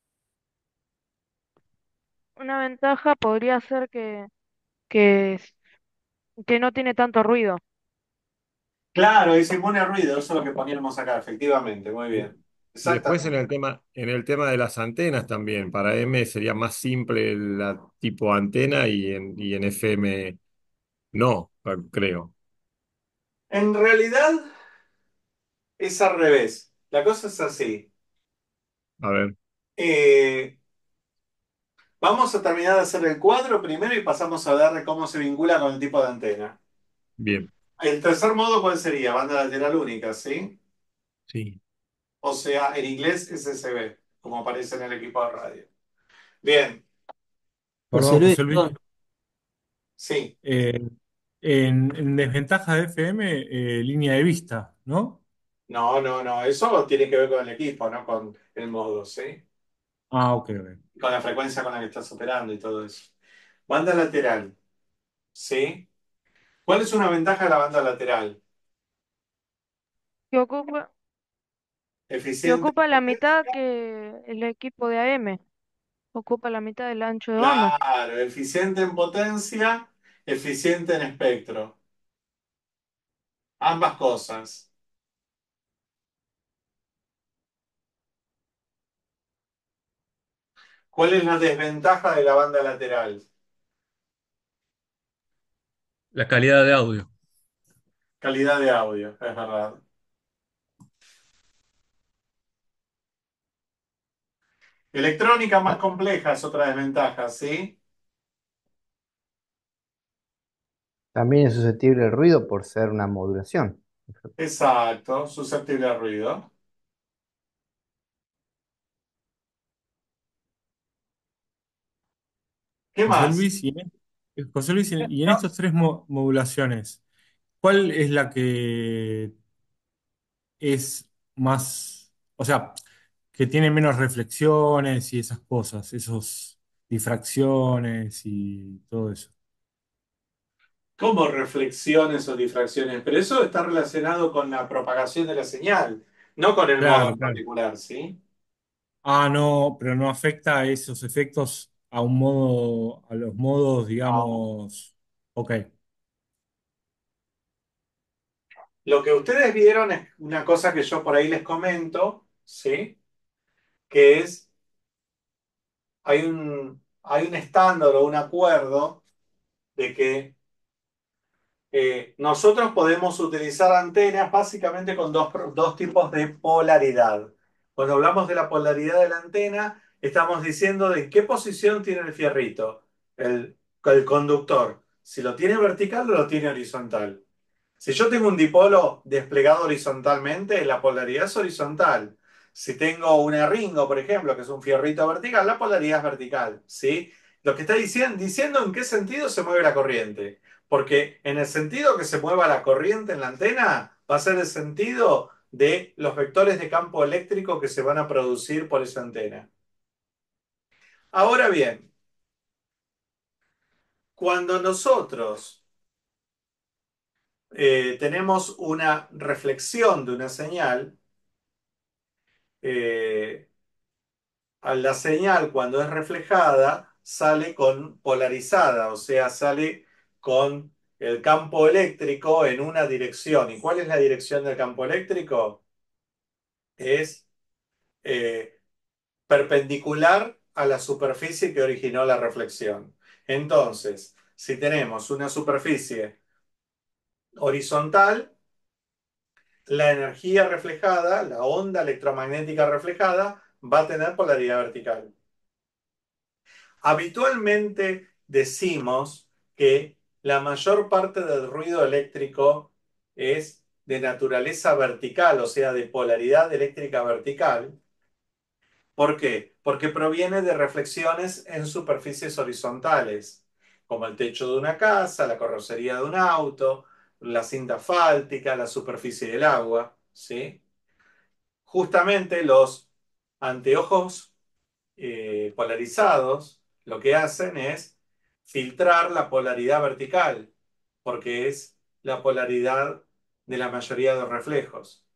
una ventaja podría ser que, que, s- que no tiene tanto ruido. Claro, es inmune a ruido, eso es lo que poníamos acá, efectivamente, muy Y, bien. y después en Exactamente. el tema, en el tema de las antenas también, para M sería más simple la tipo antena y en, y en F M no, creo. En realidad es al revés. La cosa es así. A ver, Eh, Vamos a terminar de hacer el cuadro primero y pasamos a ver cómo se vincula con el tipo de antena. bien, El tercer modo, ¿cuál sería? Banda lateral única, ¿sí? sí. O sea, en inglés S S B, como aparece en el equipo de radio. Bien, Perdón, José Luis, José Luis. perdón. sí. Eh, en, en desventaja de F M, eh, línea de vista, ¿no? No, no, no. Eso tiene que ver con el equipo, no con el modo, ¿sí? Ah, ok, ok. Con la frecuencia con la que estás operando y todo eso. Banda lateral, ¿sí? ¿Cuál es una ventaja de la banda lateral? Que ocupa, que Eficiente en ocupa la mitad potencia. que el equipo de A M. Ocupa la mitad del ancho de banda. Claro, eficiente en potencia, eficiente en espectro. Ambas cosas. ¿Cuál es la desventaja de la banda lateral? La calidad de audio. Calidad de audio, es verdad. Electrónica más compleja es otra desventaja, ¿sí? También es susceptible al ruido por ser una modulación. Exacto, susceptible a ruido. ¿Qué José más? Luis, y en, eh, José Luis, y en y en No, estos tres mo- modulaciones, ¿cuál es la que es más, o sea, que tiene menos reflexiones y esas cosas, esos difracciones y todo eso? como reflexiones o difracciones, pero eso está relacionado con la propagación de la señal, no con el modo Claro, en claro. particular, ¿sí? Ah, no, pero no afecta a esos efectos a un modo, a los modos, No. digamos. Ok. Lo que ustedes vieron es una cosa que yo por ahí les comento, ¿sí? Que es, hay un, hay un estándar o un acuerdo de que eh, nosotros podemos utilizar antenas básicamente con dos, pro- dos tipos de polaridad. Cuando hablamos de la polaridad de la antena, estamos diciendo de qué posición tiene el fierrito, el, el conductor, si lo tiene vertical o lo tiene horizontal. Si yo tengo un dipolo desplegado horizontalmente, la polaridad es horizontal. Si tengo un ringo, por ejemplo, que es un fierrito vertical, la polaridad es vertical, ¿sí? Lo que está diciendo, diciendo en qué sentido se mueve la corriente. Porque en el sentido que se mueva la corriente en la antena, va a ser el sentido de los vectores de campo eléctrico que se van a producir por esa antena. Ahora bien, cuando nosotros eh, tenemos una reflexión de una señal, eh, a la señal cuando es reflejada sale con polarizada, o sea, sale con el campo eléctrico en una dirección. ¿Y cuál es la dirección del campo eléctrico? Es eh, perpendicular a la superficie que originó la reflexión. Entonces, si tenemos una superficie horizontal, la energía reflejada, la onda electromagnética reflejada, va a tener polaridad vertical. Habitualmente decimos que la mayor parte del ruido eléctrico es de naturaleza vertical, o sea, de polaridad eléctrica vertical. ¿Por qué? Porque proviene de reflexiones en superficies horizontales, como el techo de una casa, la carrocería de un auto, la cinta asfáltica, la superficie del agua, ¿sí? Justamente los anteojos eh, polarizados lo que hacen es filtrar la polaridad vertical, porque es la polaridad de la mayoría de los reflejos.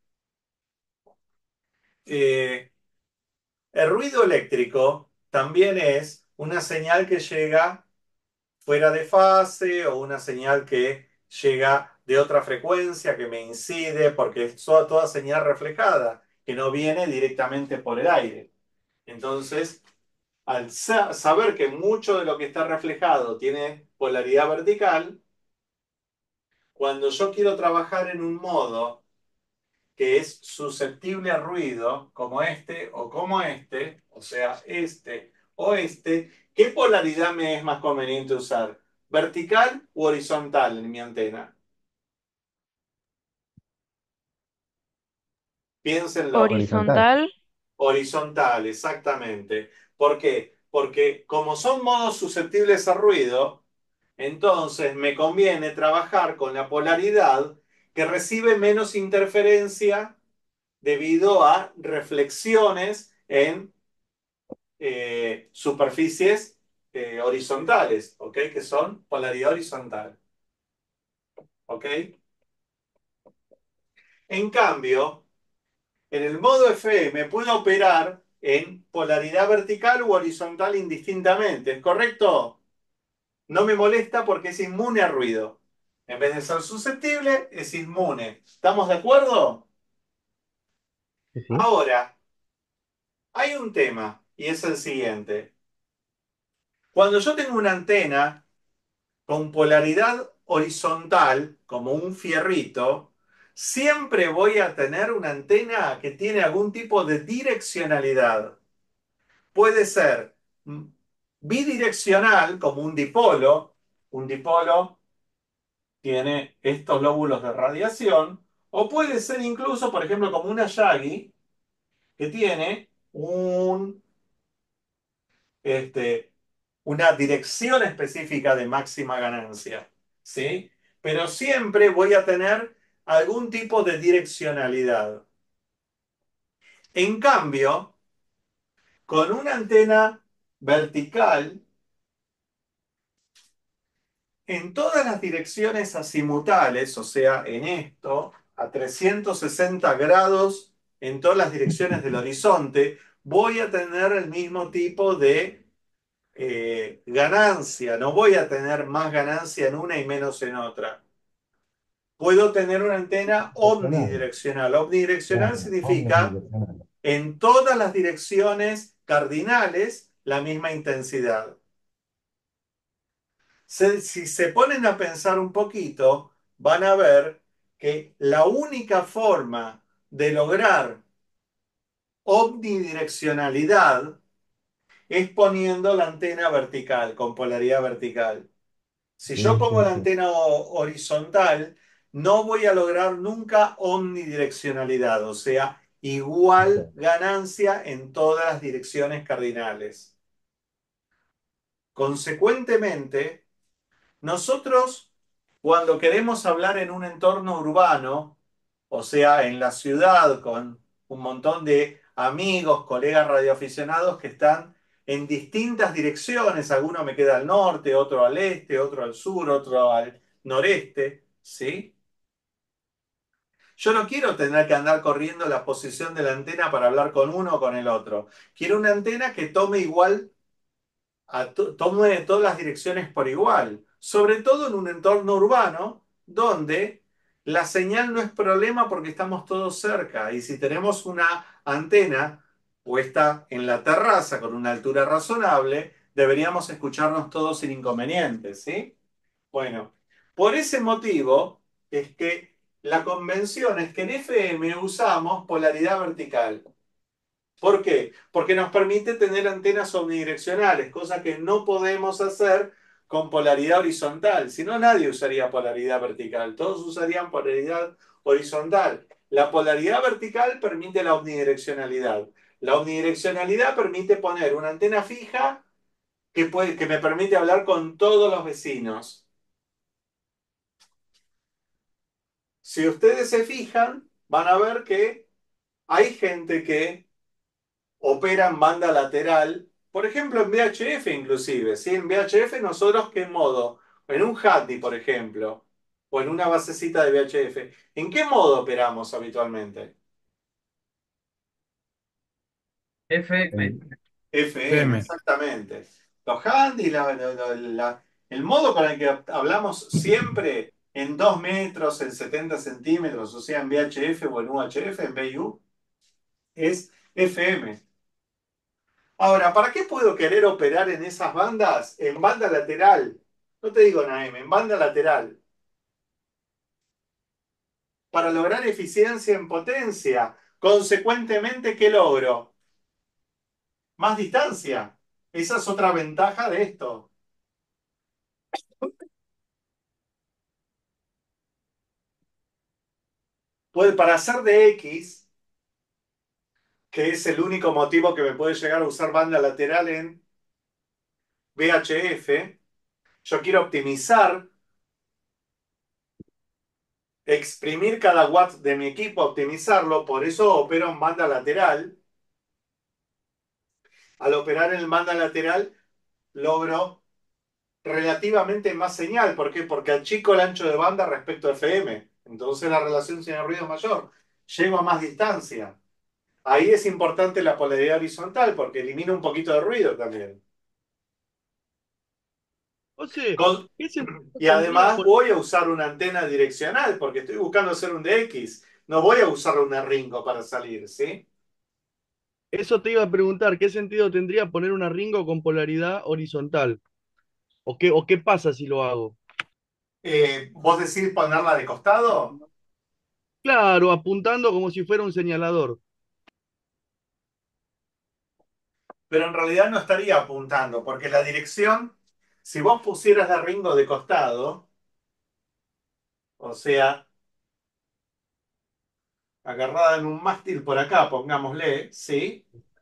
Eh, el ruido eléctrico también es una señal que llega fuera de fase o una señal que llega de otra frecuencia que me incide, porque es toda, toda señal reflejada, que no viene directamente por el aire. Entonces, al sa- saber que mucho de lo que está reflejado tiene polaridad vertical, cuando yo quiero trabajar en un modo que es susceptible a ruido, como este o como este, o sea, este o este, ¿qué polaridad me es más conveniente usar? ¿Vertical u horizontal en mi antena? Piénsenlo. Horizontal. Horizontal. Horizontal, exactamente. ¿Por qué? Porque como son modos susceptibles a ruido, entonces me conviene trabajar con la polaridad que recibe menos interferencia debido a reflexiones en eh, superficies eh, horizontales, ¿ok? Que son polaridad horizontal, ¿ok? En cambio, en el modo F M puedo operar en polaridad vertical u horizontal indistintamente, ¿es correcto? No me molesta porque es inmune a ruido. En vez de ser susceptible, es inmune. ¿Estamos de acuerdo? Sí, sí. Ahora, hay un tema y es el siguiente. Cuando yo tengo una antena con polaridad horizontal, como un fierrito, siempre voy a tener una antena que tiene algún tipo de direccionalidad. Puede ser mm, bidireccional, como un dipolo. Un dipolo tiene estos lóbulos de radiación, o puede ser incluso, por ejemplo, como una Yagi, que tiene un, este, una dirección específica de máxima ganancia, ¿sí? Pero siempre voy a tener algún tipo de direccionalidad. En cambio, con una antena vertical, en todas las direcciones azimutales, o sea, en esto, a trescientos sesenta grados, en todas las direcciones del horizonte, voy a tener el mismo tipo de eh, ganancia. No voy a tener más ganancia en una y menos en otra. Puedo tener una antena Direccional. omnidireccional. Omnidireccional Claro, significa omnidireccional. en todas las direcciones cardinales la misma intensidad. Se- si se ponen a pensar un poquito, van a ver que la única forma de lograr omnidireccionalidad es poniendo la antena vertical, con polaridad vertical. Si Sí, yo pongo sí, la sí. antena ho- horizontal, no voy a lograr nunca omnidireccionalidad, o sea, igual Ok. ganancia en todas las direcciones cardinales. Consecuentemente, nosotros, cuando queremos hablar en un entorno urbano, o sea, en la ciudad, con un montón de amigos, colegas radioaficionados que están en distintas direcciones, alguno me queda al norte, otro al este, otro al sur, otro al noreste, ¿sí? Yo no quiero tener que andar corriendo la posición de la antena para hablar con uno o con el otro. Quiero una antena que tome igual a to- tome todas las direcciones por igual, sobre todo en un entorno urbano donde la señal no es problema porque estamos todos cerca y si tenemos una antena o está en la terraza con una altura razonable, deberíamos escucharnos todos sin inconvenientes, ¿sí? Bueno, por ese motivo es que la convención es que en F M usamos polaridad vertical. ¿Por qué? Porque nos permite tener antenas omnidireccionales, cosa que no podemos hacer con polaridad horizontal. Si no, nadie usaría polaridad vertical, todos usarían polaridad horizontal. La polaridad vertical permite la omnidireccionalidad. La omnidireccionalidad permite poner una antena fija que, puede, que me permite hablar con todos los vecinos. Si ustedes se fijan, van a ver que hay gente que opera en banda lateral, por ejemplo en V H F inclusive, ¿sí? En V H F nosotros, ¿qué modo? En un Hattie, por ejemplo, o en una basecita de V H F, ¿en qué modo operamos habitualmente? F M. F M, F M. exactamente. Los handy, la- la- la- la- el modo con el que hablamos siempre en dos metros, en setenta centímetros, o sea, en V H F o en U H F, en B I U, es F M. Ahora, ¿para qué puedo querer operar en esas bandas? En banda lateral. No te digo en A M, en banda lateral. Para lograr eficiencia en potencia. Consecuentemente, ¿qué logro? Más distancia. Esa es otra ventaja de esto. Puede, para hacer de X, que es el único motivo que me puede llegar a usar banda lateral en V H F, yo quiero optimizar, exprimir cada watt de mi equipo, optimizarlo, por eso opero en banda lateral. Al operar en banda lateral, logro relativamente más señal. ¿Por qué? Porque achico el ancho de banda respecto a F M. Entonces la relación sin ruido es mayor. Llego a más distancia. Ahí es importante la polaridad horizontal porque elimina un poquito de ruido también. José, Con- ¿qué sentido y tendría además poner voy a usar una antena direccional porque estoy buscando hacer un D X. No voy a usar una Ringo para salir, ¿sí? eso te iba a preguntar, ¿qué sentido tendría poner una Ringo con polaridad horizontal? ¿O qué, o qué pasa si lo hago? Eh, ¿vos decís ponerla de costado? Claro, apuntando como si fuera un señalador. Pero en realidad no estaría apuntando, porque la dirección, si vos pusieras la Ringo de costado, o sea, agarrada en un mástil por acá, pongámosle, ¿sí?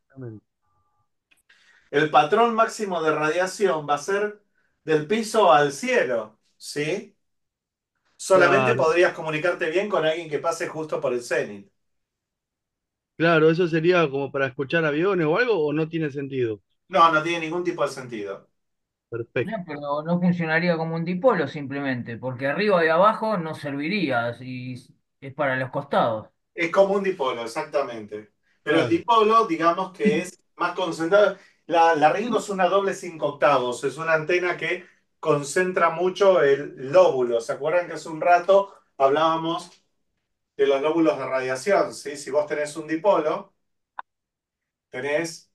El patrón máximo de radiación va a ser del piso al cielo, ¿sí? Solamente Claro, podrías comunicarte bien con alguien que pase justo por el cenit. claro, eso sería como para escuchar aviones o algo, o no tiene sentido. No, no tiene ningún tipo de sentido. Perfecto. No, pero no funcionaría como un dipolo simplemente, porque arriba y abajo no serviría, si es para los costados. Es como un dipolo, exactamente. Pero el Claro, dipolo, digamos que es más concentrado. La, la Ringo es una doble cinco octavos, es una antena que concentra mucho el lóbulo. ¿Se acuerdan que hace un rato hablábamos de los lóbulos de radiación? ¿Sí? Si vos tenés un dipolo, tenés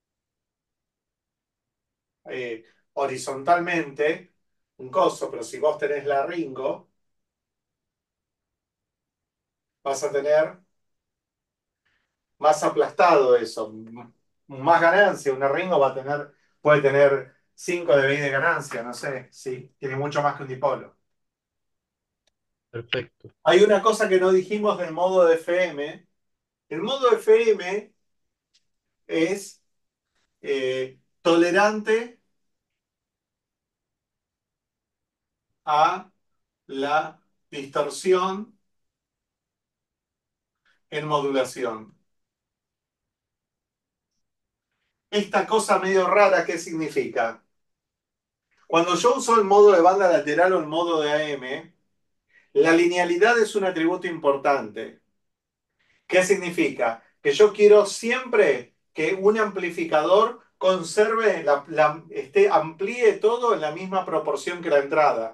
eh, horizontalmente un coso, pero si vos tenés la Ringo, vas a tener más aplastado eso, más ganancia. Una Ringo va a tener, puede tener cinco de veinte de ganancia, no sé, sí, tiene mucho más que un dipolo. perfecto. Hay una cosa que no dijimos del modo de F M. El modo F M es eh, tolerante a la distorsión en modulación. Esta cosa medio rara, ¿qué significa? Cuando yo uso el modo de banda lateral o el modo de A M, la linealidad es un atributo importante. ¿Qué significa? Que yo quiero siempre que un amplificador conserve, la, la- esté, amplíe todo en la misma proporción que la entrada.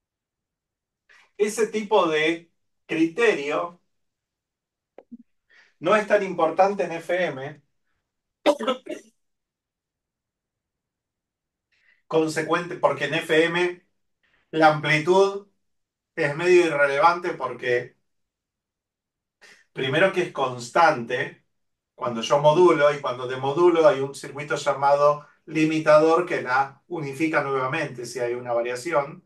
Ese tipo de criterio no es tan importante en F M, consecuente, porque en F M la amplitud es medio irrelevante porque primero que es constante cuando yo modulo y cuando demodulo hay un circuito llamado limitador que la unifica nuevamente si hay una variación,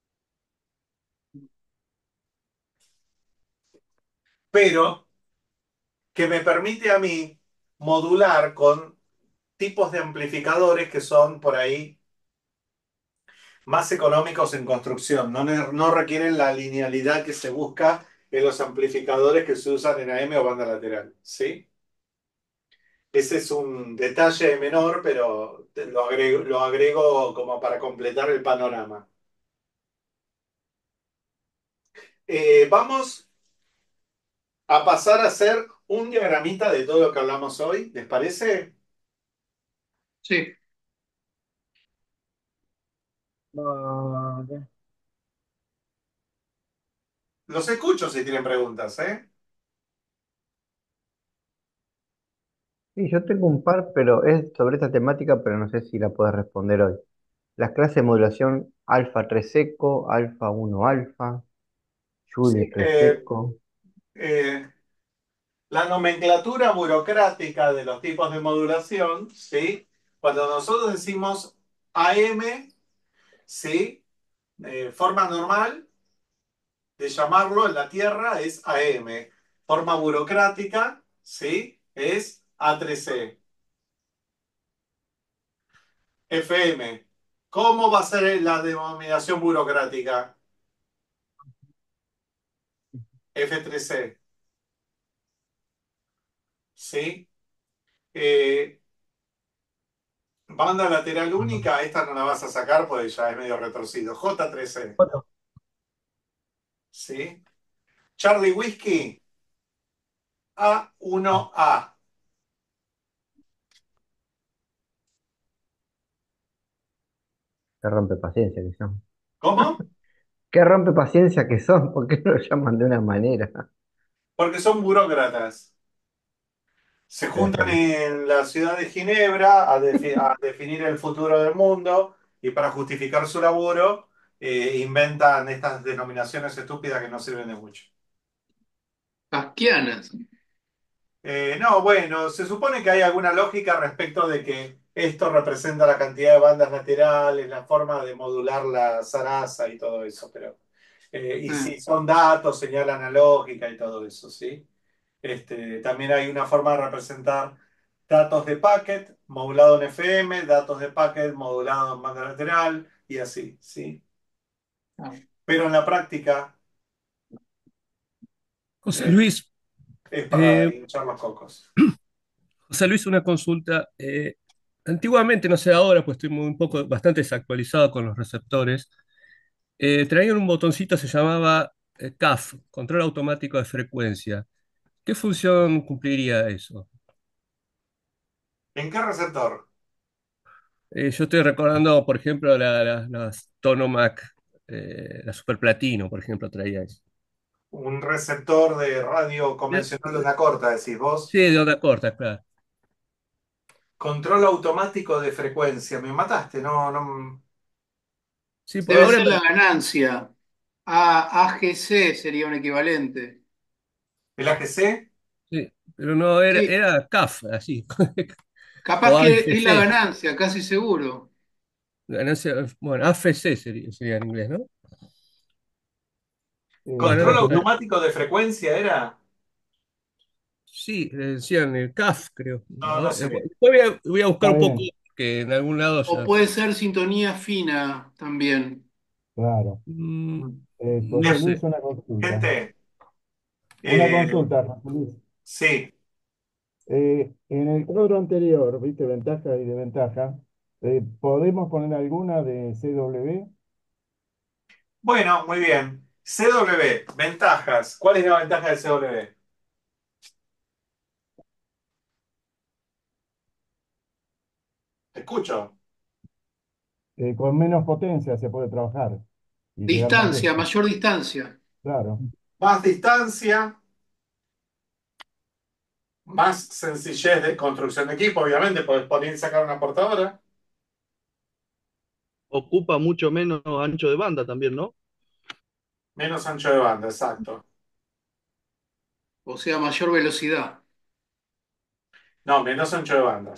pero que me permite a mí modular con tipos de amplificadores que son por ahí más económicos en construcción, no, ne- no requieren la linealidad que se busca en los amplificadores que se usan en A M o banda lateral, ¿sí? Ese es un detalle menor, pero te- lo agrego, lo agrego como para completar el panorama. Eh, vamos a pasar a hacer un diagramita de todo lo que hablamos hoy, ¿les parece? Sí. Vale. Los escucho si tienen preguntas, ¿eh? Sí, yo tengo un par, pero es sobre esta temática, pero no sé si la puedes responder hoy. Las clases de modulación alfa tres seco, alfa uno alfa, Sí, Julius tres eh, seco. eh, la nomenclatura burocrática de los tipos de modulación, ¿sí? Cuando nosotros decimos A M, ¿sí? Eh, forma normal de llamarlo en la Tierra es A M. Forma burocrática, ¿sí? Es A tres C. F M. ¿Cómo va a ser la denominación burocrática? F tres C, ¿sí? Eh, banda lateral única, esta no la vas a sacar porque ya es medio retorcido. J tres C, ¿sí? Charlie Whiskey, A uno A. Qué rompe paciencia que son. ¿Cómo? Qué rompe paciencia que son, ¿por qué no lo llaman de una manera? Porque son burócratas. Se Debe juntan ser. en la ciudad de Ginebra a, defi- a definir el futuro del mundo y para justificar su laburo eh, inventan estas denominaciones estúpidas que no sirven de mucho. Pasquianas. Eh, no, bueno, se supone que hay alguna lógica respecto de que esto representa la cantidad de bandas laterales, la forma de modular la zaraza y todo eso, pero eh, y Ah, si son datos, señal analógica y todo eso, ¿sí? Este, también hay una forma de representar datos de packet modulado en F M, datos de packet modulado en banda lateral y así, ¿sí? ah. Pero en la práctica José eh, Luis, es para eh, hinchar los cocos. José Luis, una consulta. Eh, antiguamente, no sé ahora, pues estoy muy un poco bastante desactualizado con los receptores. Eh, traían un botoncito, se llamaba eh, C A F, control automático de frecuencia. ¿Qué función cumpliría eso? ¿En qué receptor? Eh, yo estoy recordando, por ejemplo, la- la- las Tonomac, eh, la Super Platino, por ejemplo, traía eso. Un receptor de radio De- convencional de una corta, decís vos. Sí, de onda corta, claro. Control automático de frecuencia. Me mataste, no, no. Sí, por Debe ahora ser me- la ganancia. A, AGC sería un equivalente. ¿El A G C? sí, pero no, era, Sí, era C A F, así. O capaz que es la A F C. ganancia, casi seguro. Ganancia, bueno, A F C sería, sería en inglés, ¿no? Eh, Bueno, no ¿Control importa. José automático de frecuencia era? Sí, le decían el C A F, creo. No, no Ahora, eh, sé. bueno, voy a, voy a buscar está un poco, bien, que en algún lado O ya. puede ser sintonía fina también. claro. Mm, Eh, no José sé. Luis, una consulta. Gente, Una eh, consulta, José Luis. sí. Eh, en el cuadro anterior, viste, ventaja y desventaja, eh, ¿podemos poner alguna de C W? Bueno, muy bien. C W, ventajas. ¿Cuál es la ventaja del C W? Te escucho. Eh, con menos potencia se puede trabajar y llegar más Distancia, lejos. mayor distancia. Claro, Más distancia, Más sencillez de construcción de equipo, obviamente, podés poner y sacar una portadora. Ocupa mucho menos ancho de banda también, ¿no? Menos ancho de banda, exacto. O sea, mayor velocidad. No, menos ancho de banda.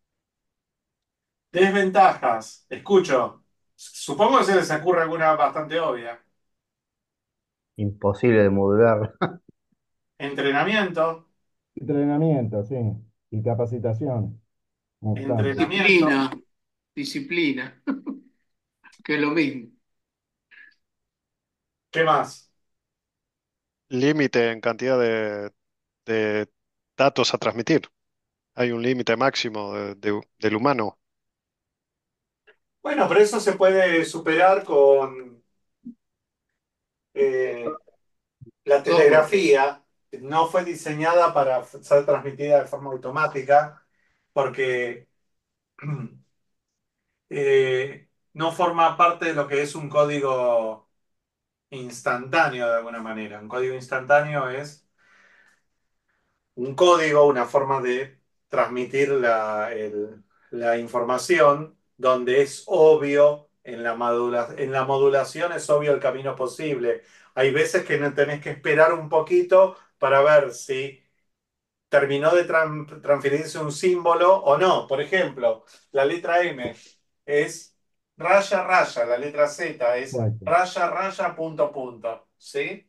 Desventajas. Escucho. Supongo que se les ocurre alguna bastante obvia. Imposible de modular. Entrenamiento. Entrenamiento, sí. Y capacitación constante. Entrenamiento. Disciplina, disciplina, que es lo mismo. ¿Qué más? Límite en cantidad de, de datos a transmitir. Hay un límite máximo de- de- del humano. Bueno, pero eso se puede superar con eh, la Software. telegrafía. No fue diseñada para ser transmitida de forma automática porque eh, no forma parte de lo que es un código instantáneo de alguna manera. Un código instantáneo es un código, una forma de transmitir la, el- la información donde es obvio en la modula- en la modulación es obvio el camino posible. Hay veces que no tenés que esperar un poquito para ver si terminó de tran- transferirse un símbolo o no. Por ejemplo, la letra M es raya, raya, la letra Z es Exacto. raya, raya, punto, punto. ¿Sí?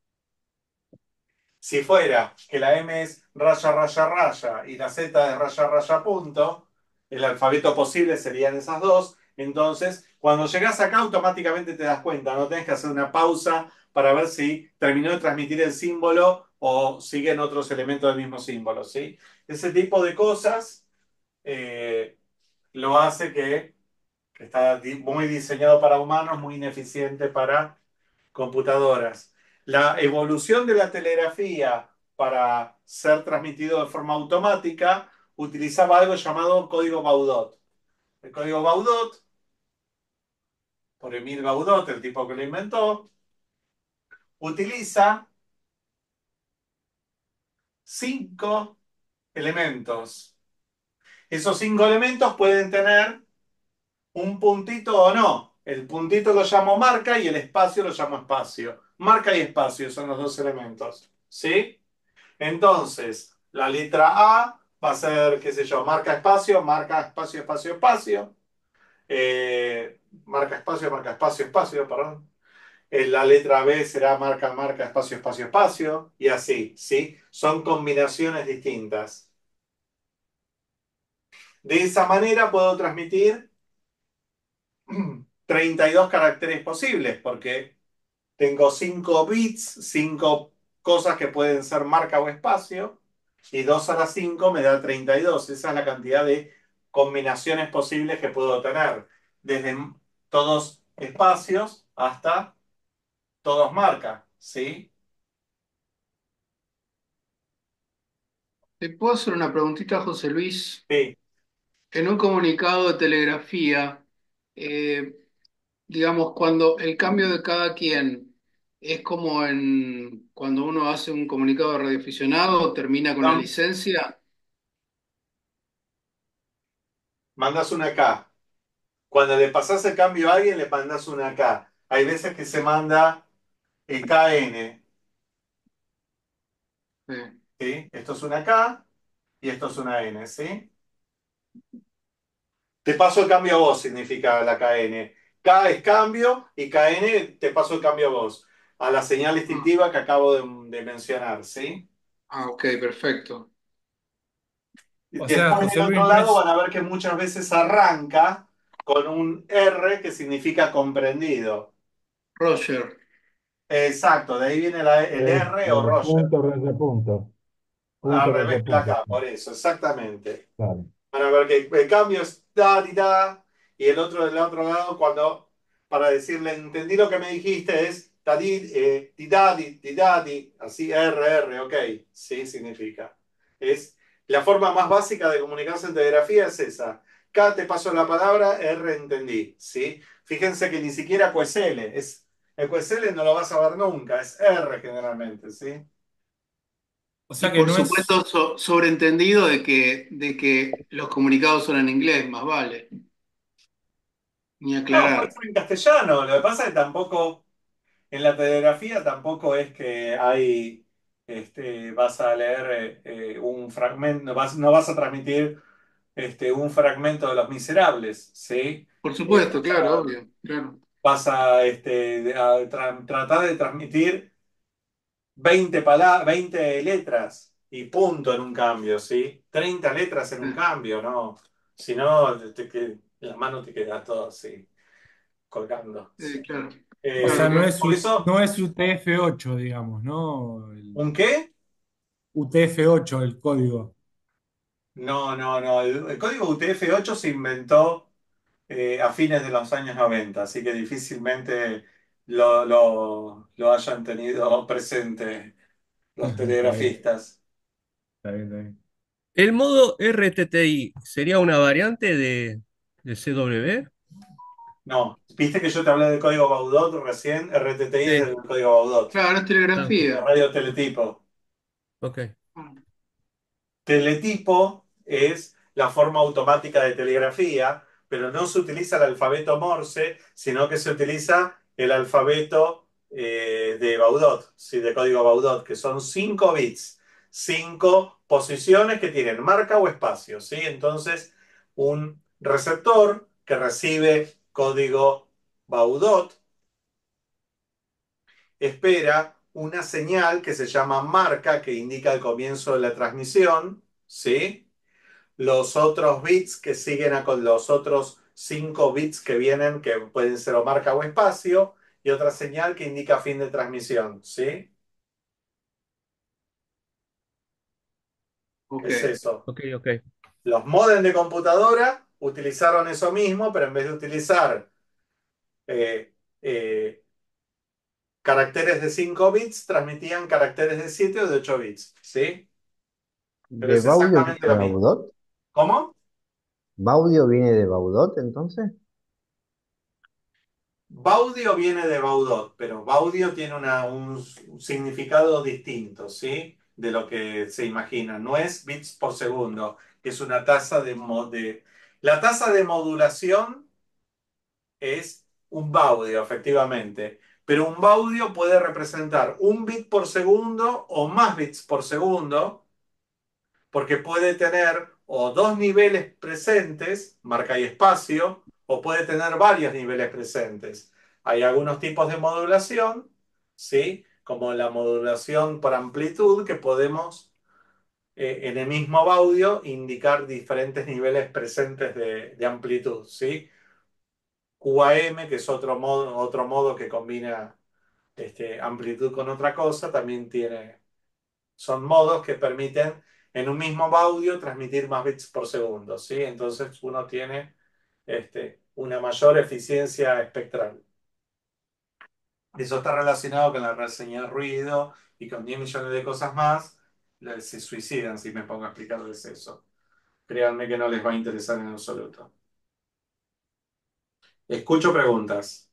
Si fuera que la M es raya, raya, raya y la Z es raya, raya, punto, el alfabeto posible serían esas dos. Entonces, cuando llegas acá, automáticamente te das cuenta, no tenés que hacer una pausa para ver si terminó de transmitir el símbolo o siguen otros elementos del mismo símbolo, ¿sí? Ese tipo de cosas eh, lo hace que, que está di- muy diseñado para humanos, muy ineficiente para computadoras. La evolución de la telegrafía para ser transmitido de forma automática utilizaba algo llamado código Baudot. El código Baudot, por Emile Baudot, el tipo que lo inventó, utiliza cinco elementos. Esos cinco elementos pueden tener un puntito o no. El puntito lo llamo marca y el espacio lo llamo espacio. Marca y espacio son los dos elementos. ¿Sí? Entonces, la letra A va a ser, qué sé yo, marca espacio, marca espacio, espacio, espacio. Eh, marca espacio, marca espacio, espacio, perdón. Eh, la letra B será marca, marca, espacio, espacio, espacio. Y así, ¿sí? Son combinaciones distintas. De esa manera puedo transmitir treinta y dos caracteres posibles, porque tengo cinco bits, cinco cosas que pueden ser marca o espacio, y dos a la cinco me da treinta y dos. Esa es la cantidad de combinaciones posibles que puedo tener, desde todos espacios hasta todos marca, ¿sí? ¿Te puedo hacer una preguntita, José Luis? Sí. En un comunicado de telegrafía, eh, digamos, cuando el cambio de cada quien es como en cuando uno hace un comunicado de radioaficionado, termina con la No, licencia. mandas una K. Cuando le pasas el cambio a alguien, le mandas una K. Hay veces que se manda el K N, Sí. ¿sí? Esto es una K y esto es una N, ¿sí? Te paso el cambio a vos, significa la K N. K es cambio y K N te paso el cambio a vos. A la señal Ah, distintiva que acabo de, de mencionar, ¿sí? ah, ok, perfecto. O sea, Después del José Luis, otro no lado es. van a ver que muchas veces arranca con un R que significa comprendido. Roger. Exacto, de ahí viene la- el Es R o eh, Roger. punto, raya, punto. Punto, Al raya, revés que la punto. K, por eso, exactamente. Claro. Van a ver que el cambio es da, di, da, y el otro del otro lado, cuando, para decirle, entendí lo que me dijiste, es da, di, eh, di, da, di, di, da, di, así, R, R, ok, sí, significa. Es la forma más básica de comunicarse en telegrafía es esa. K te paso la palabra, R entendí, ¿sí? Fíjense que ni siquiera Q S L, es, el Q S L no lo vas a ver nunca, es R generalmente, ¿sí? O Y sea que por no es. supuesto, so- sobreentendido de que, de que los comunicados son en inglés, más vale, ni No, puede aclarar. ser en castellano. Lo que pasa es que tampoco, en la telegrafía tampoco es que hay, este, vas a leer eh, eh, un fragmento, no vas, no vas a transmitir este, un fragmento de Los Miserables, ¿sí? Por Eh, supuesto, vas claro, a, obvio, claro. vas a, este, a tra- tratar de transmitir veinte pala- veinte letras y punto en un cambio, ¿sí? Treinta letras en un Eh, cambio, ¿no? Si no, te, te que- la mano te queda todo así, colgando. eh, claro, O claro, sea, Eh, no claro. es, por U- eso, no es U T F ocho, digamos, ¿no? El ¿un qué? U T F ocho, el código. No, no, no. El, el código U T F ocho se inventó eh, a fines de los años noventa, así que difícilmente lo, lo, lo hayan tenido presente los Está bien, telegrafistas. está bien, está bien. ¿El modo R T T I sería una variante de, de C W? No, viste que yo te hablé del código Baudot recién, R T T I es Sí. del código Baudot, Claro, es Ah, ok. de telegrafía. radio teletipo. Ok. Teletipo es la forma automática de telegrafía, pero no se utiliza el alfabeto Morse, sino que se utiliza el alfabeto eh, de Baudot, sí, de código Baudot, que son cinco bits, cinco posiciones que tienen marca o espacio, ¿sí? Entonces, un receptor que recibe código Baudot espera una señal que se llama marca, que indica el comienzo de la transmisión, ¿sí? Los otros bits que siguen a con los otros cinco bits que vienen, que pueden ser o marca o espacio, y otra señal que indica fin de transmisión, ¿sí? Ok. Es eso. Ok, ok. Los módems de computadora utilizaron eso mismo, pero en vez de utilizar eh, eh, caracteres de cinco bits, transmitían caracteres de siete o de ocho bits, ¿sí? Pero ¿De es Baudio exactamente viene de lo mismo. Baudot? ¿Cómo? ¿Baudio viene de Baudot entonces? Baudio viene de Baudot, pero Baudio tiene una- un, un significado distinto, ¿sí? De lo que se imagina. No es bits por segundo, que es una tasa de, mo- de- La tasa de modulación es un baudio, efectivamente. Pero un baudio puede representar un bit por segundo o más bits por segundo, porque puede tener o dos niveles presentes, marca y espacio, o puede tener varios niveles presentes. Hay algunos tipos de modulación, ¿sí? Como la modulación por amplitud, que podemos eh, en el mismo audio indicar diferentes niveles presentes de, de amplitud, ¿sí? Q A M, que es otro modo, otro modo que combina este, amplitud con otra cosa, también tiene son modos que permiten en un mismo audio transmitir más bits por segundo, ¿sí? Entonces uno tiene este, una mayor eficiencia espectral. Eso está relacionado con la reseña de ruido y con diez millones de cosas más. Se suicidan si me pongo a explicarles eso. Créanme que no les va a interesar en absoluto. Escucho preguntas.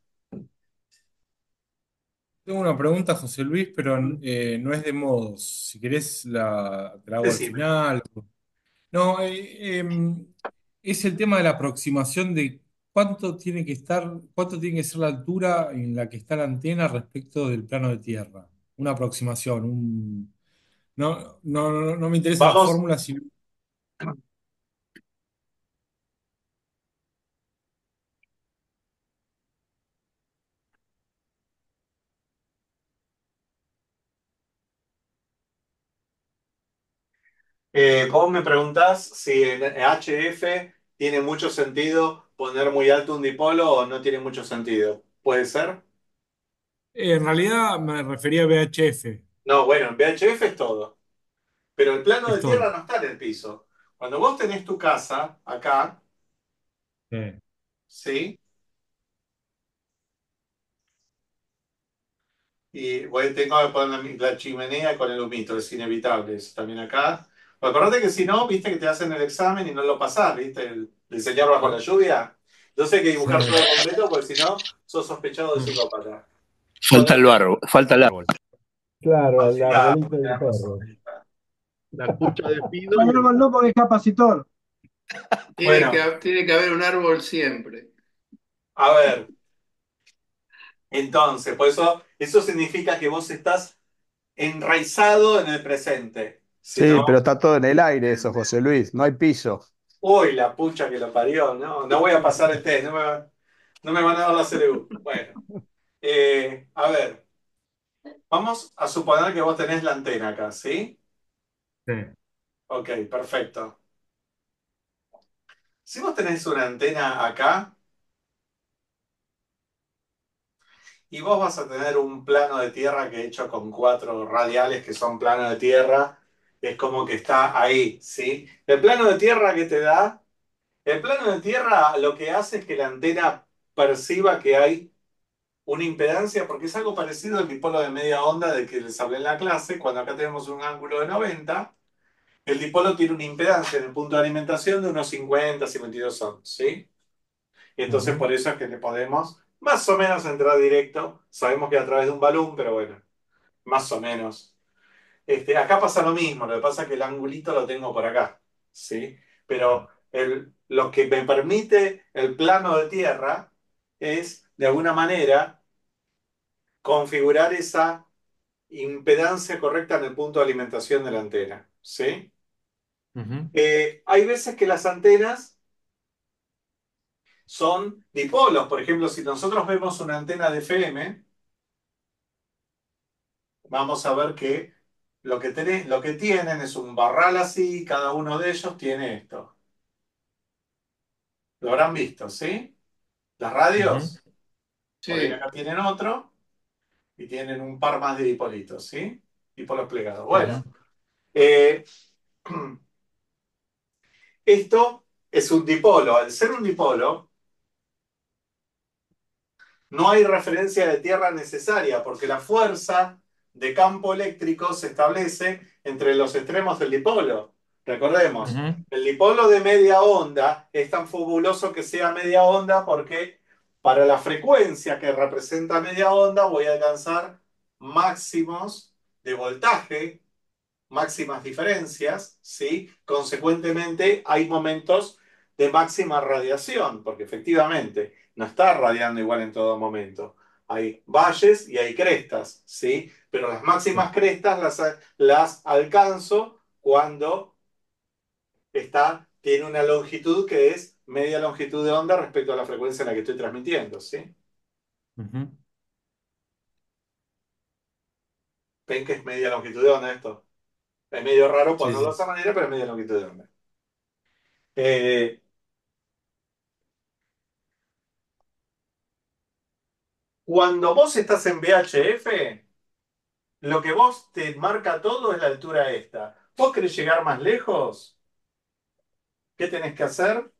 Tengo una pregunta, José Luis, pero eh, no es de modos. Si querés, la, te la hago al Decime. final. No, eh, em, es el tema de la aproximación de cuánto tiene que estar, cuánto tiene que ser la altura en la que está la antena respecto del plano de tierra. Una aproximación, un, no, no, no, no me interesa la Vamos, fórmula, sino. eh, vos me preguntás si en H F tiene mucho sentido poner muy alto un dipolo o no tiene mucho sentido. ¿Puede ser? Eh, en realidad me refería a V H F, No, bueno, en V H F es todo. Pero el plano es de tierra todo. no está en el piso. Cuando vos tenés tu casa acá, Eh, ¿sí? Y bueno, tengo que poner la, la chimenea con el humito, es inevitable eso también acá. Pero acordate que si no, viste que te hacen el examen y no lo pasás, ¿viste? El, el señor bajo la lluvia. Entonces hay que sí. dibujar todo completo porque si no, sos sospechado de psicópata. Falta Bueno, el árbol, falta el árbol. Claro, no, el sí, ah, arbolito del tenés razón, perro. ahí está. La cucha de Fido Hay y el... árbol no porque es capacitor. Tiene Bueno, que, tiene que haber un árbol siempre. a ver, entonces, por eso, eso significa que vos estás enraizado en el presente. Si Sí, no, pero está todo en el aire eso, José Luis, no hay piso. uy, la pucha que lo parió, no, no voy a pasar el test, no me, va- no me van a dar la C L U. Bueno, eh, a ver, vamos a suponer que vos tenés la antena acá, ¿sí? Sí. Ok, perfecto. Si vos tenés una antena acá y vos vas a tener un plano de tierra que he hecho con cuatro radiales que son plano de tierra, es como que está ahí, ¿sí? El plano de tierra que te da, el plano de tierra lo que hace es que la antena perciba que hay una impedancia, porque es algo parecido al dipolo de media onda de que les hablé en la clase, cuando acá tenemos un ángulo de noventa, el dipolo tiene una impedancia en el punto de alimentación de unos cincuenta, cincuenta y dos ohms, ¿sí? Y entonces Ujú. por eso es que le podemos más o menos entrar directo. Sabemos que a través de un balón, pero bueno, más o menos. Este, acá pasa lo mismo, lo que pasa es que el angulito lo tengo por acá, ¿sí? Pero el, lo que me permite el plano de tierra es, de alguna manera, configurar esa impedancia correcta en el punto de alimentación de la antena, ¿sí? Ujú. Eh, hay veces que las antenas son dipolos. Por ejemplo, si nosotros vemos una antena de F M, vamos a ver que lo que, tiene- lo que tienen es un barral así, y cada uno de ellos tiene esto. Lo habrán visto, ¿sí? Las Ujú. radios, por ahí Sí. acá tienen otro, y tienen un par más de dipolitos, ¿sí? Dipolos plegados. Ujú. Bueno, eh, esto es un dipolo. Al ser un dipolo, no hay referencia de tierra necesaria porque la fuerza de campo eléctrico se establece entre los extremos del dipolo. Recordemos, Ujú. el dipolo de media onda es tan fabuloso que sea media onda porque para la frecuencia que representa media onda voy a alcanzar máximos de voltaje, máximas diferencias, ¿sí? Consecuentemente, hay momentos de máxima radiación, porque efectivamente no está radiando igual en todo momento. Hay valles y hay crestas, ¿sí? Pero las Sí. máximas crestas las, las alcanzo cuando está, tiene una longitud que es media longitud de onda respecto a la frecuencia en la que estoy transmitiendo, ¿sí? Ujú. ¿Ven que es media longitud de onda esto? Es medio raro Sí, ponerlo de sí. esa manera, pero es media longitud de onda. Eh, Cuando vos estás en V H F, lo que vos te marca todo es la altura esta. ¿Vos querés llegar más lejos? ¿Qué tenés que hacer?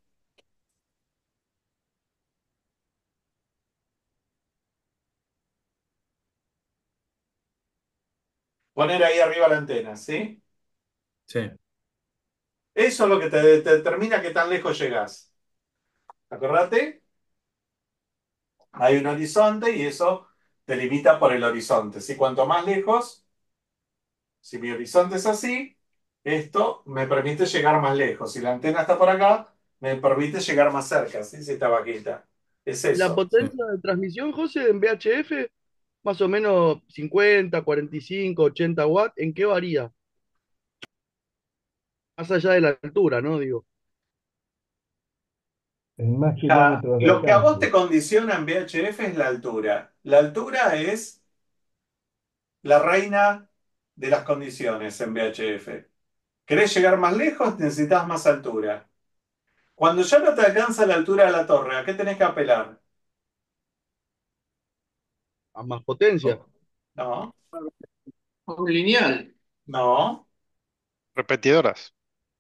Poner ahí arriba la antena, ¿sí? Sí. Eso es lo que te, te determina qué tan lejos llegás. Acordate, hay un horizonte y eso te limita por el horizonte. ¿Sí? Cuanto más lejos, si mi horizonte es así, esto me permite llegar más lejos. Si la antena está por acá, me permite llegar más cerca, ¿sí? Si está bajita. Es ¿Y la eso. Sí. potencia de transmisión, José, en V H F? Más o menos cincuenta, cuarenta y cinco, ochenta watts. ¿En qué varía? Más allá de la altura, ¿no? Digo. En más La- kilómetros de lo que a vos alcance. te condiciona en V H F es la altura. La altura es la reina de las condiciones en V H F. ¿Querés llegar más lejos? Necesitas más altura. Cuando ya no te alcanza la altura de la torre, ¿a qué tenés que apelar? A más potencia. No, Un lineal. no, Repetidoras.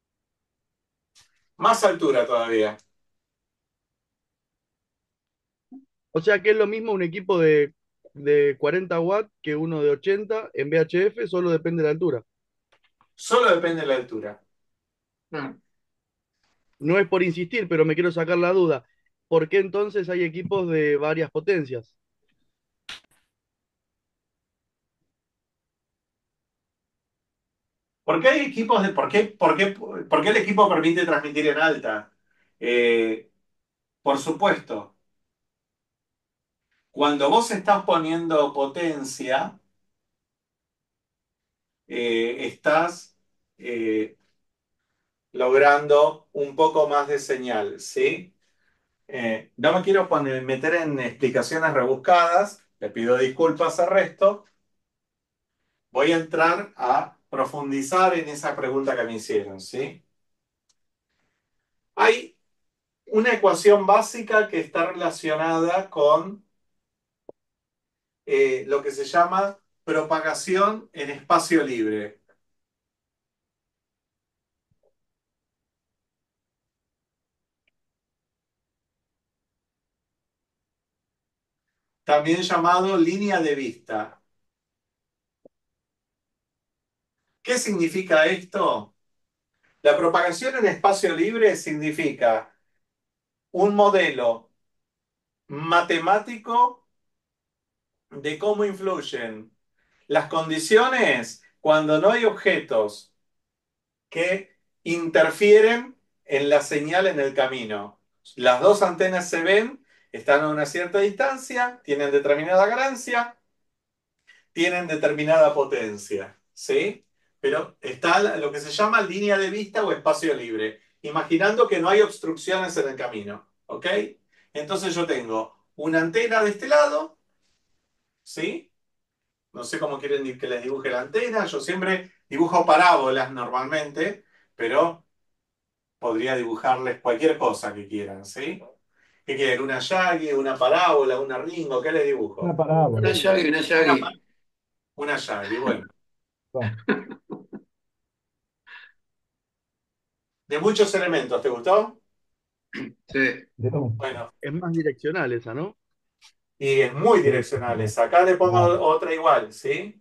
más altura todavía. O sea que es lo mismo un equipo de, de cuarenta watts que uno de ochenta en V H F, solo depende de la altura. Solo depende de la altura. Ah. No es por insistir, pero me quiero sacar la duda. ¿Por qué entonces hay equipos de varias potencias? ¿Por qué hay equipos de, por qué, por qué, por qué el equipo permite transmitir en alta? Eh, por supuesto, cuando vos estás poniendo potencia, eh, estás eh, logrando un poco más de señal, ¿sí? Eh, no me quiero poner- meter en explicaciones rebuscadas, le pido disculpas al resto. Voy a entrar a profundizar en esa pregunta que me hicieron, ¿sí? Hay una ecuación básica que está relacionada con eh, lo que se llama propagación en espacio libre, también llamado línea de vista. ¿Qué significa esto? La propagación en espacio libre significa un modelo matemático de cómo influyen las condiciones cuando no hay objetos que interfieren en la señal en el camino. Las dos antenas se ven, están a una cierta distancia, tienen determinada ganancia, tienen determinada potencia, ¿sí? Pero está lo que se llama línea de vista o espacio libre, imaginando que no hay obstrucciones en el camino, ¿ok? Entonces yo tengo una antena de este lado, ¿sí? No sé cómo quieren que les dibuje la antena, yo siempre dibujo parábolas normalmente, pero podría dibujarles cualquier cosa que quieran, ¿sí? ¿Qué quieren? ¿Una Yagi, una parábola, una Ringo? ¿Qué les Una dibujo? parábola. Una Yagi, una Una, Yagi. una Yagi, bueno. Bueno, De muchos elementos, ¿te gustó? Sí. de todo. Bueno, Es más direccional esa, ¿no? y es muy Sí, direccional esa. Acá le pongo claro. otra igual, ¿sí?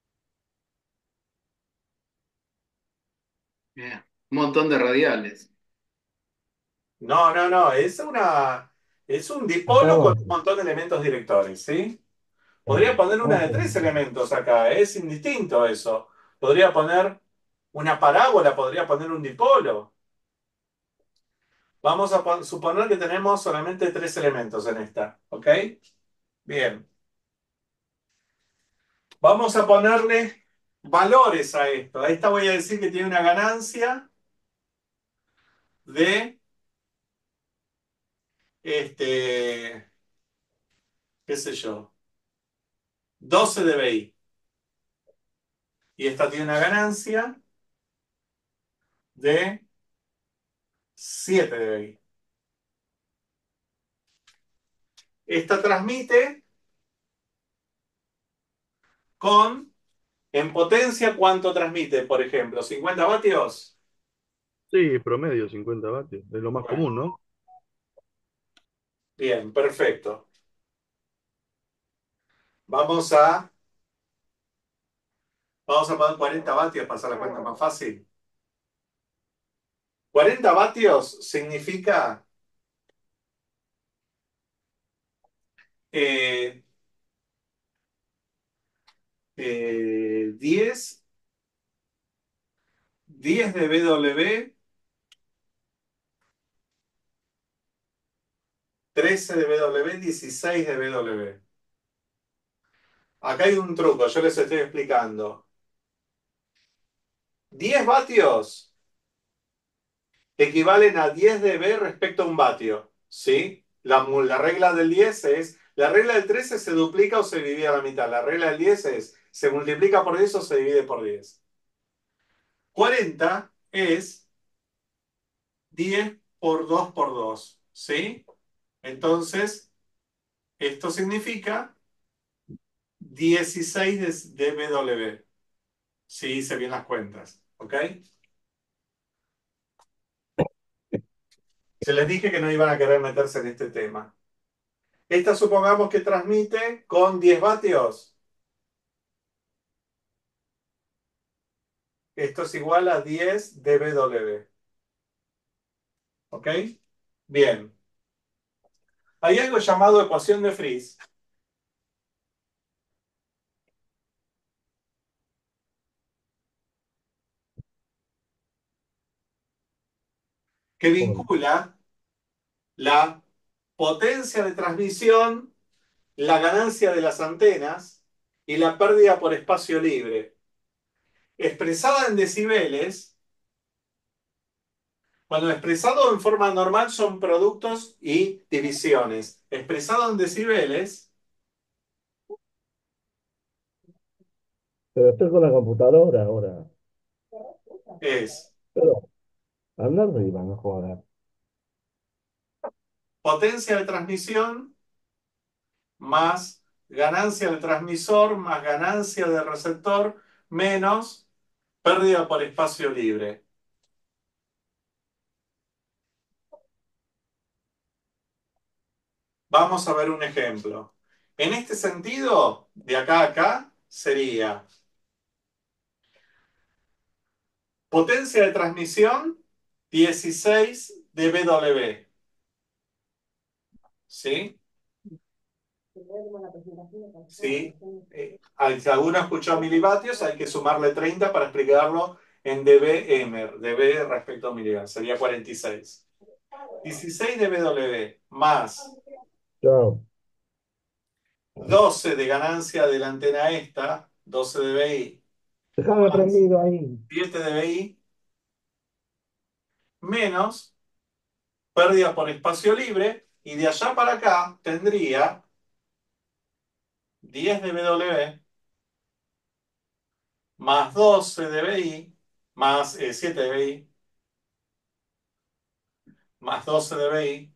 Bien. Un montón de radiales. No, no, no, es una, es un dipolo con un Entonces, montón de elementos directores, ¿sí? Podría claro. poner una de Ok. tres elementos acá, es indistinto eso. Podría poner una parábola, podría poner un dipolo. Vamos a pon- suponer que tenemos solamente tres elementos en esta, ¿ok? Bien. Vamos a ponerle valores a esto. A esta voy a decir que tiene una ganancia de, este, qué sé yo, doce dBi. Y esta tiene una ganancia de siete dBi. Esta transmite con, en potencia, ¿cuánto transmite? Por ejemplo, cincuenta vatios. Sí, promedio cincuenta vatios. Es lo más Bueno, común, ¿no? bien, perfecto. Vamos a, vamos a poner cuarenta vatios para hacer la cuenta más fácil. cuarenta vatios significa eh, eh, diez, diez de B W, trece de B W, dieciséis de B W. Acá hay un truco, yo les estoy explicando. diez vatios equivalen a diez de B respecto a un vatio, ¿sí? La, mu- la regla del diez es, la regla del trece se duplica o se divide a la mitad. La regla del diez es, se multiplica por diez o se divide por diez. cuarenta es diez por dos por dos, ¿sí? Entonces, esto significa dieciséis de, de B W, si hice bien las cuentas, ¿ok? Se les dije que no iban a querer meterse en este tema. Esta supongamos que transmite con diez vatios. Esto es igual a diez de B W, ¿ok? Bien. Hay algo llamado ecuación de Friis. que vincula la potencia de transmisión, la ganancia de las antenas y la pérdida por espacio libre. Expresada en decibeles, cuando expresado en forma normal son productos y divisiones. Expresado en decibeles Pero estoy con la computadora ahora. es Pero, anda arriba, no jodas. potencia de transmisión más ganancia del transmisor más ganancia del receptor menos pérdida por espacio libre. Vamos a ver un ejemplo. En este sentido, de acá a acá, sería potencia de transmisión dieciséis de B W. ¿Sí? Sí. Eh, si alguno escuchó milivatios, hay que sumarle treinta para explicarlo en dBm, dB respecto a milivatio. Sería cuarenta y seis. dieciséis de B W más Chao. doce de ganancia de la antena esta, doce dBi, Dejame prendido ahí. siete dBi, menos pérdida por espacio libre, y de allá para acá tendría diez de B W más doce dBi más eh, siete dBi más doce dBi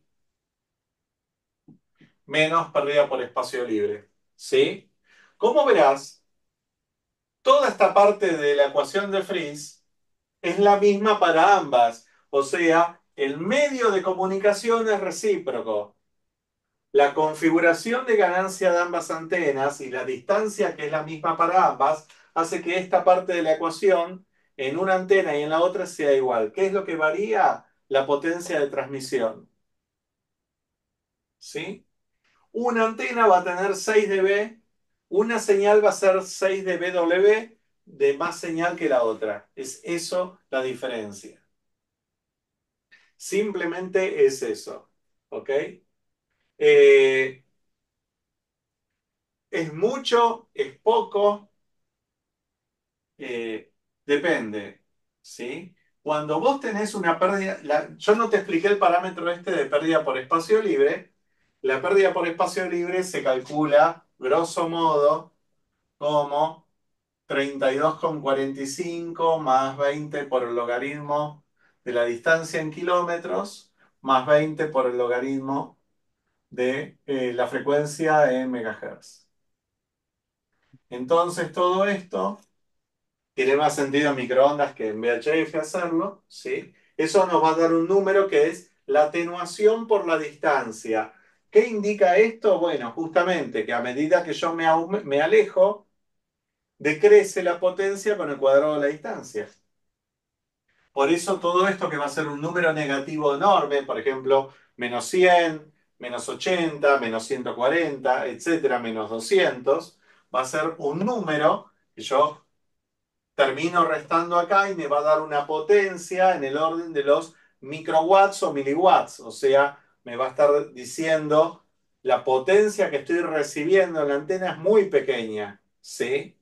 menos pérdida por espacio libre. ¿Sí? Como verás, toda esta parte de la ecuación de Friis es la misma para ambas. O sea, el medio de comunicación es recíproco. La configuración de ganancia de ambas antenas y la distancia, que es la misma para ambas, hace que esta parte de la ecuación en una antena y en la otra sea igual. ¿Qué es lo que varía? La potencia de transmisión. ¿Sí? Una antena va a tener seis dB, una señal va a ser seis de B W de más señal que la otra. Es eso la diferencia. Simplemente es eso. ¿Ok? Eh, ¿Es mucho? ¿Es poco? Eh, depende, ¿sí? Cuando vos tenés una pérdida, la- yo no te expliqué el parámetro este de pérdida por espacio libre. La pérdida por espacio libre se calcula, grosso modo, como treinta y dos coma cuarenta y cinco más veinte por el logaritmo de la distancia en kilómetros, más veinte por el logaritmo de eh, la frecuencia en megahertz. Entonces, todo esto tiene más sentido en microondas que en V H F hacerlo, ¿sí? Eso nos va a dar un número que es la atenuación por la distancia. ¿Qué indica esto? Bueno, justamente que a medida que yo me, aume- me alejo, decrece la potencia con el cuadrado de la distancia. Por eso todo esto que va a ser un número negativo enorme, por ejemplo, menos cien, menos ochenta, menos ciento cuarenta, etcétera, menos doscientos, va a ser un número que yo termino restando acá y me va a dar una potencia en el orden de los microwatts o miliwatts. O sea, me va a estar diciendo la potencia que estoy recibiendo en la antena es muy pequeña. ¿Sí?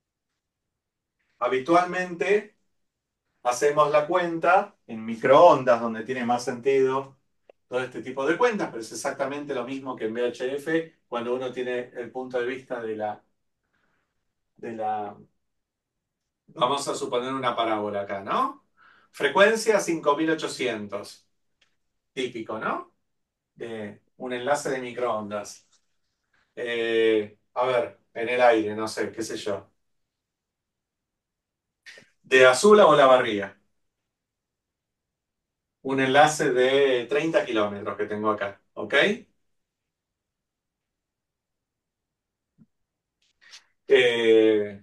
Habitualmente hacemos la cuenta en microondas, donde tiene más sentido todo este tipo de cuentas, pero es exactamente lo mismo que en V H F cuando uno tiene el punto de vista de la, de la vamos a suponer una parábola acá, ¿no? Frecuencia cinco mil ochocientos. Típico, ¿no? De un enlace de microondas. Eh, a ver, en el aire, no sé, qué sé yo. De azul a Olavarría. Un enlace de treinta kilómetros que tengo acá, ¿ok? Eh,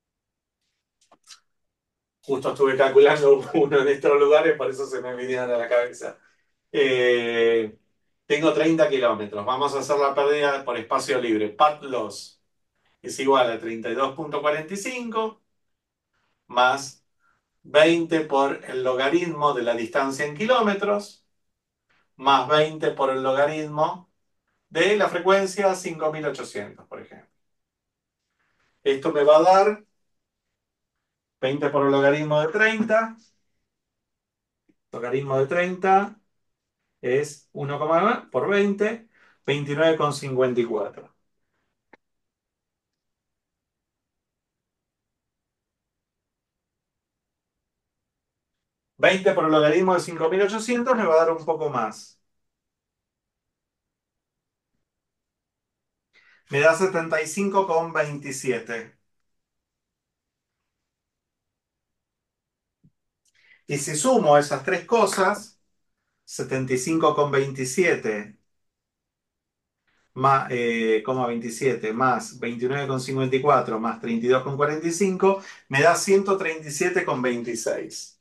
justo estuve calculando uno en estos lugares, por eso se me vinieron a la cabeza. Eh, tengo treinta kilómetros. Vamos a hacer la pérdida por espacio libre. Path loss es igual a treinta y dos punto cuarenta y cinco más veinte por el logaritmo de la distancia en kilómetros, más veinte por el logaritmo de la frecuencia cinco mil ochocientos, por ejemplo. Esto me va a dar veinte por el logaritmo de treinta. Logaritmo de treinta es uno por veinte, veintinueve coma cincuenta y cuatro. veinte por el logaritmo de cinco mil ochocientos me va a dar un poco más. Me da setenta y cinco coma veintisiete. Y si sumo esas tres cosas, setenta y cinco coma veintisiete más, eh, coma veintisiete más veintinueve coma cincuenta y cuatro más treinta y dos coma cuarenta y cinco, me da ciento treinta y siete coma veintiséis.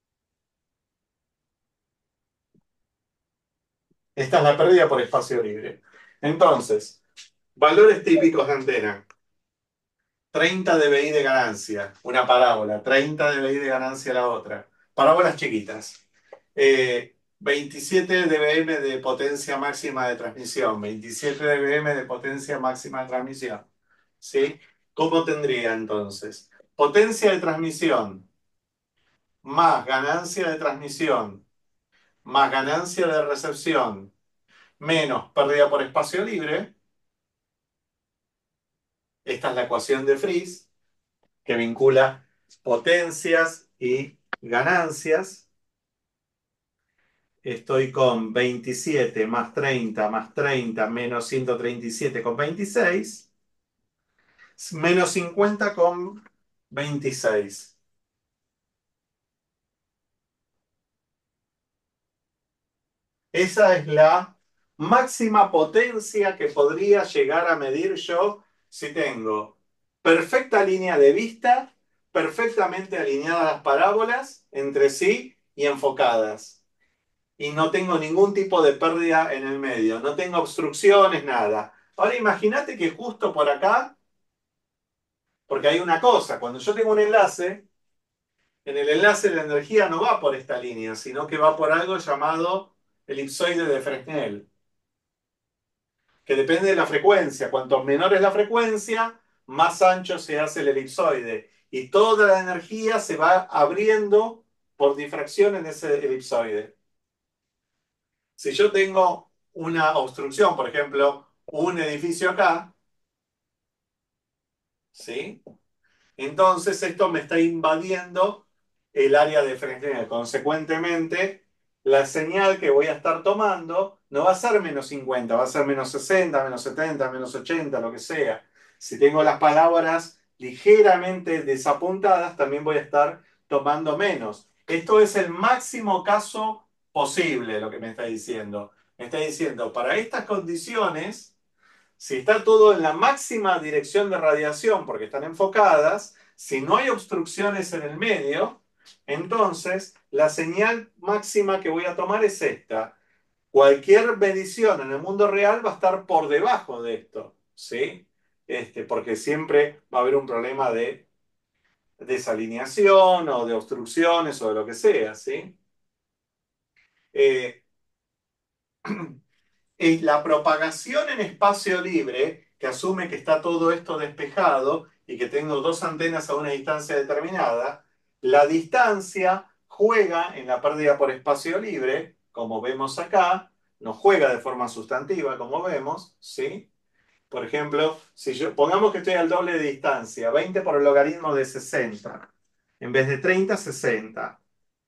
Esta es la pérdida por espacio libre. Entonces, valores típicos de antena. treinta dBi de ganancia, una parábola. treinta dBi de ganancia la otra. Parábolas chiquitas. Eh, veintisiete dBm de potencia máxima de transmisión. veintisiete dBm de potencia máxima de transmisión. ¿Sí? ¿Cómo tendría entonces? Potencia de transmisión más ganancia de transmisión más ganancia de recepción menos pérdida por espacio libre. Esta es la ecuación de Friis que vincula potencias y ganancias. Estoy con veintisiete más treinta más treinta menos ciento treinta y siete con veintiséis menos cincuenta con veintiséis. Esa es la máxima potencia que podría llegar a medir yo si tengo perfecta línea de vista, perfectamente alineadas las parábolas entre sí y enfocadas. Y no tengo ningún tipo de pérdida en el medio, no tengo obstrucciones, nada. Ahora imagínate que justo por acá, porque hay una cosa, cuando yo tengo un enlace, en el enlace la energía no va por esta línea, sino que va por algo llamado elipsoide de Fresnel, que depende de la frecuencia. Cuanto menor es la frecuencia, más ancho se hace el elipsoide. Y toda la energía se va abriendo por difracción en ese elipsoide. Si yo tengo una obstrucción, por ejemplo, un edificio acá, ¿sí? Entonces esto me está invadiendo el área de Fresnel. Consecuentemente, la señal que voy a estar tomando no va a ser menos cincuenta, va a ser menos sesenta, menos setenta, menos ochenta, lo que sea. Si tengo las palabras ligeramente desapuntadas, también voy a estar tomando menos. Esto es el máximo caso posible, lo que me está diciendo. Me está diciendo, para estas condiciones, si está todo en la máxima dirección de radiación porque están enfocadas, si no hay obstrucciones en el medio, entonces la señal máxima que voy a tomar es esta. Cualquier medición en el mundo real va a estar por debajo de esto, ¿sí? Este, porque siempre va a haber un problema de desalineación o de obstrucciones o de lo que sea, ¿sí? Eh, Es la propagación en espacio libre, que asume que está todo esto despejado y que tengo dos antenas a una distancia determinada. La distancia juega en la pérdida por espacio libre, como vemos acá, no juega de forma sustantiva, como vemos, ¿sí? Por ejemplo, si yo, pongamos que estoy al doble de distancia, veinte por el logaritmo de sesenta, en vez de treinta, sesenta.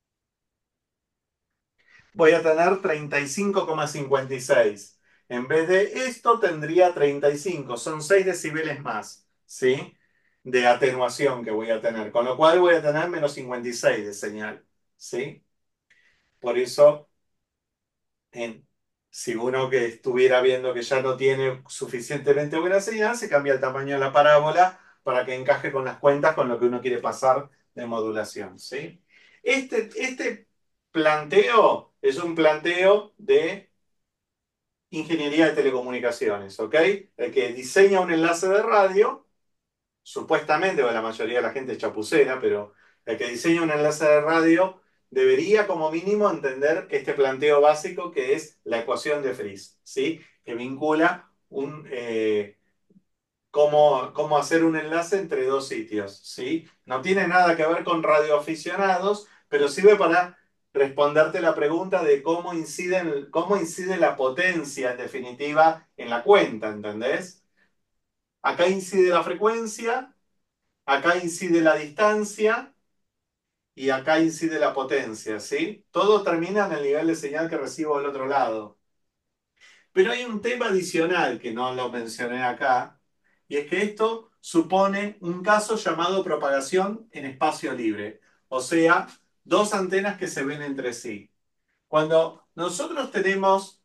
Voy a tener treinta y cinco coma cincuenta y seis. En vez de esto tendría treinta y cinco. Son seis decibeles más, ¿sí? De atenuación que voy a tener. Con lo cual voy a tener menos cincuenta y seis de señal, ¿sí? Por eso, en, si uno que estuviera viendo que ya no tiene suficientemente buena señal, se cambia el tamaño de la parábola para que encaje con las cuentas con lo que uno quiere pasar de modulación, ¿sí? Este, este planteo es un planteo de ingeniería de telecomunicaciones, ¿ok? El que diseña un enlace de radio, supuestamente, o la mayoría de la gente es chapucera, pero El que diseña un enlace de radio debería como mínimo entender este planteo básico que es la ecuación de Friis, ¿sí? Que vincula un, eh, cómo, cómo hacer un enlace entre dos sitios, ¿sí? No tiene nada que ver con radioaficionados, pero sirve para responderte la pregunta de cómo incide, cómo incide la potencia, en definitiva, en la cuenta, ¿entendés? Acá incide la frecuencia, acá incide la distancia y acá incide la potencia, ¿sí? Todo termina en el nivel de señal que recibo del otro lado. Pero hay un tema adicional que no lo mencioné acá, y es que esto supone un caso llamado propagación en espacio libre, o sea, dos antenas que se ven entre sí. Cuando nosotros tenemos,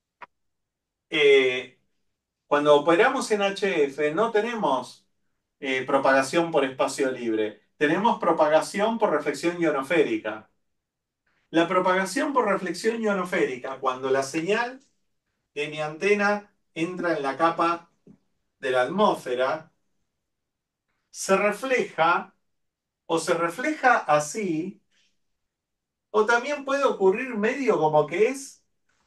eh, cuando operamos en H F, no tenemos eh, propagación por espacio libre, tenemos propagación por reflexión ionosférica. La propagación por reflexión ionosférica, cuando la señal de mi antena entra en la capa de la atmósfera, se refleja o se refleja así, o también puede ocurrir medio como que es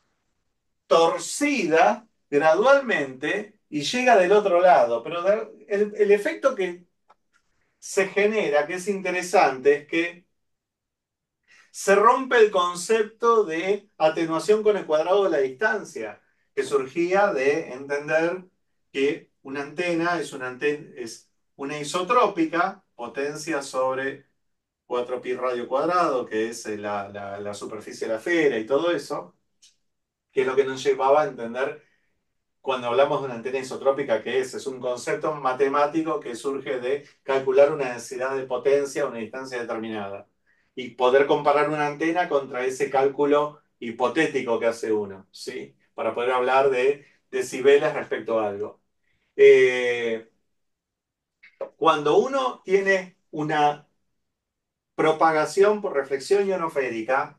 torcida gradualmente y llega del otro lado. Pero el, el efecto que se genera, que es interesante, es que se rompe el concepto de atenuación con el cuadrado de la distancia, que surgía de entender que una antena es una, antena, es una isotrópica, potencia sobre cuatro pi radio cuadrado, que es la, la, la superficie de la esfera y todo eso, que es lo que nos llevaba a entender cuando hablamos de una antena isotrópica, que es, es un concepto matemático que surge de calcular una densidad de potencia a una distancia determinada y poder comparar una antena contra ese cálculo hipotético que hace uno, ¿sí? Para poder hablar de decibeles respecto a algo. Eh, cuando uno tiene una propagación por reflexión ionosférica,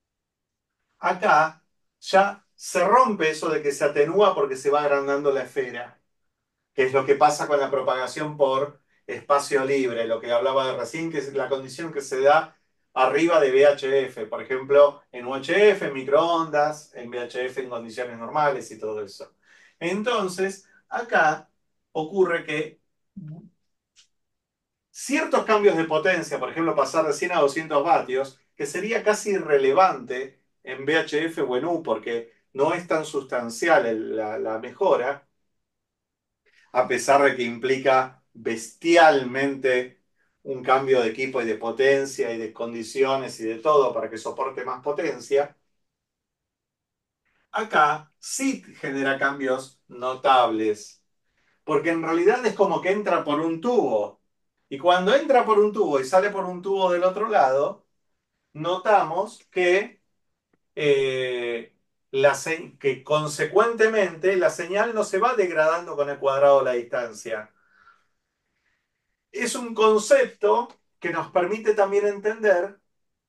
acá ya se rompe eso de que se atenúa porque se va agrandando la esfera, que es lo que pasa con la propagación por espacio libre, lo que hablaba de recién, que es la condición que se da arriba de V H F, por ejemplo, en U H F, en microondas, en V H F en condiciones normales y todo eso. Entonces, acá ocurre que ciertos cambios de potencia, por ejemplo, pasar de cien a doscientos vatios, que sería casi irrelevante en V H F o en U, porque no es tan sustancial el- la, la mejora, a pesar de que implica bestialmente un cambio de equipo y de potencia y de condiciones y de todo para que soporte más potencia, acá sí genera cambios notables, porque en realidad es como que entra por un tubo. Y cuando entra por un tubo y sale por un tubo del otro lado, notamos que, eh, la se- que consecuentemente la señal no se va degradando con el cuadrado de la distancia. Es un concepto que nos permite también entender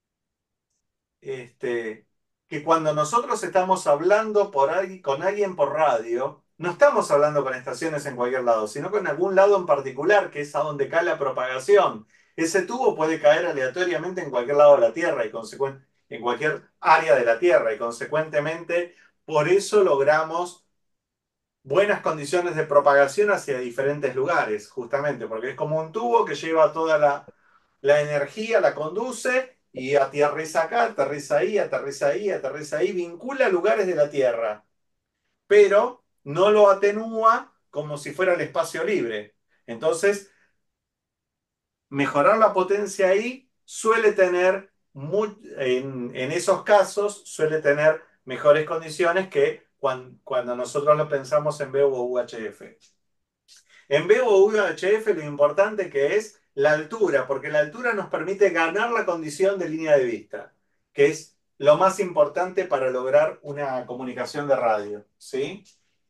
este, que cuando nosotros estamos hablando por ahí, con alguien por radio, no estamos hablando con estaciones en cualquier lado, sino con algún lado en particular, que es a donde cae la propagación. Ese tubo puede caer aleatoriamente en cualquier lado de la Tierra y consecuen- en cualquier área de la Tierra, y consecuentemente por eso logramos buenas condiciones de propagación hacia diferentes lugares, justamente, porque es como un tubo que lleva toda la, la energía, la conduce y aterriza acá, aterriza ahí, aterriza ahí, aterriza ahí, vincula lugares de la Tierra, pero no lo atenúa como si fuera el espacio libre. Entonces, mejorar la potencia ahí suele tener, mu- en, en esos casos, suele tener mejores condiciones que cuan- cuando nosotros lo pensamos en V o U H F. En V o U H F lo importante que es la altura, porque la altura nos permite ganar la condición de línea de vista, que es lo más importante para lograr una comunicación de radio, ¿sí?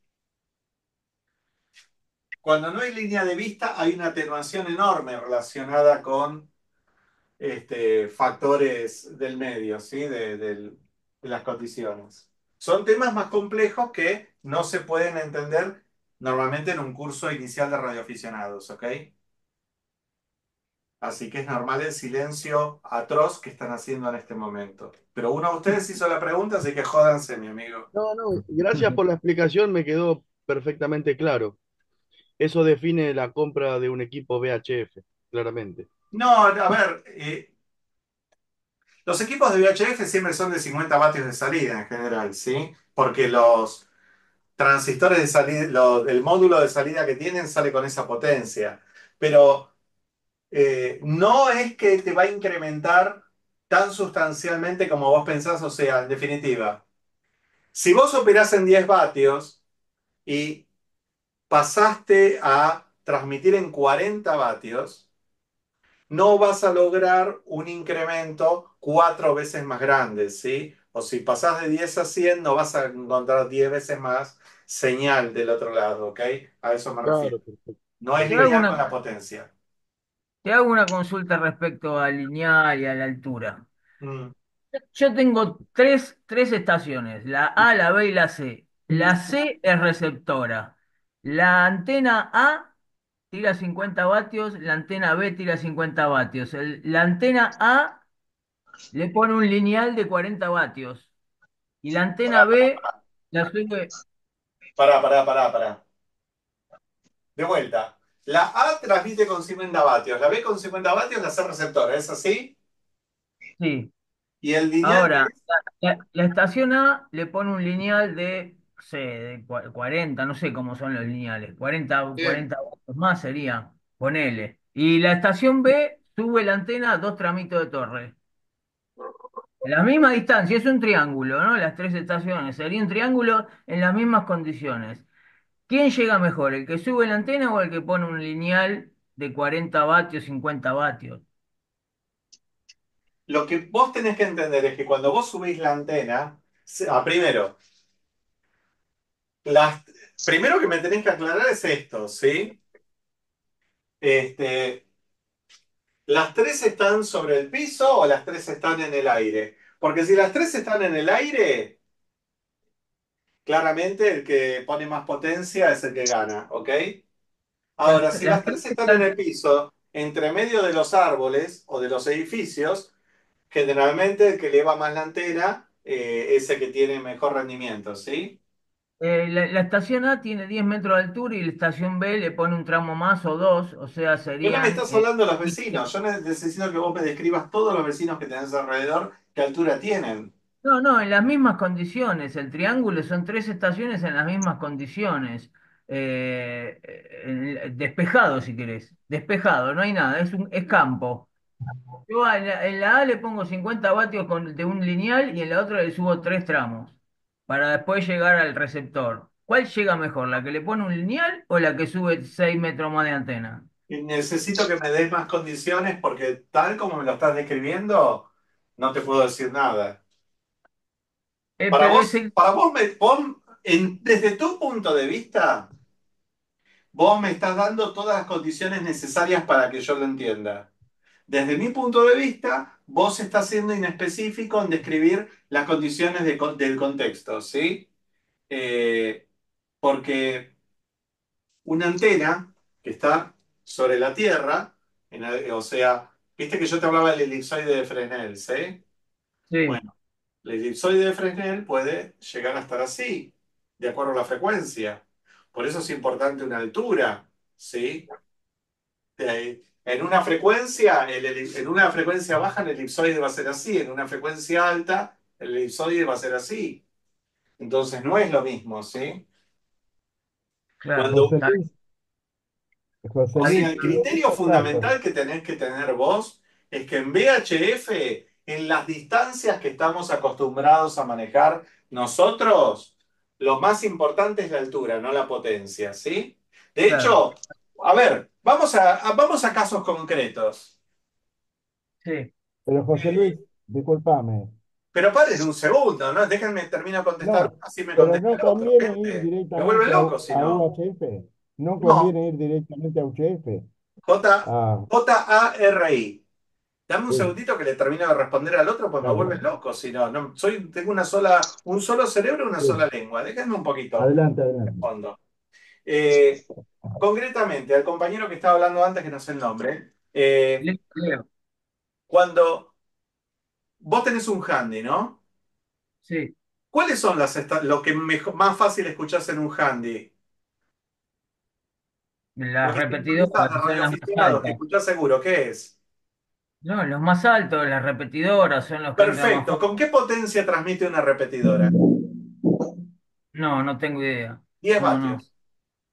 Cuando no hay línea de vista hay una atenuación enorme relacionada con este, factores del medio, ¿sí? De, del- de las condiciones. Son temas más complejos que no se pueden entender normalmente en un curso inicial de radioaficionados, ¿ok? Así que es normal el silencio atroz que están haciendo en este momento. Pero uno de ustedes hizo la pregunta, así que jódanse, mi amigo. No, no, gracias por la explicación, me quedó perfectamente claro. Eso define la compra de un equipo V H F, claramente. No, a ver, eh, los equipos de V H F siempre son de cincuenta vatios de salida en general, ¿sí? Porque los transistores de salida, lo- el módulo de salida que tienen sale con esa potencia. Pero eh, no es que te va a incrementar tan sustancialmente como vos pensás, o sea, en definitiva, si vos operás en diez vatios y pasaste a transmitir en cuarenta vatios, no vas a lograr un incremento cuatro veces más grande, ¿sí? O si pasás de diez a cien, no vas a encontrar diez veces más señal del otro lado, ¿ok? A eso me refiero. Claro, perfecto. No es Te hago lineal con una, la potencia. te hago una consulta respecto al lineal y a la altura. Mm. Yo tengo tres, tres estaciones, la A, la B y la C. La C es receptora. La antena A tira cincuenta vatios, la antena B tira cincuenta vatios. El- la antena A le pone un lineal de cuarenta vatios y la antena B la sube. Pará, pará, pará, pará. De vuelta. La A transmite con cincuenta vatios, la B con cincuenta vatios, la C receptora, ¿es así? Sí. Y el lineal que Ahora, la, la- la estación A le pone un lineal de, no sé, de cua- cuarenta, no sé cómo son los lineales, cuarenta, Bien. cuarenta vatios más sería, ponele. Y la estación B sube la antena a dos tramitos de torre. La misma distancia, es un triángulo, ¿no? Las tres estaciones, sería un triángulo en las mismas condiciones. ¿Quién llega mejor, el que sube la antena o el que pone un lineal de cuarenta vatios, cincuenta vatios? lo que vos tenés que entender es que cuando vos subís la antena, se- ah, primero, las, primero que me tenés que aclarar es esto, ¿sí? Este, ¿las tres están sobre el piso o las tres están en el aire? Porque si las tres están en el aire, claramente el que pone más potencia es el que gana, ¿ok? Ahora, Las, si las las tres tres están en están. el piso, entre medio de los árboles o de los edificios, generalmente el que eleva más la antena eh, es el que tiene mejor rendimiento, ¿sí? Eh, la, la estación A tiene diez metros de altura y la estación B le pone un tramo más o dos, o sea, Pero no me serían... estás eh, hablando de los vecinos, yo necesito que vos me describas todos los vecinos que tenés alrededor, qué altura tienen. no, no, en las mismas condiciones. El triángulo son tres estaciones en las mismas condiciones. Eh, eh, despejado, si querés. Despejado, no hay nada, es un, es campo. Yo a- en la, en la A le pongo cincuenta vatios con, de un lineal y en la otra le subo tres tramos para después llegar al receptor. ¿Cuál llega mejor, la que le pone un lineal o la que sube seis metros más de antena? Y necesito que me des más condiciones porque tal como me lo estás describiendo, no te puedo decir nada. Eh, Para pero es vos, el... para vos me, vos, en- desde tu punto de vista, vos me estás dando todas las condiciones necesarias para que yo lo entienda. Desde mi punto de vista, vos estás siendo inespecífico en describir las condiciones de con- del contexto, ¿sí? Eh, porque una antena que está sobre la Tierra, en el- o sea, viste que yo te hablaba del elipsoide de Fresnel, ¿sí? Sí, Bueno, el elipsoide de Fresnel puede llegar a estar así, de acuerdo a la frecuencia. Por eso es importante una altura, ¿sí? Eh, En una frecuencia, el eli- en una frecuencia baja el elipsoide va a ser así, en una frecuencia alta el elipsoide va a ser así. Entonces no es lo mismo, ¿sí? claro. Cuando, José Está Luis, José o Luis, sea, el y criterio otro dato. fundamental que tenés que tener vos es que en V H F, en las distancias que estamos acostumbrados a manejar nosotros, lo más importante es la altura, no la potencia, ¿sí? De claro. hecho, a ver, vamos a, a- vamos a casos concretos. Sí. Pero José Luis, discúlpame. Pero paren un segundo, ¿no? Déjenme terminar de contestar No, una, así me pero contesta no el otro, conviene ir gente. Me vuelve directamente a, loco U- si a no. U H F. No No, conviene ir directamente a U H F. J, Ah, J-A-R-I. Dame un sí, segundito que le termino de responder al otro, pues me dale. vuelves loco, si no, no soy, tengo una sola, un solo cerebro y una Sí, sola lengua. Déjenme un poquito adelante, adelante. fondo. Eh, concretamente, al compañero que estaba hablando antes, que no sé el nombre, Eh, Le creo. cuando vos tenés un handy, ¿no? Sí. ¿Cuáles son las esta- lo que mejo- más fácil escuchás en un handy? Lo Las que sintonizás repetidoras, de que son las más radioaficionados, que altas. escuchás seguro, ¿qué es? No, los más altos, las repetidoras, son los que entran más Perfecto. fuerte. ¿Con qué potencia transmite una repetidora? No, no tengo idea. Diez No, no. vatios.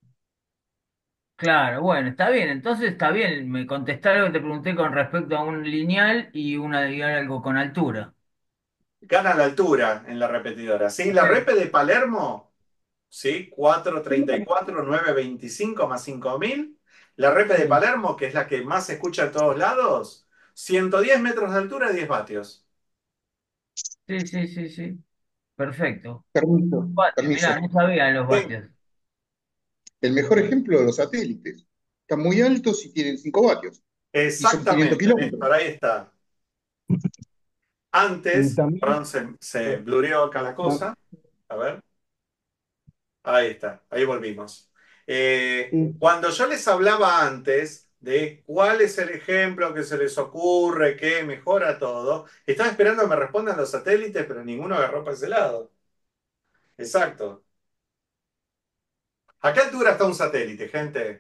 Claro, bueno, está bien. Entonces está bien. Me contestaron lo que te pregunté con respecto a un lineal y una y algo con altura. Gana la altura en la repetidora. ¿Sí? La Ok. repe de Palermo, ¿sí? cuatrocientos treinta y cuatro, novecientos veinticinco más cinco mil. La repe de Sí, Palermo, que es la que más se escucha en todos lados, ciento diez metros de altura, diez vatios. sí, sí, sí, sí. Perfecto. Permiso, Vatios, mirá, permiso. no sabía los Sí, vatios. El mejor ejemplo de los satélites. Están muy altos y tienen cinco vatios. Y son quinientos exactamente, kilómetros. Néstor, ahí está. Y Antes, también, perdón, se, se eh, blureó acá la tam- cosa. A ver. Ahí está, ahí volvimos. Eh, y cuando yo les hablaba antes de cuál es el ejemplo que se les ocurre que mejora todo, estaba esperando que me respondan los satélites, pero ninguno agarró para ese lado. Exacto. ¿A qué altura está un satélite, gente?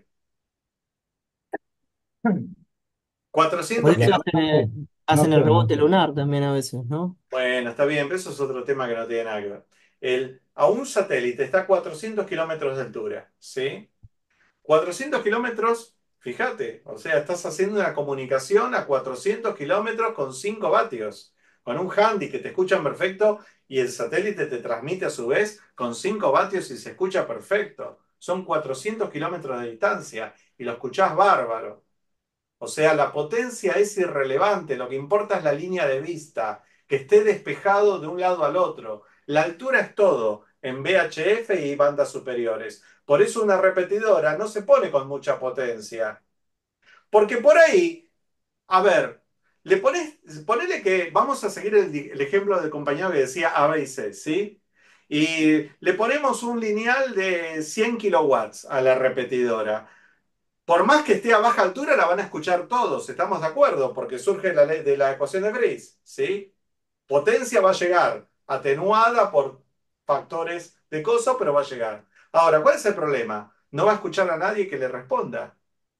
Por cuatrocientos eso la- hacen kilómetros. eh, el, no hacen el sé, no rebote sé. lunar también a veces, ¿no? Bueno, está bien, pero eso es otro tema que no tiene nada que ver. El, a un satélite está a cuatrocientos kilómetros de altura, ¿sí? cuatrocientos kilómetros, fíjate, o sea, estás haciendo una comunicación a cuatrocientos kilómetros con cinco vatios, con un handy que te escuchan perfecto y el satélite te transmite a su vez con cinco vatios y se escucha perfecto. Son cuatrocientos kilómetros de distancia y lo escuchás bárbaro. O sea, la potencia es irrelevante, lo que importa es la línea de vista, que esté despejado de un lado al otro. La altura es todo en V H F y bandas superiores. Por eso una repetidora no se pone con mucha potencia. Porque por ahí, a ver, le pones, ponele que vamos a seguir el, el ejemplo del compañero que decía A, B y C, ¿sí? Y le ponemos un lineal de cien kilowatts a la repetidora. Por más que esté a baja altura, la van a escuchar todos, ¿estamos de acuerdo? Porque surge la ley de la ecuación de Brice, ¿sí? Potencia va a llegar, atenuada por factores de coso, pero va a llegar. Ahora, ¿cuál es el problema? No va a escuchar a nadie que le responda.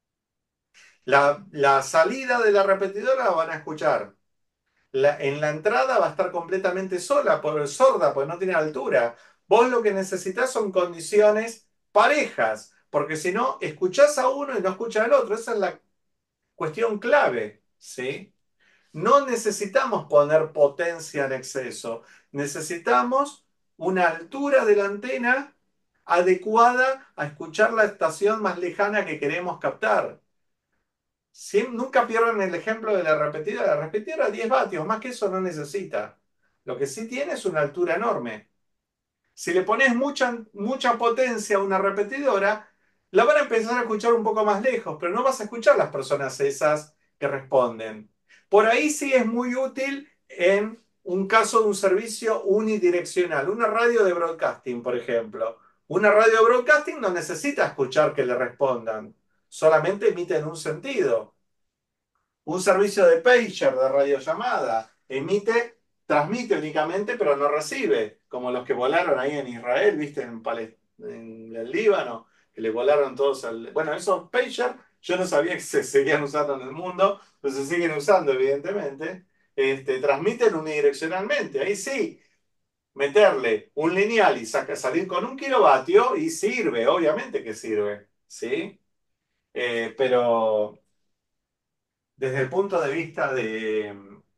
La, la salida de la repetidora la van a escuchar. La- en la entrada va a estar completamente sola, por, sorda, porque no tiene altura. Vos lo que necesitas son condiciones parejas, porque si no, escuchás a uno y no escuchás al otro. Esa es la cuestión clave, ¿sí? No necesitamos poner potencia en exceso, necesitamos una altura de la antena adecuada a escuchar la estación más lejana que queremos captar. Siem- nunca pierdan el ejemplo de la repetidora. La repetidora diez vatios, más que eso no necesita. Lo que sí tiene es una altura enorme. Si le pones mucha, mucha potencia a una repetidora, la van a empezar a escuchar un poco más lejos, pero no vas a escuchar las personas esas que responden. Por ahí sí es muy útil en un caso de un servicio unidireccional, una radio de broadcasting, por ejemplo. Una radio de broadcasting no necesita escuchar que le respondan, solamente emite en un sentido. Un servicio de pager de radiollamada emite, transmite únicamente, pero no recibe, como los que volaron ahí en Israel, viste, en, Pales- en el Líbano, que le volaron todos al... Bueno, esos pager yo no sabía que se seguían usando en el mundo, pero se siguen usando, evidentemente. Este, transmiten unidireccionalmente. Ahí sí, meterle un lineal y saca- salir con un kilovatio y sirve, obviamente que sirve, ¿sí? Eh, pero desde el punto de vista de,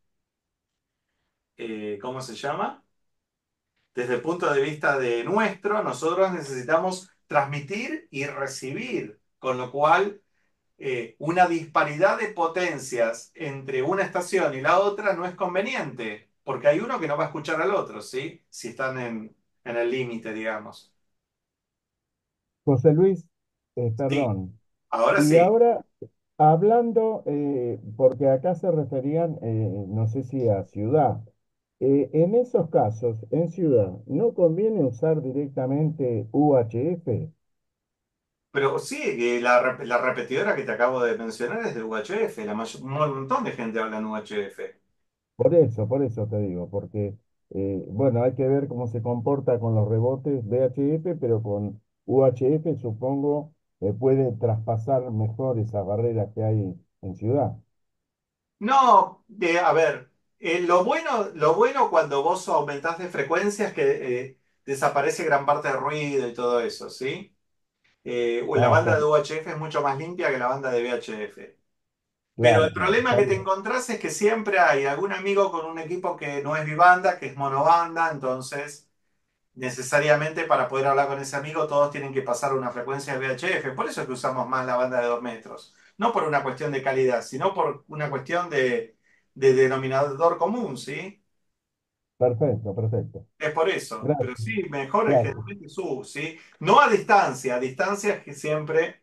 eh, ¿cómo se llama? Desde el punto de vista de nuestro, nosotros necesitamos transmitir y recibir, con lo cual eh, una disparidad de potencias entre una estación y la otra no es conveniente, porque hay uno que no va a escuchar al otro, ¿sí? Si están en, en el límite, digamos. José Luis, eh, Sí, perdón. ahora Y sí. ahora, hablando, eh, porque acá se referían, eh, no sé si a ciudad, eh, en esos casos, en ciudad, ¿no conviene usar directamente U H F? Pero sí, que la, rep- la repetidora que te acabo de mencionar es de U H F. La mayor- un montón de gente habla en U H F. Por eso, por eso te digo, porque, eh, bueno, hay que ver cómo se comporta con los rebotes V H F, pero con U H F supongo que puede traspasar mejor esa barrera que hay en ciudad. No, de, a ver, eh, lo bueno, lo bueno cuando vos aumentás de frecuencia es que eh, desaparece gran parte de ruido y todo eso, ¿sí? Eh, la Ah, banda está, de U H F es mucho más limpia que la banda de V H F. Pero el claro, claro, problema está que te bien. encontrás es que siempre hay algún amigo con un equipo que no es bibanda, que es monobanda, entonces necesariamente para poder hablar con ese amigo todos tienen que pasar una frecuencia de V H F. Por eso es que usamos más la banda de dos metros. No por una cuestión de calidad, sino por una cuestión de, de denominador común, ¿sí? Perfecto, perfecto. Es por eso. Pero Gracias, sí, mejor es gracias. generalmente sub, ¿sí? No a distancia. A distancia es que siempre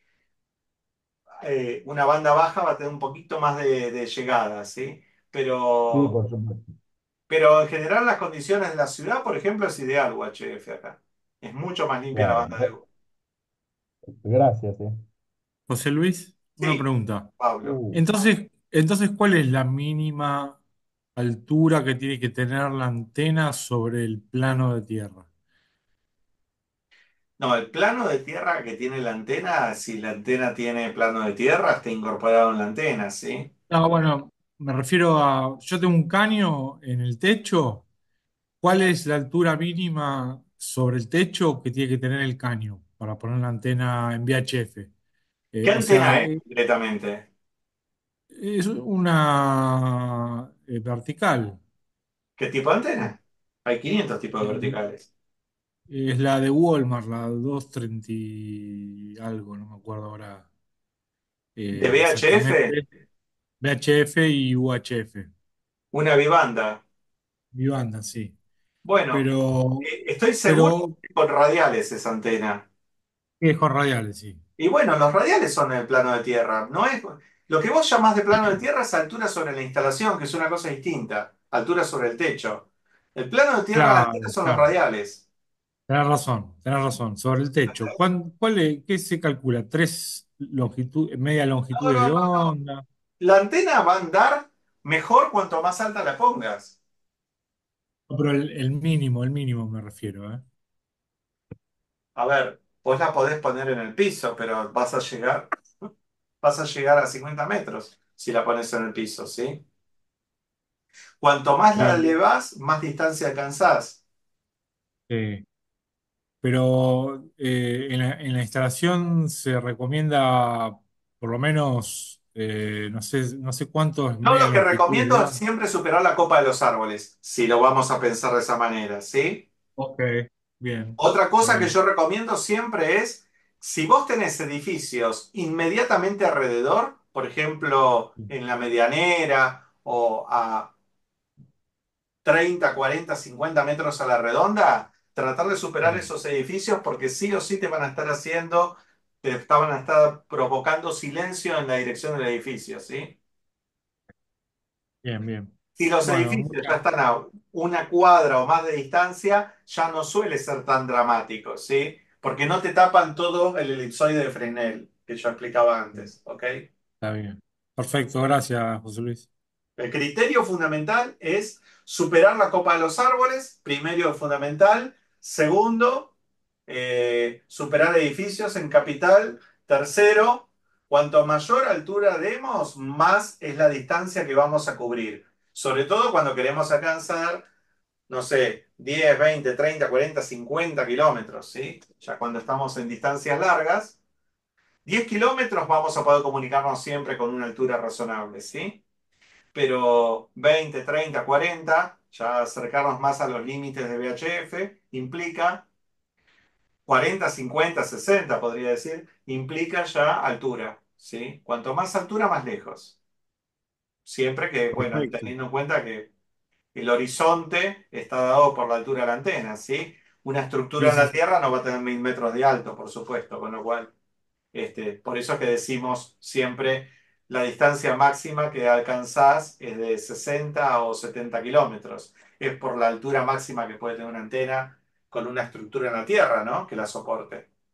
eh, una banda baja va a tener un poquito más de, de llegada, ¿sí? Sí, Pero, por supuesto. pero en general las condiciones de la ciudad, por ejemplo, es ideal U H F acá. Es mucho más limpia la Claro. banda de... Gracias, eh. José Luis, una Sí, pregunta. Pablo. Uh, Entonces, entonces, ¿cuál es la mínima altura que tiene que tener la antena sobre el plano de tierra? No, el plano de tierra que tiene la antena, si la antena tiene plano de tierra, está incorporado en la antena, ¿sí? No, bueno, me refiero a, yo tengo un caño en el techo. ¿Cuál es la altura mínima sobre el techo que tiene que tener el caño para poner la antena en V H F? Eh, ¿Qué o sea, antena es eh, concretamente? es una eh, vertical. ¿Qué tipo de antena? Hay quinientos tipos de Eh, verticales. es la de Walmart, la doscientos treinta y algo, no me acuerdo ahora ¿De eh, V H F? exactamente. V H F y U H F. Una bibanda. Mi banda, sí. Bueno, Pero, eh, estoy seguro pero, que con radiales esa antena. viejos radiales, sí. Y bueno, los radiales son el plano de tierra. No es, lo que vos llamás de plano de tierra es altura sobre la instalación, que es una cosa distinta. Altura sobre el techo. El plano de tierra de la antena Claro, son los claro. radiales. Tenés razón, tenés razón. Sobre el techo, ¿cuán- ¿cuál es- qué se calcula? ¿Tres longitud, media No, longitudes no, de no, no. onda? La antena va a andar mejor cuanto más alta la pongas. No, pero el, el mínimo, el mínimo me refiero, ¿eh? A ver, vos la podés poner en el piso, pero vas a llegar, vas a llegar a cincuenta metros si la pones en el piso, ¿sí? Cuanto más la Bien. elevás, más distancia alcanzás. Sí. Pero eh, en la, en la instalación se recomienda por lo menos, eh, no sé, no sé cuántos Yo media lo que longitudes de recomiendo es onda. siempre superar la copa de los árboles, si lo vamos a pensar de esa manera, ¿sí? Ok, bien, Otra está cosa que bien. yo recomiendo siempre es, si vos tenés edificios inmediatamente alrededor, por ejemplo, en la medianera o a treinta, cuarenta, cincuenta metros a la redonda, tratar de superar Sí. esos edificios porque sí o sí te van a estar haciendo, te van a estar provocando silencio en la dirección del edificio, ¿sí? Bien, bien. Si los Bueno, edificios ya muchas, están a una cuadra o más de distancia, ya no suele ser tan dramático, ¿sí? Porque no te tapan todo el elipsoide de Fresnel, que yo explicaba antes, ¿ok? está bien. Perfecto, gracias, José Luis. El criterio fundamental es superar la copa de los árboles, primero fundamental. Segundo, eh, superar edificios en capital. Tercero, cuanto mayor altura demos, más es la distancia que vamos a cubrir. Sobre todo cuando queremos alcanzar, no sé, diez, veinte, treinta, cuarenta, cincuenta kilómetros, ¿sí? Ya cuando estamos en distancias largas, diez kilómetros vamos a poder comunicarnos siempre con una altura razonable, ¿sí? Pero veinte, treinta, cuarenta, ya acercarnos más a los límites de V H F, implica cuarenta, cincuenta, sesenta, podría decir, implica ya altura, ¿sí? Cuanto más altura, más lejos. Siempre que, bueno, Perfecto. teniendo en cuenta que el horizonte está dado por la altura de la antena, ¿sí? Una estructura Sí, en sí, la sí. Tierra no va a tener mil metros de alto, por supuesto, con lo cual este, por eso es que decimos siempre la distancia máxima que alcanzás es de sesenta o setenta kilómetros. Es por la altura máxima que puede tener una antena con una estructura en la Tierra, ¿no? Que la soporte.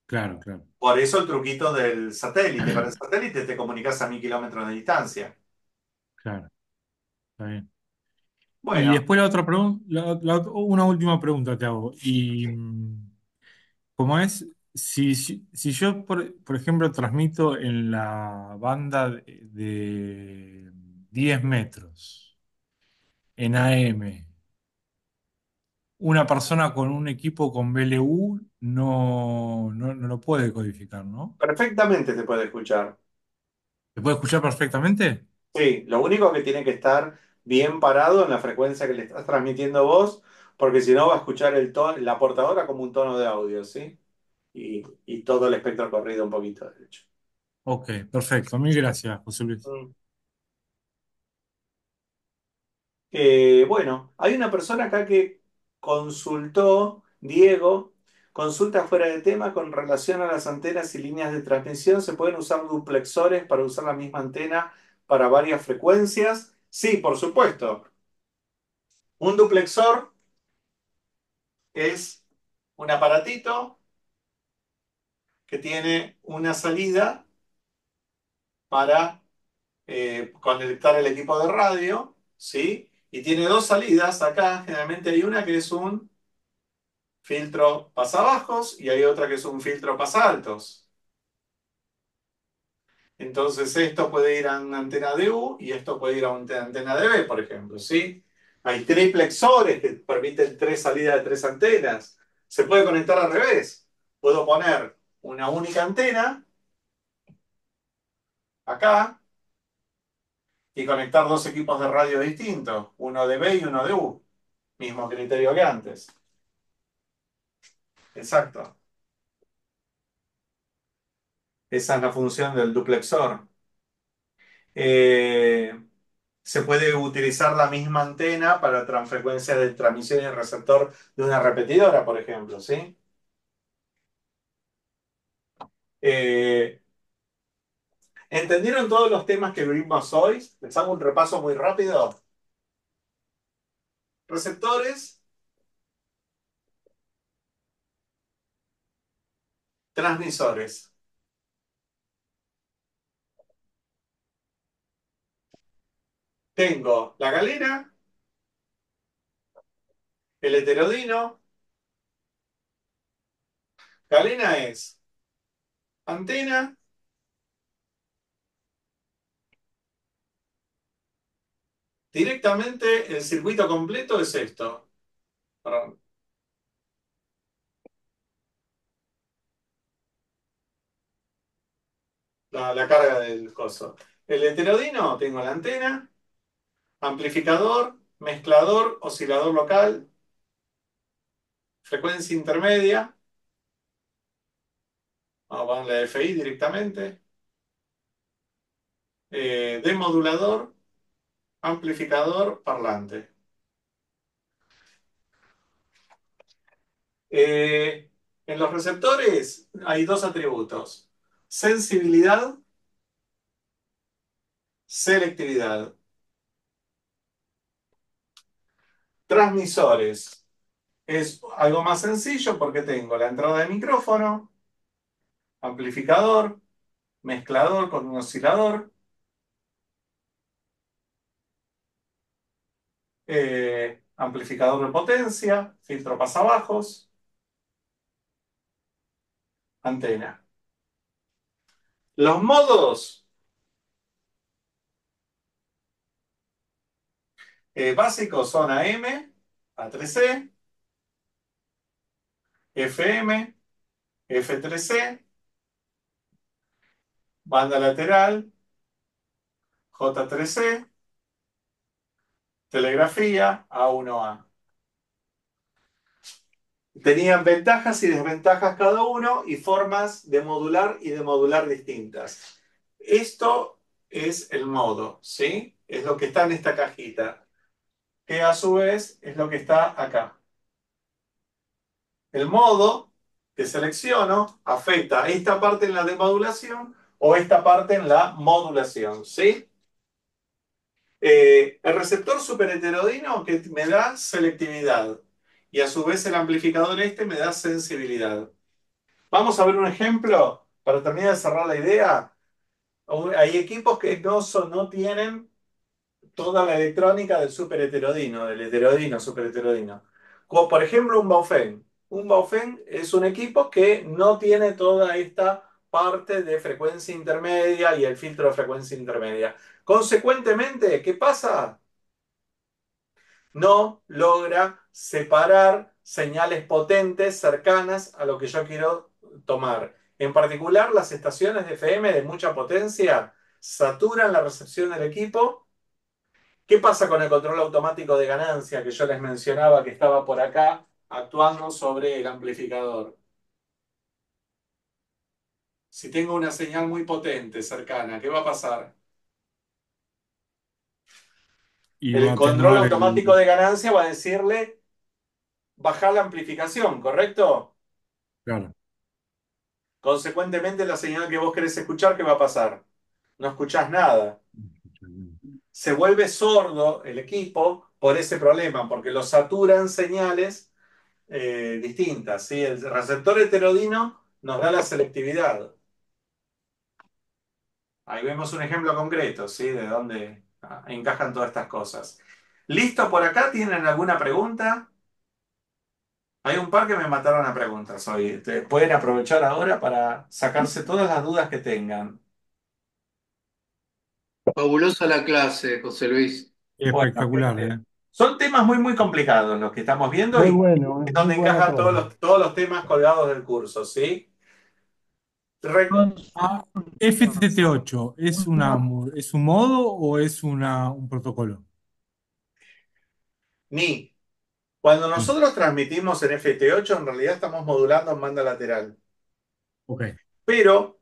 Claro, claro, Por eso el truquito del satélite. Para el satélite te comunicas a mil kilómetros de distancia. claro, está bien. Y Bueno, después la otra pregunta, una última pregunta te hago. Y mm, ¿cómo es? Si, si, si yo, por, por ejemplo, transmito en la banda de, de diez metros en A M, una persona con un equipo con B L U no, no, no lo puede codificar, ¿no? perfectamente te puede escuchar. ¿Se puede escuchar perfectamente? Sí, lo único que tiene que estar bien parado en la frecuencia que le estás transmitiendo vos, porque si no va a escuchar el tono, la portadora como un tono de audio, ¿sí? Y, y todo el espectro corrido un poquito, de hecho. Ok, perfecto. Mil gracias, José Luis. Mm. Eh, bueno, hay una persona acá que consultó, Diego, consulta fuera de tema con relación a las antenas y líneas de transmisión. ¿Se pueden usar duplexores para usar la misma antena para varias frecuencias? Sí, por supuesto. Un duplexor es un aparatito que tiene una salida para eh, conectar el equipo de radio, ¿sí? Y tiene dos salidas. Acá generalmente hay una que es un filtro pasabajos y hay otra que es un filtro pasaltos. Entonces esto puede ir a una antena de U y esto puede ir a una antena de B, por ejemplo, ¿sí? Hay triplexores que permiten tres salidas de tres antenas. Se puede conectar al revés. Puedo poner una única antena acá y conectar dos equipos de radio distintos, uno de B y uno de U. Mismo criterio que antes. Exacto. Esa es la función del duplexor. Eh, se puede utilizar la misma antena para transfrecuencia de transmisión y receptor de una repetidora, por ejemplo, ¿sí? Eh, ¿entendieron todos los temas que vimos hoy? Les hago un repaso muy rápido. Receptores, transmisores. Tengo la galera, el heterodino. Galena es antena, directamente el circuito completo es esto. Perdón, la, la carga del coso. El heterodino, tengo la antena, amplificador, mezclador, oscilador local, frecuencia intermedia. Vamos a ponerle F I directamente. Eh, demodulador, amplificador, parlante. Eh, en los receptores hay dos atributos: sensibilidad, selectividad. Transmisores. Es algo más sencillo porque tengo la entrada de micrófono, amplificador, mezclador con un oscilador, eh, amplificador de potencia, filtro pasabajos, antena. Los modos eh, básicos son A M, A tres C, F M, F tres C, banda lateral, J tres C, telegrafía, A uno A. Tenían ventajas y desventajas cada uno y formas de modular y de modular distintas. Esto es el modo, ¿sí? Es lo que está en esta cajita, que a su vez es lo que está acá. El modo que selecciono afecta esta parte en la demodulación o esta parte en la modulación, ¿sí? Eh, el receptor superheterodino que me da selectividad y a su vez el amplificador este me da sensibilidad. Vamos a ver un ejemplo para terminar de cerrar la idea. Hay equipos que no, son, no tienen toda la electrónica del superheterodino, del heterodino, superheterodino. Como por ejemplo un Baofeng. Un Baofeng es un equipo que no tiene toda esta parte de frecuencia intermedia y el filtro de frecuencia intermedia. Consecuentemente, ¿qué pasa? No logra separar señales potentes cercanas a lo que yo quiero tomar. En particular, las estaciones de F M de mucha potencia saturan la recepción del equipo. ¿Qué pasa con el control automático de ganancia que yo les mencionaba que estaba por acá actuando sobre el amplificador? Si tengo una señal muy potente cercana, ¿qué va a pasar? Y va El a control atenuar automático el... de ganancia va a decirle bajar la amplificación, ¿correcto? Claro. Consecuentemente, la señal que vos querés escuchar, ¿qué va a pasar? No escuchás nada. Se vuelve sordo el equipo por ese problema, porque lo saturan señales eh, distintas, ¿sí? El receptor heterodino nos da la selectividad. Ahí vemos un ejemplo concreto, ¿sí? De dónde ah, encajan todas estas cosas. ¿Listo por acá? ¿Tienen alguna pregunta? Hay un par que me mataron a preguntas hoy. Te- Pueden aprovechar ahora para sacarse todas las dudas que tengan. Fabulosa la clase, José Luis. Bueno, Espectacular, este, ¿eh? son temas muy, muy complicados los que estamos viendo Muy y bueno, es es muy donde bueno encajan todos todo. los, todos los temas colgados del curso, ¿sí? Re- Ah, F T T ocho, ¿es una, mo- es un modo o es una, un protocolo? Ni. Cuando Ni. nosotros transmitimos en F T ocho, en realidad estamos modulando en banda lateral. Ok. Pero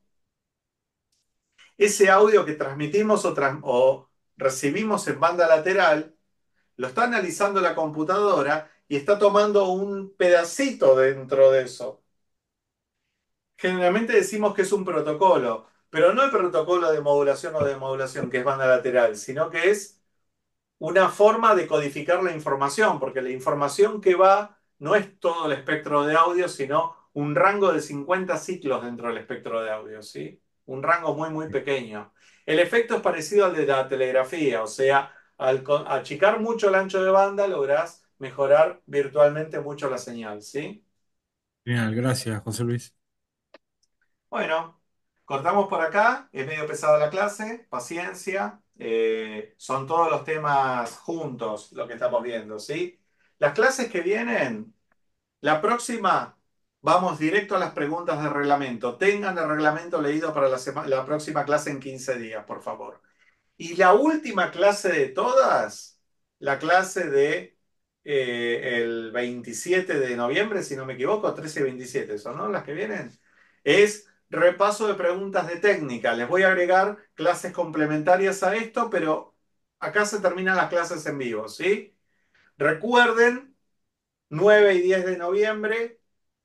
ese audio que transmitimos o, trans- o recibimos en banda lateral, lo está analizando la computadora y está tomando un pedacito dentro de eso. Generalmente decimos que es un protocolo, pero no el protocolo de modulación o de modulación, que es banda lateral, sino que es una forma de codificar la información, porque la información que va no es todo el espectro de audio, sino un rango de cincuenta ciclos dentro del espectro de audio, ¿sí? Un rango muy, muy pequeño. El efecto es parecido al de la telegrafía, o sea, al co- achicar mucho el ancho de banda lográs mejorar virtualmente mucho la señal, ¿sí? Genial, gracias, José Luis. Bueno, cortamos por acá, es medio pesada la clase, paciencia, eh, son todos los temas juntos lo que estamos viendo, ¿sí? Las clases que vienen, la próxima, vamos directo a las preguntas de reglamento. Tengan el reglamento leído para la, sema- la próxima clase en quince días, por favor. Y la última clase de todas, la clase de eh, el veintisiete de noviembre, si no me equivoco, trece y veintisiete, ¿son, no? Las que vienen, es repaso de preguntas de técnica. Les voy a agregar clases complementarias a esto, pero acá se terminan las clases en vivo, ¿sí? Recuerden, nueve y diez de noviembre,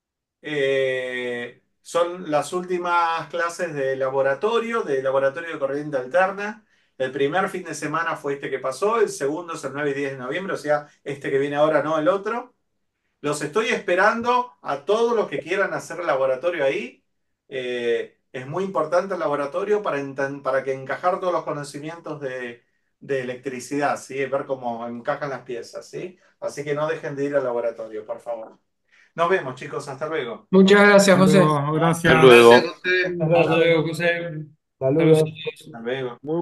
eh, son las últimas clases de laboratorio, de laboratorio de corriente alterna. El primer fin de semana fue este que pasó, el segundo es el nueve y diez de noviembre, o sea, este que viene ahora, no el otro. Los estoy esperando a todos los que quieran hacer el laboratorio ahí. Eh, es muy importante el laboratorio para, enten- para que encajar todos los conocimientos de, de electricidad, ¿sí? Ver cómo encajan las piezas, ¿sí? Así que no dejen de ir al laboratorio, por favor. Nos vemos, chicos. Hasta luego. Muchas gracias, Hasta José. luego, Hasta gracias. Gracias, luego. José. Muchas Hasta gracias. luego, José. Saludos. Hasta luego.